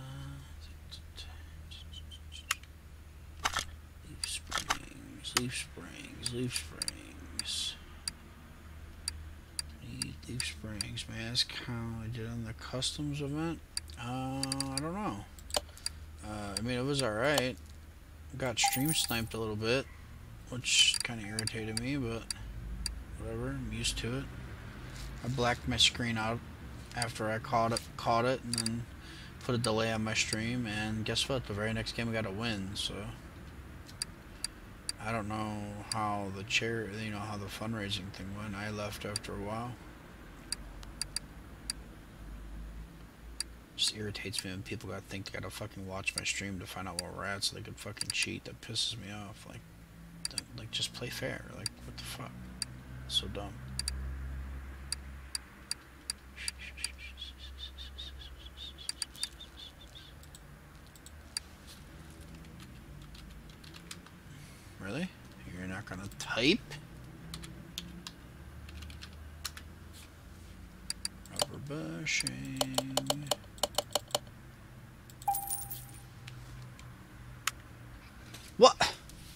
Leaf springs, leaf springs, leaf springs. Need Leaf Springs, man. That's kind of what I did on the customs event. Uh, I don't know. Uh, I mean, it was alright. Got stream sniped a little bit, which kind of irritated me, but whatever. I'm used to it. I blacked my screen out after I caught it, caught it, and then put a delay on my stream. And guess what? The very next game I got a win. So I don't know how the chair, you know, how the fundraising thing went. I left after a while. Just irritates me when people gotta think they gotta fucking watch my stream to find out where we're at so they could fucking cheat. That pisses me off. Like, like just play fair. Like, what the fuck? So dumb. Really? You're not gonna type? Rubber bushing. What?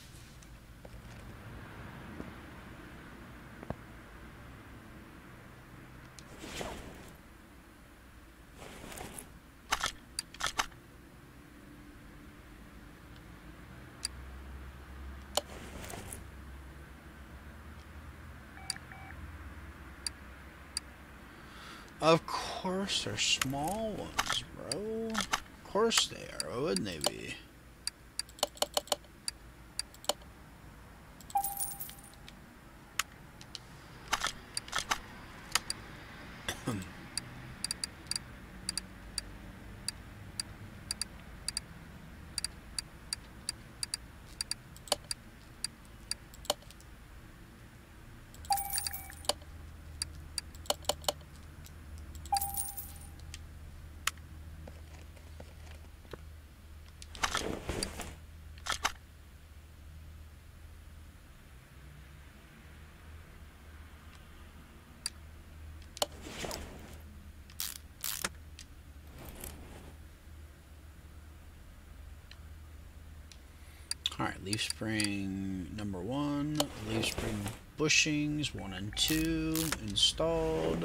Of course they're small ones, bro. Of course they are. Why wouldn't they be? Alright, leaf spring number one, leaf spring bushings one and two installed.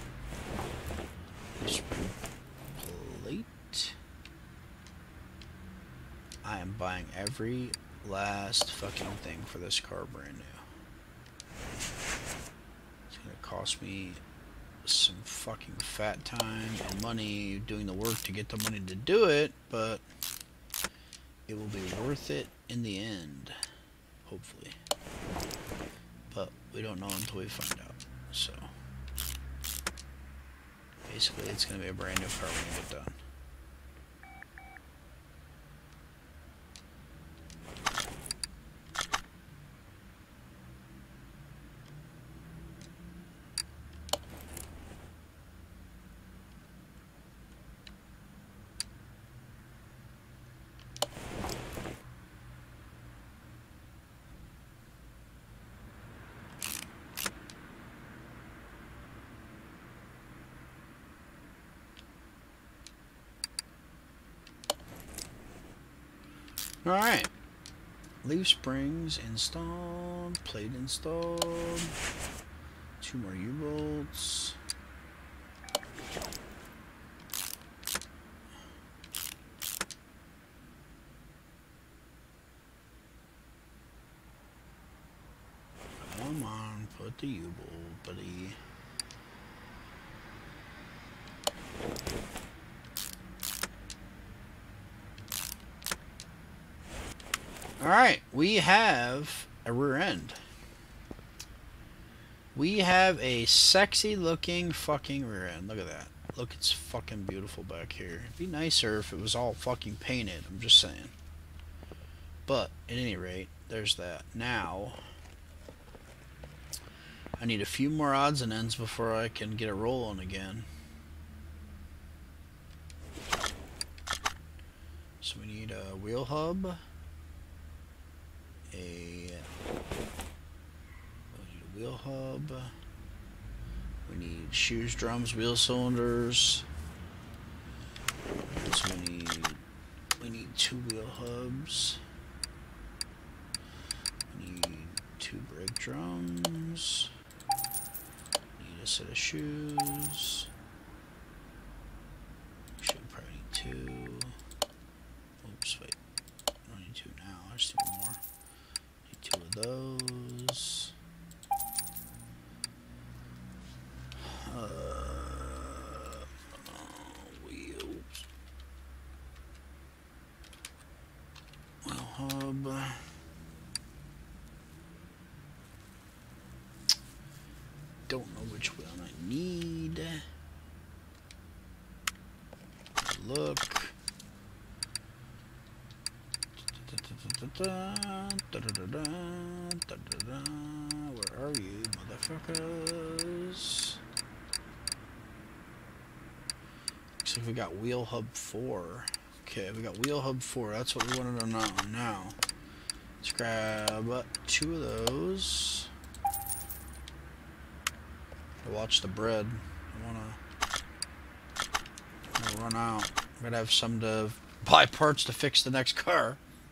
Leaf spring plate. I am buying every last fucking thing for this car brand new. It's gonna cost me some fucking fat time and money doing the work to get the money to do it, but it will be worth it in the end, hopefully. But we don't know until we find out. So basically, it's gonna be a brand new car when we get done. Alright, leaf springs installed, plate installed, two more U-bolts. Come on, put the U-bolt, buddy. Alright, we have a rear end. We have a sexy looking fucking rear end. Look at that. Look, it's fucking beautiful back here. It'd be nicer if it was all fucking painted, I'm just saying. But, at any rate, there's that. Now, I need a few more odds and ends before I can get it rolling again. So we need a wheel hub. A, we need a wheel hub. We need shoes, drums, wheel cylinders. So we need we need two wheel hubs. We need two brake drums. We need a set of shoes. Should probably need two. Oops, wait. I don't need two now. I just need one more. Need two of those. Uh, wheels. Wheel hub. Don't know which wheel I need. Look. Where are you, motherfuckers? Looks like we got wheel hub four. Okay, we got wheel hub four. That's what we wanted to know now. Let's grab two of those. Watch the bread. I wanna, I wanna run out. I'm gonna have some to buy parts to fix the next car.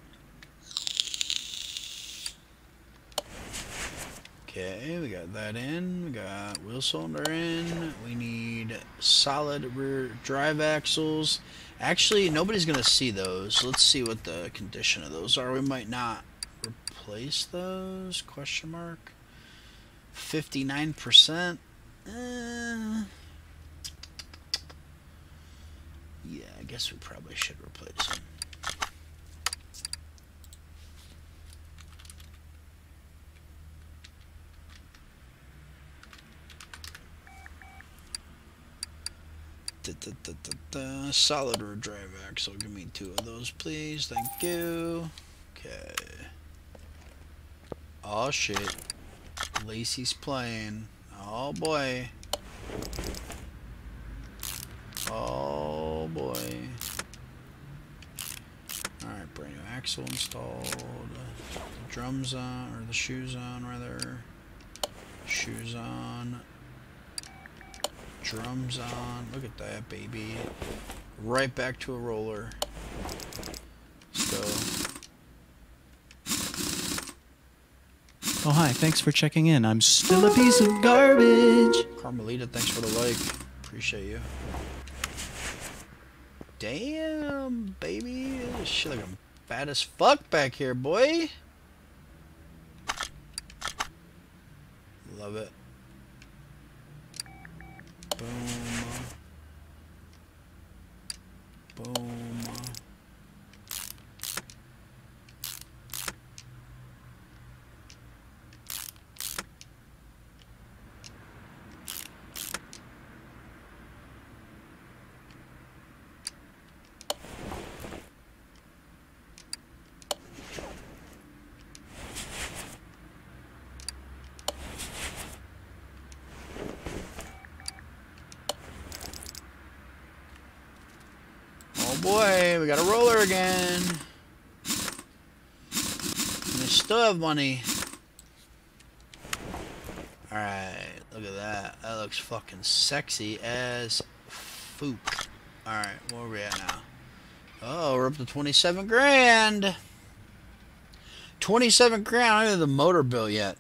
Okay, we got that in. We got wheel cylinder in. We need solid rear drive axles. Actually, nobody's gonna see those. Let's see what the condition of those are. We might not replace those? Question mark. fifty-nine percent. Uh, yeah, I guess we probably should replace them. Da, da, da, da, da. Solid rear drive axle. Give me two of those, please. Thank you. Okay. Oh shit. Lacey's playing. Oh boy. Oh boy. Alright, brand new axle installed. The drums on, or the shoes on rather. Shoes on. Drums on. Look at that, baby. Right back to a roller. Let's go. Oh, hi. Thanks for checking in. I'm still a piece of garbage. Carmelita, thanks for the like. Appreciate you. Damn, baby. This shit like I'm fat as fuck back here, boy. Love it. Boom. Boom. Boy, we got a roller again. And we still have money. Alright, look at that. That looks fucking sexy as fook. Alright, where are we at now? Oh, we're up to twenty-seven grand. twenty-seven grand. I don't have the motor bill yet.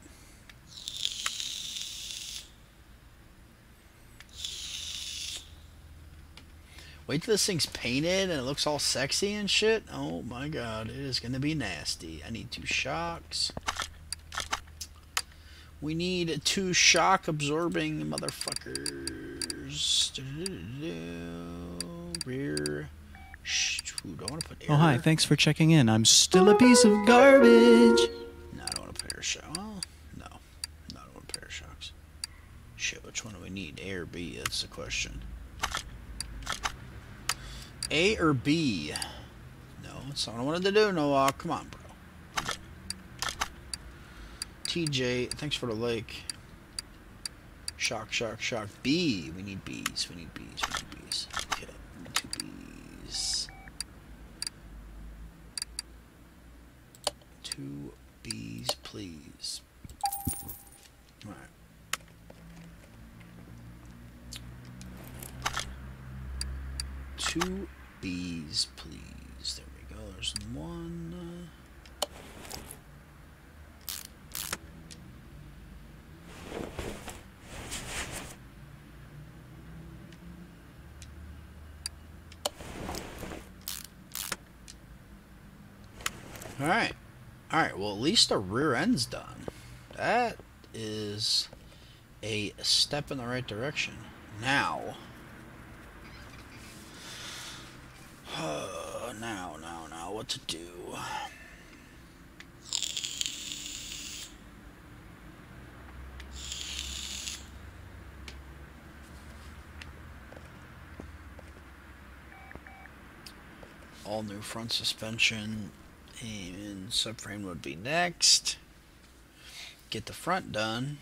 Wait till this thing's painted and it looks all sexy and shit. Oh my god, it is gonna be nasty. I need two shocks. We need two shock absorbing motherfuckers. Rear. Ooh, do I want to put air? Oh, hi. Thanks for checking in. I'm still a piece of garbage. No, I don't want to put air shock. Oh, no. No, I don't want to put air shocks. Shit, which one do we need? A or B? That's the question. A or B? No, that's not what I wanted to do, Noah. Come on, bro. T J, thanks for the like. Shock, shock, shock. B. We need B's. We need B's. We need B's. Okay, we need two B's. Two B's, please. Alright. Two B's, please. There we go. There's one. Alright. Alright, well, at least the rear end's done. That is a step in the right direction. Now... Uh, now, now, now, what to do? All new front suspension and subframe would be next. Get the front done,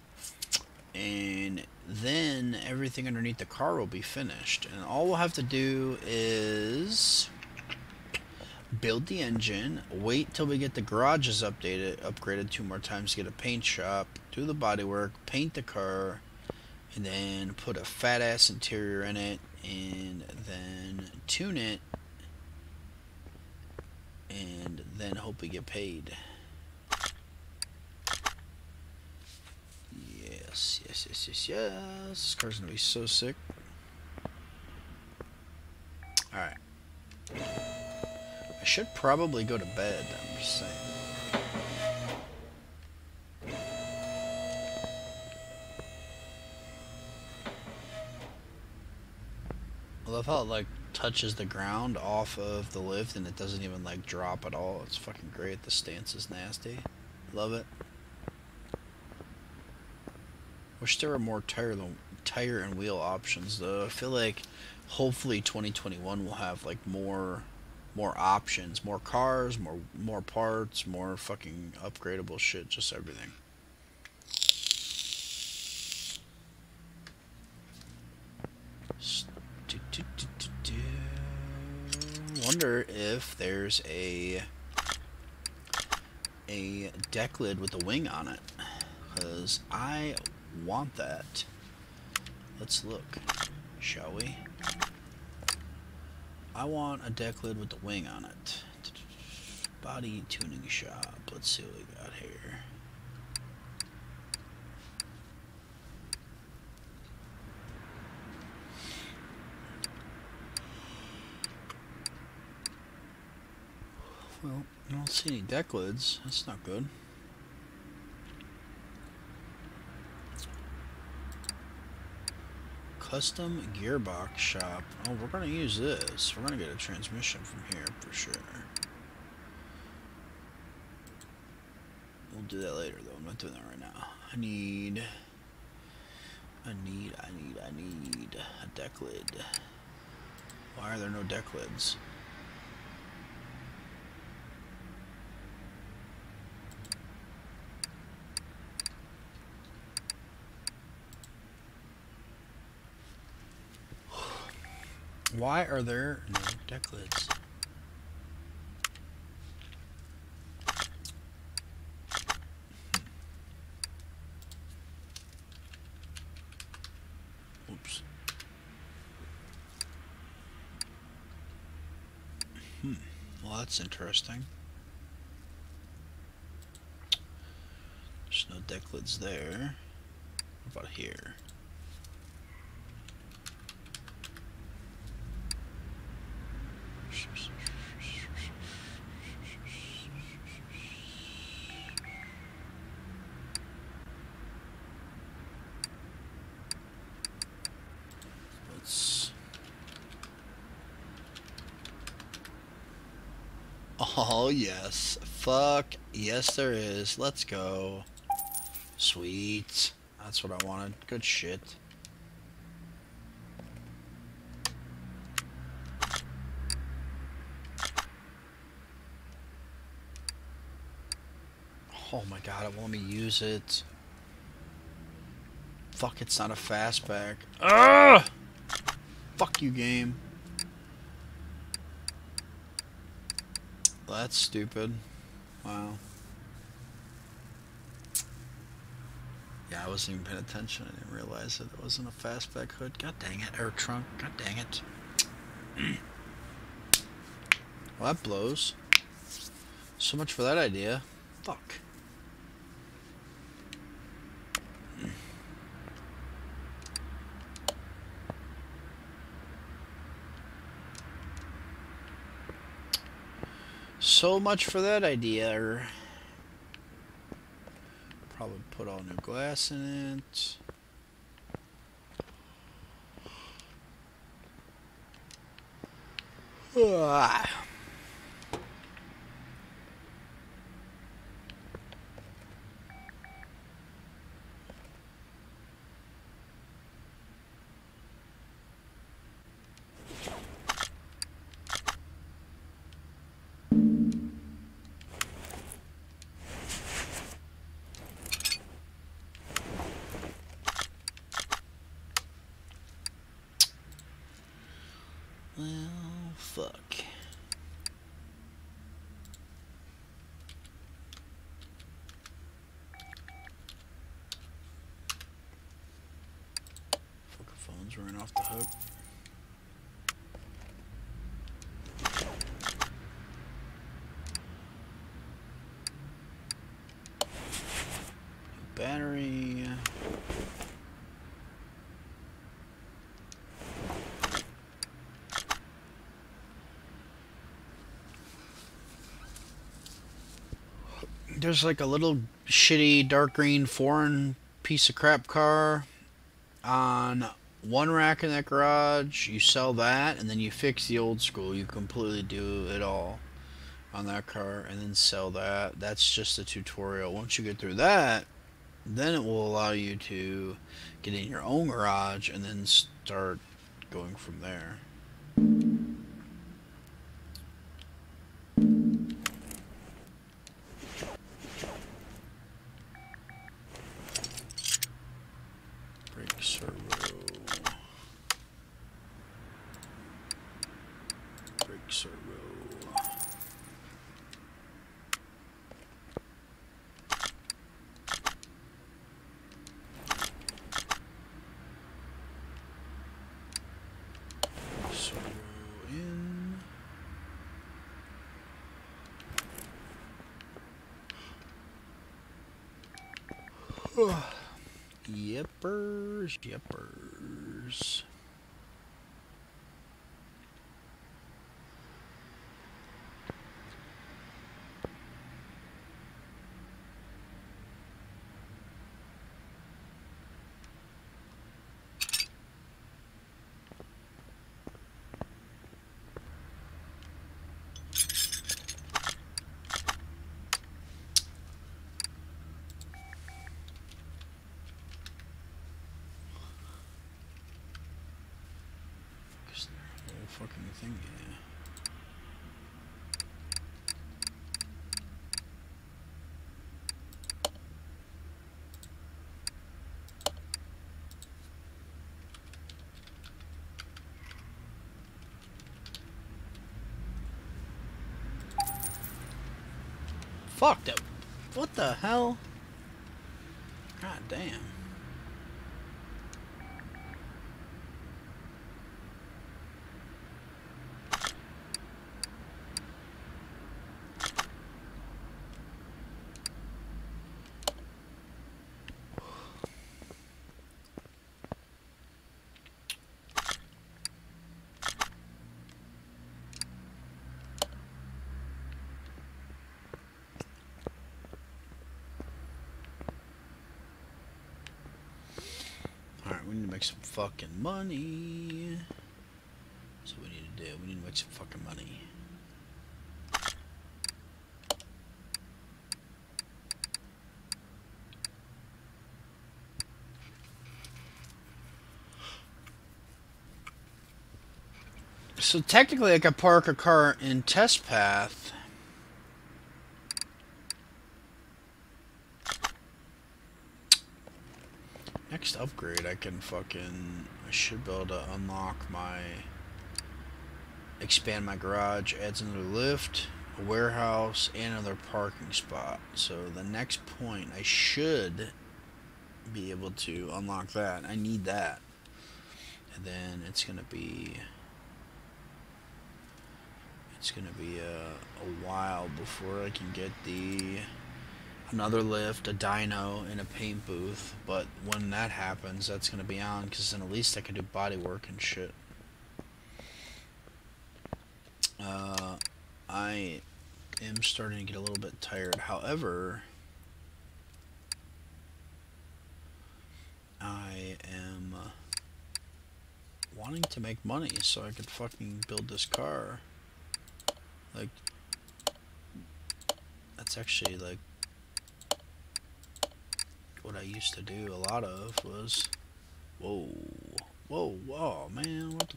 and then everything underneath the car will be finished. And all we'll have to do is build the engine, wait till we get the garages updated, upgraded two more times, get a paint shop, do the bodywork, paint the car, and then put a fat ass interior in it, and then tune it, and then hope we get paid. Yes, yes, yes, yes, yes. This car's gonna be so sick. Alright. I should probably go to bed, I'm just saying. I love how it like touches the ground off of the lift and it doesn't even like drop at all. It's fucking great. The stance is nasty. Love it. Wish there were more tire tire and wheel options though. I feel like hopefully twenty twenty-one will have like more more options, more cars, more more parts, more fucking upgradable shit, just everything. Do, do, do, do, do. Wonder if there's a a deck lid with a wing on it, because I want that. Let's look, shall we? I want a deck lid with the wing on it. Body tuning shop. Let's see what we got here. Well, I don't see any deck lids. That's not good. Custom gearbox shop. Oh, we're gonna use this. We're gonna get a transmission from here for sure. We'll do that later though. I'm not doing that right now. I need I need I need I need a deck lid. Why are there no deck lids? Why are there no deck lids? Oops. Hmm. Well, that's interesting. There's no deck lids there. What about here? Oh yes, fuck yes there is. Let's go. Sweet. That's what I wanted. Good shit. Oh my god, it won't let me use it. Fuck, it's not a fastback. Ugh! Fuck you, game. Well, that's stupid. Wow. Yeah, I wasn't even paying attention. I didn't realize that it wasn't a fastback hood. God dang it. Or trunk. God dang it. Well, that blows. So much for that idea. Fuck. So much for that idea. Or probably put all new glass in it. Ah. Well, fuck. Fucking phone's running off the hook. Battery. There's like a little shitty dark green foreign piece of crap car on one rack in that garage. You sell that and then you fix the old school. You completely do it all on that car and then sell that. That's just a tutorial. Once you get through that, then it will allow you to get in your own garage and then start going from there. Brake servo. Brake servo. Servo in. Yippers, yippers. Fucking thing, yeah. Fuck that. What the hell? God damn. Alright, we need to make some fucking money. That's what we need to do. We need to make some fucking money. So technically I could park a car in test path. Next upgrade I can fucking, I should be able to unlock my, expand my garage, adds another lift, a warehouse, and another parking spot. So the next point I should be able to unlock that. I need that. And then it's gonna be It's gonna be a, a while before I can get the another lift, a dyno, and a paint booth. But when that happens, that's gonna be on, because then at least I can do body work and shit. Uh, I am starting to get a little bit tired. However, I am uh, wanting to make money so I could fucking build this car. Like, that's actually like what I used to do a lot of was, whoa, whoa, whoa, man, what the,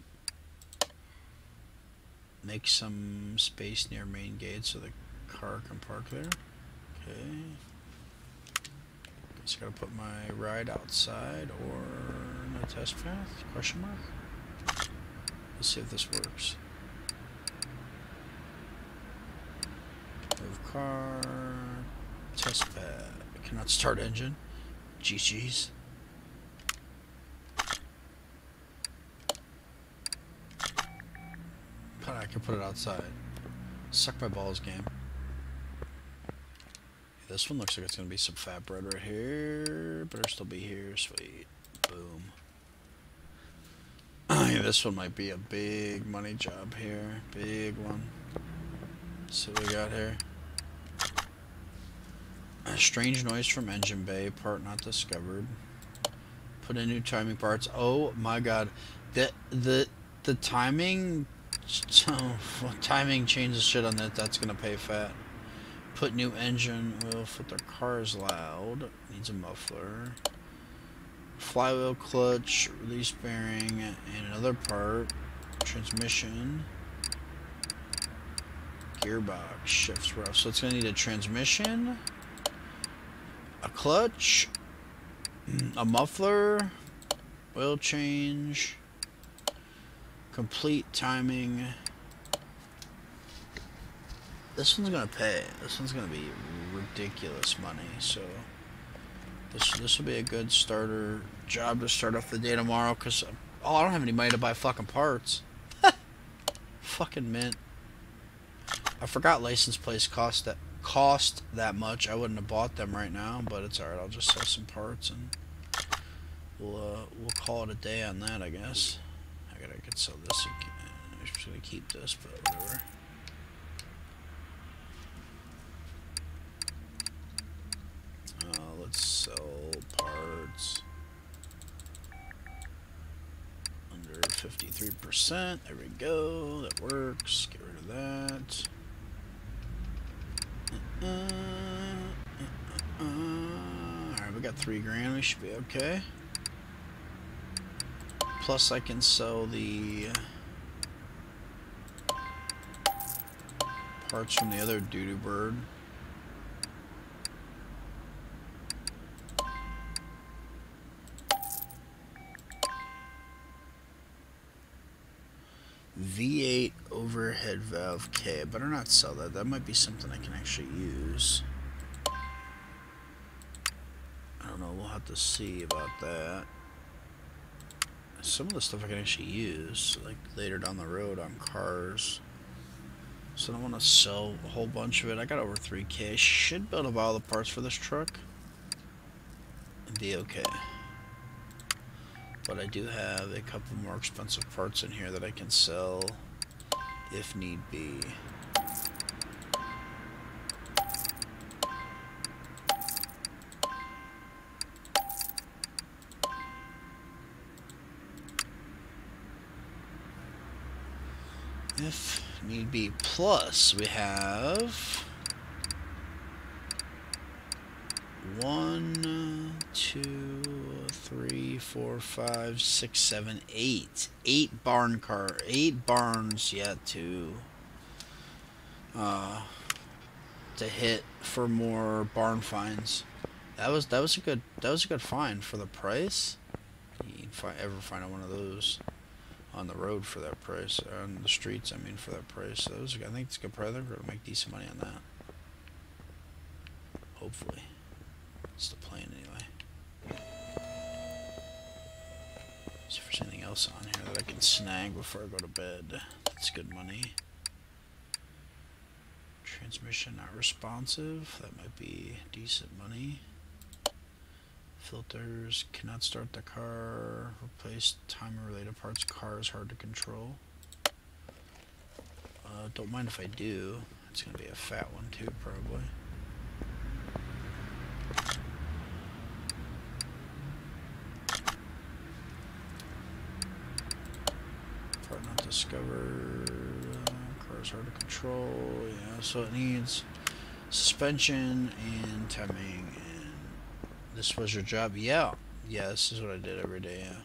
make some space near main gate so the car can park there. Okay. Guess I gotta put my ride outside or no test path? Question mark? Let's see if this works. Move car, test pad. I cannot start engine. G G's. But I can put it outside. Suck my balls, game. This one looks like it's gonna be some fat bread right here. Better still be here. Sweet. Boom. Yeah, this one might be a big money job here. Big one. See what we got here. A strange noise from engine bay. Part not discovered. Put in new timing parts. Oh my god. The the the timing so well, timing changes shit on that. That's gonna pay fat. Put new engine oil. Put their cars loud. Needs a muffler. Flywheel, clutch, release bearing, and another part. Transmission. Gearbox. Shifts rough. So it's gonna need a transmission, a clutch, a muffler, oil change, complete timing. This one's gonna pay. This one's gonna be ridiculous money. So this this will be a good starter job to start off the day tomorrow. Cause oh, I don't have any money to buy fucking parts. Fucking mint. I forgot license plates cost that cost that much. I wouldn't have bought them right now, but it's alright. I'll just sell some parts and we'll uh, we'll call it a day on that, I guess. I gotta I could sell this again. I'm just gonna keep this, but whatever. Uh, let's sell parts under fifty-three percent. There we go. That works. Get rid of that. Uh, uh, uh, uh. Alright, we got three grand. We should be okay. Plus, I can sell the parts from the other doo-doo bird. V eight overhead valve K. I better not sell that. That might be something I can actually use. I don't know. We'll have to see about that. Some of the stuff I can actually use, like later down the road on cars. So I don't want to sell a whole bunch of it. I got over three K. I should be able to buy all the parts for this truck and be okay. But I do have a couple more expensive parts in here that I can sell if need be. If need be. Plus, we have one, two, three, four, five, six, seven, eight. Eight barn car, eight barns yet to uh, to hit for more barn finds. That was that was a good that was a good find for the price. You can fi ever find one of those on the road for that price, on the streets, I mean, for that price. So those, I think it's a good price. We're gonna make decent money on that. Hopefully, it's the plan anyway. See if there's anything else on here that I can snag before I go to bed. That's good money. Transmission not responsive. That might be decent money. Filters, cannot start the car, replace timer related parts, car is hard to control. Uh, don't mind if I do. It's gonna be a fat one too, probably. Part not discovered. Uh, car's hard to control. Yeah, so it needs suspension and timing. And this was your job? Yeah. Yeah, this is what I did every day, yeah.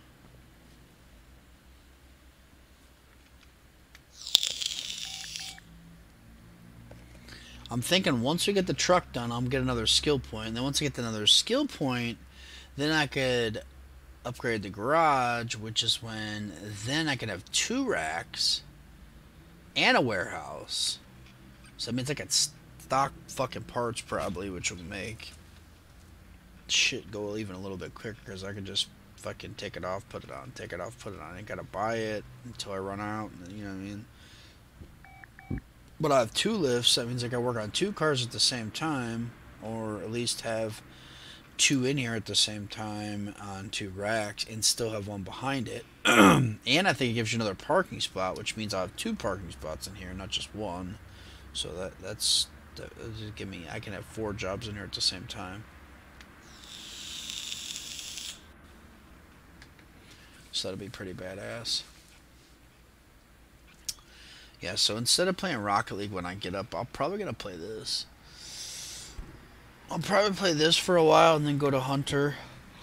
I'm thinking once we get the truck done, I'll get another skill point. And then once I get another skill point, then I could upgrade the garage, which is when then I could have two racks and a warehouse. So that means I could stock fucking parts probably, which will make shit go even a little bit quicker because I could just fucking take it off, put it on, take it off, put it on. I ain't gotta buy it until I run out, you know what I mean? But I have two lifts, that means I can work on two cars at the same time, or at least have two in here at the same time on two racks, and still have one behind it. And I think it gives you another parking spot, which means I'll have two parking spots in here, not just one. So that that's that, that give me I can have four jobs in here at the same time. So that'll be pretty badass. Yeah, so instead of playing Rocket League when I get up, I'm probably going to play this. I'll probably play this for a while and then go to Hunter.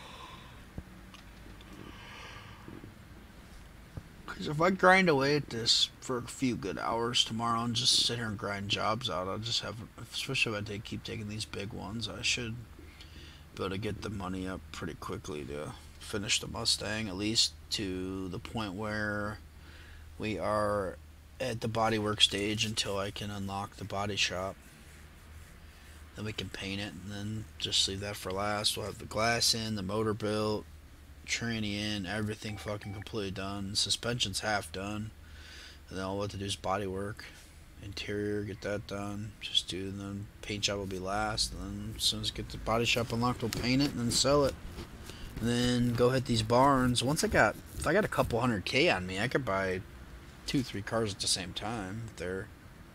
Because if I grind away at this for a few good hours tomorrow and just sit here and grind jobs out, I'll just have, especially if I take, keep taking these big ones, I should be able to get the money up pretty quickly to finish the Mustang, at least to the point where we are at the bodywork stage until I can unlock the body shop. Then we can paint it and then just leave that for last. We'll have the glass in, the motor built, tranny in, everything fucking completely done. Suspension's half done. And then all we'll have to do is bodywork. Interior, get that done. Just do, and then paint job will be last. And then as soon as we get the body shop unlocked, we'll paint it and then sell it. And then go hit these barns. Once I got, if I got a couple hundred K on me, I could buy two, three cars at the same time. If they're,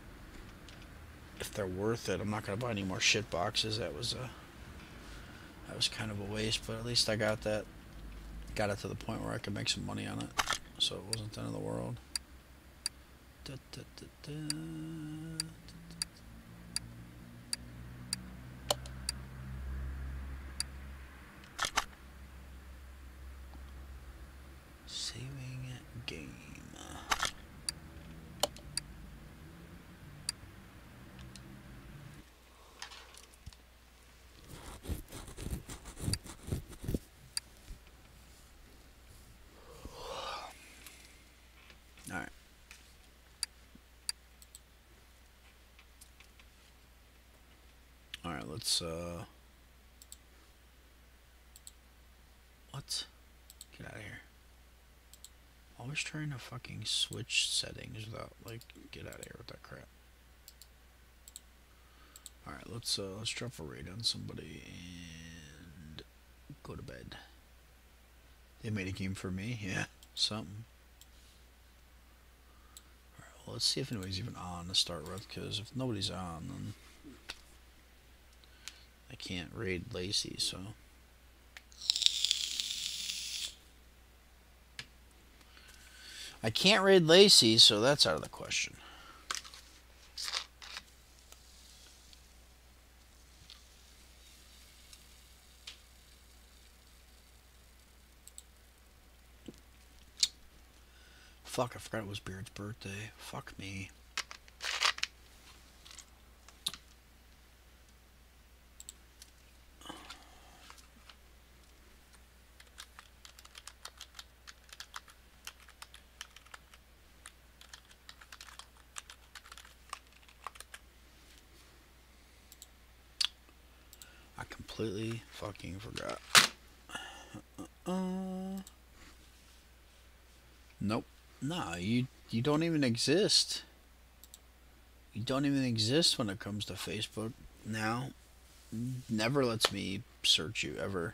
if they're worth it. I'm not gonna buy any more shit boxes. That was a, that was kind of a waste. But at least I got that, got it to the point where I could make some money on it. So it wasn't the end of the world. Da, da, da, da. Saving game. Alright. Alright, let's, uh... What? Get out of here. Always trying to fucking switch settings without, like, get out of here with that crap. Alright, let's, uh, let's drop a raid on somebody and go to bed. They made a game for me? Yeah, something. Alright, well, let's see if anybody's even on to start with, because if nobody's on, then I can't raid Lacey, so... I can't raid Lacey, so that's out of the question. Fuck, I forgot it was Beard's birthday. Fuck me. Completely fucking forgot. Uh, uh, nope. Nah, you you don't even exist. You don't even exist when it comes to Facebook now. Never lets me search you ever.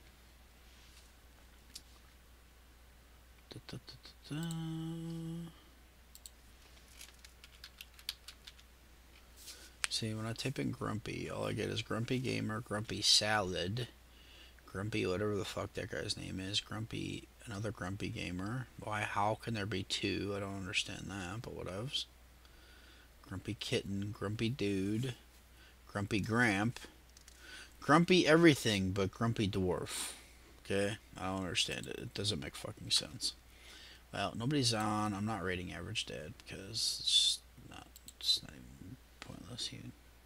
Da, da, da, da, da. see, when I type in Grumpy, all I get is Grumpy Gamer, Grumpy Salad, Grumpy whatever the fuck that guy's name is, Grumpy, another Grumpy Gamer. Why, how can there be two? I don't understand that, but whatevs. Grumpy Kitten, Grumpy Dude, Grumpy Gramp, Grumpy everything but Grumpy Dwarf. Okay? I don't understand it. It doesn't make fucking sense. Well, nobody's on. I'm not rating Average Dad because it's not, it's not even pointless. He,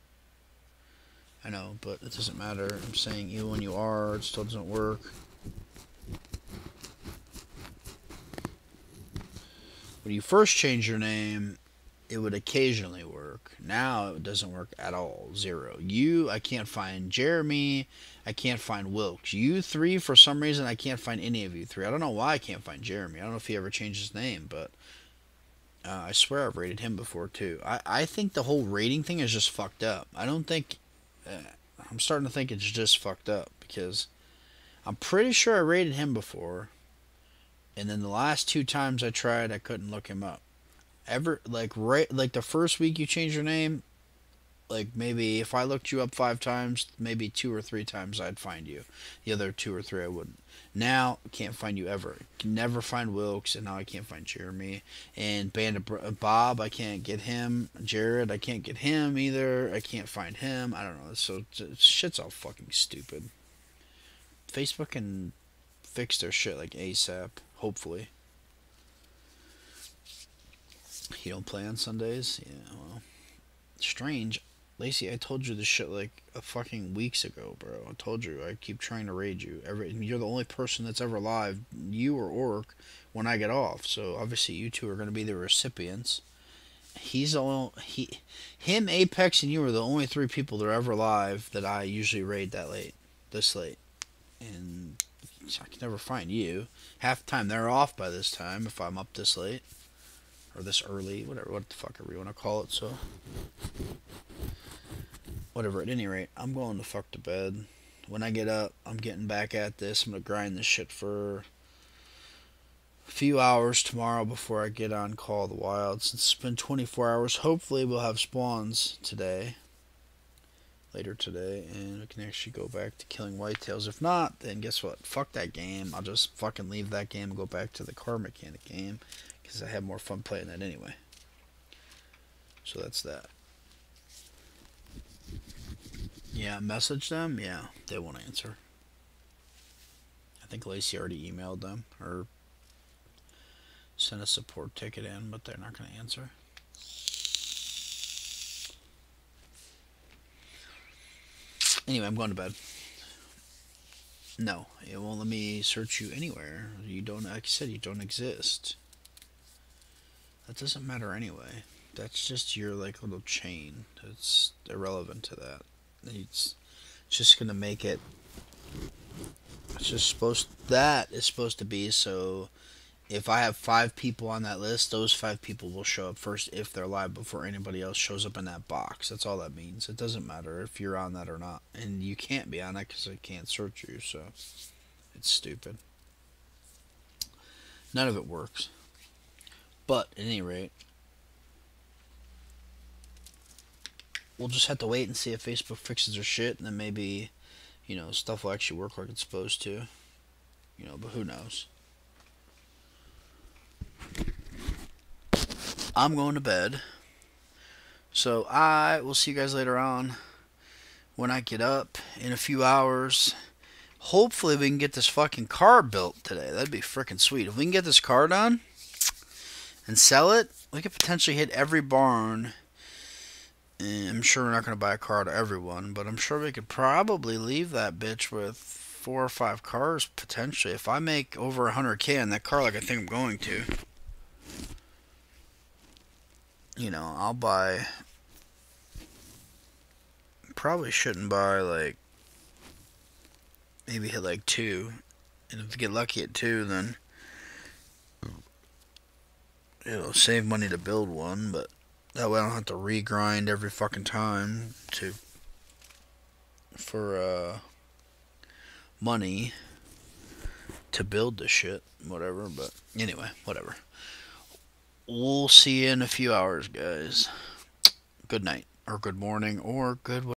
I know, but it doesn't matter. I'm saying even when you are, it still doesn't work. When you first change your name, it would occasionally work. Now it doesn't work at all. Zero. You, I can't find Jeremy. I can't find Wilkes. You three, for some reason, I can't find any of you three. I don't know why I can't find Jeremy. I don't know if he ever changed his name, but uh, I swear I've rated him before too. I, I think the whole rating thing is just fucked up. I don't think... Uh, I'm starting to think it's just fucked up because I'm pretty sure I rated him before, and then the last two times I tried, I couldn't look him up. Ever, like, right, like the first week you changed your name, like maybe if I looked you up five times, maybe two or three times I'd find you. The other two or three I wouldn't. Now, I can't find you ever. Can never find Wilkes, and now I can't find Jeremy. And Band of Br- Bob, I can't get him. Jared, I can't get him either. I can't find him. I don't know. So, shit's all fucking stupid. Facebook can fix their shit like ASAP, hopefully. You don't play on Sundays? Yeah, well, strange. Lacey, I told you this shit like a fucking weeks ago, bro. I told you. I keep trying to raid you. Every, you're the only person that's ever live, you or Orc, when I get off. So obviously you two are going to be the recipients. He's the only, he, him, Apex, and you are the only three people that are ever live that I usually raid that late, this late. And I can never find you. Half the time they're off by this time if I'm up this late. Or this early, whatever, what the fuck ever you want to call it, so. Whatever, at any rate, I'm going to fuck to bed. When I get up, I'm getting back at this. I'm going to grind this shit for a few hours tomorrow before I get on Call of the Wild. Since it's been twenty-four hours, hopefully we'll have spawns today. Later today, and we can actually go back to killing whitetails. If not, then guess what? Fuck that game. I'll just fucking leave that game and go back to the car mechanic game. Because I have more fun playing that anyway. So that's that. Yeah, message them? Yeah, they won't answer. I think Lacey already emailed them. Or sent a support ticket in, but they're not going to answer. Anyway, I'm going to bed. No, it won't let me search you anywhere. You don't, like I said, you don't exist. That doesn't matter anyway. That's just your like little chain. It's irrelevant to that. It's just gonna make it. It's just supposed. That is supposed to be so. If I have five people on that list, those five people will show up first if they're live before anybody else shows up in that box. That's all that means. It doesn't matter if you're on that or not, and you can't be on it because I can't search you. So it's stupid. None of it works. But, at any rate, we'll just have to wait and see if Facebook fixes their shit, and then maybe, you know, stuff will actually work like it's supposed to. You know, but who knows. I'm going to bed. So, I will see you guys later on when I get up in a few hours. Hopefully, we can get this fucking car built today. That'd be freaking sweet. If we can get this car done and sell it, we could potentially hit every barn. And I'm sure we're not going to buy a car to everyone, but I'm sure we could probably leave that bitch with four or five cars potentially. If I make over one hundred K on that car like I think I'm going to, you know, I'll buy, probably shouldn't buy like, maybe hit like two. And if we get lucky at two, then it'll save money to build one, but that way I don't have to regrind every fucking time to for uh money to build this shit, whatever. But anyway, whatever. We'll see you in a few hours, guys. Good night. or good morning, or good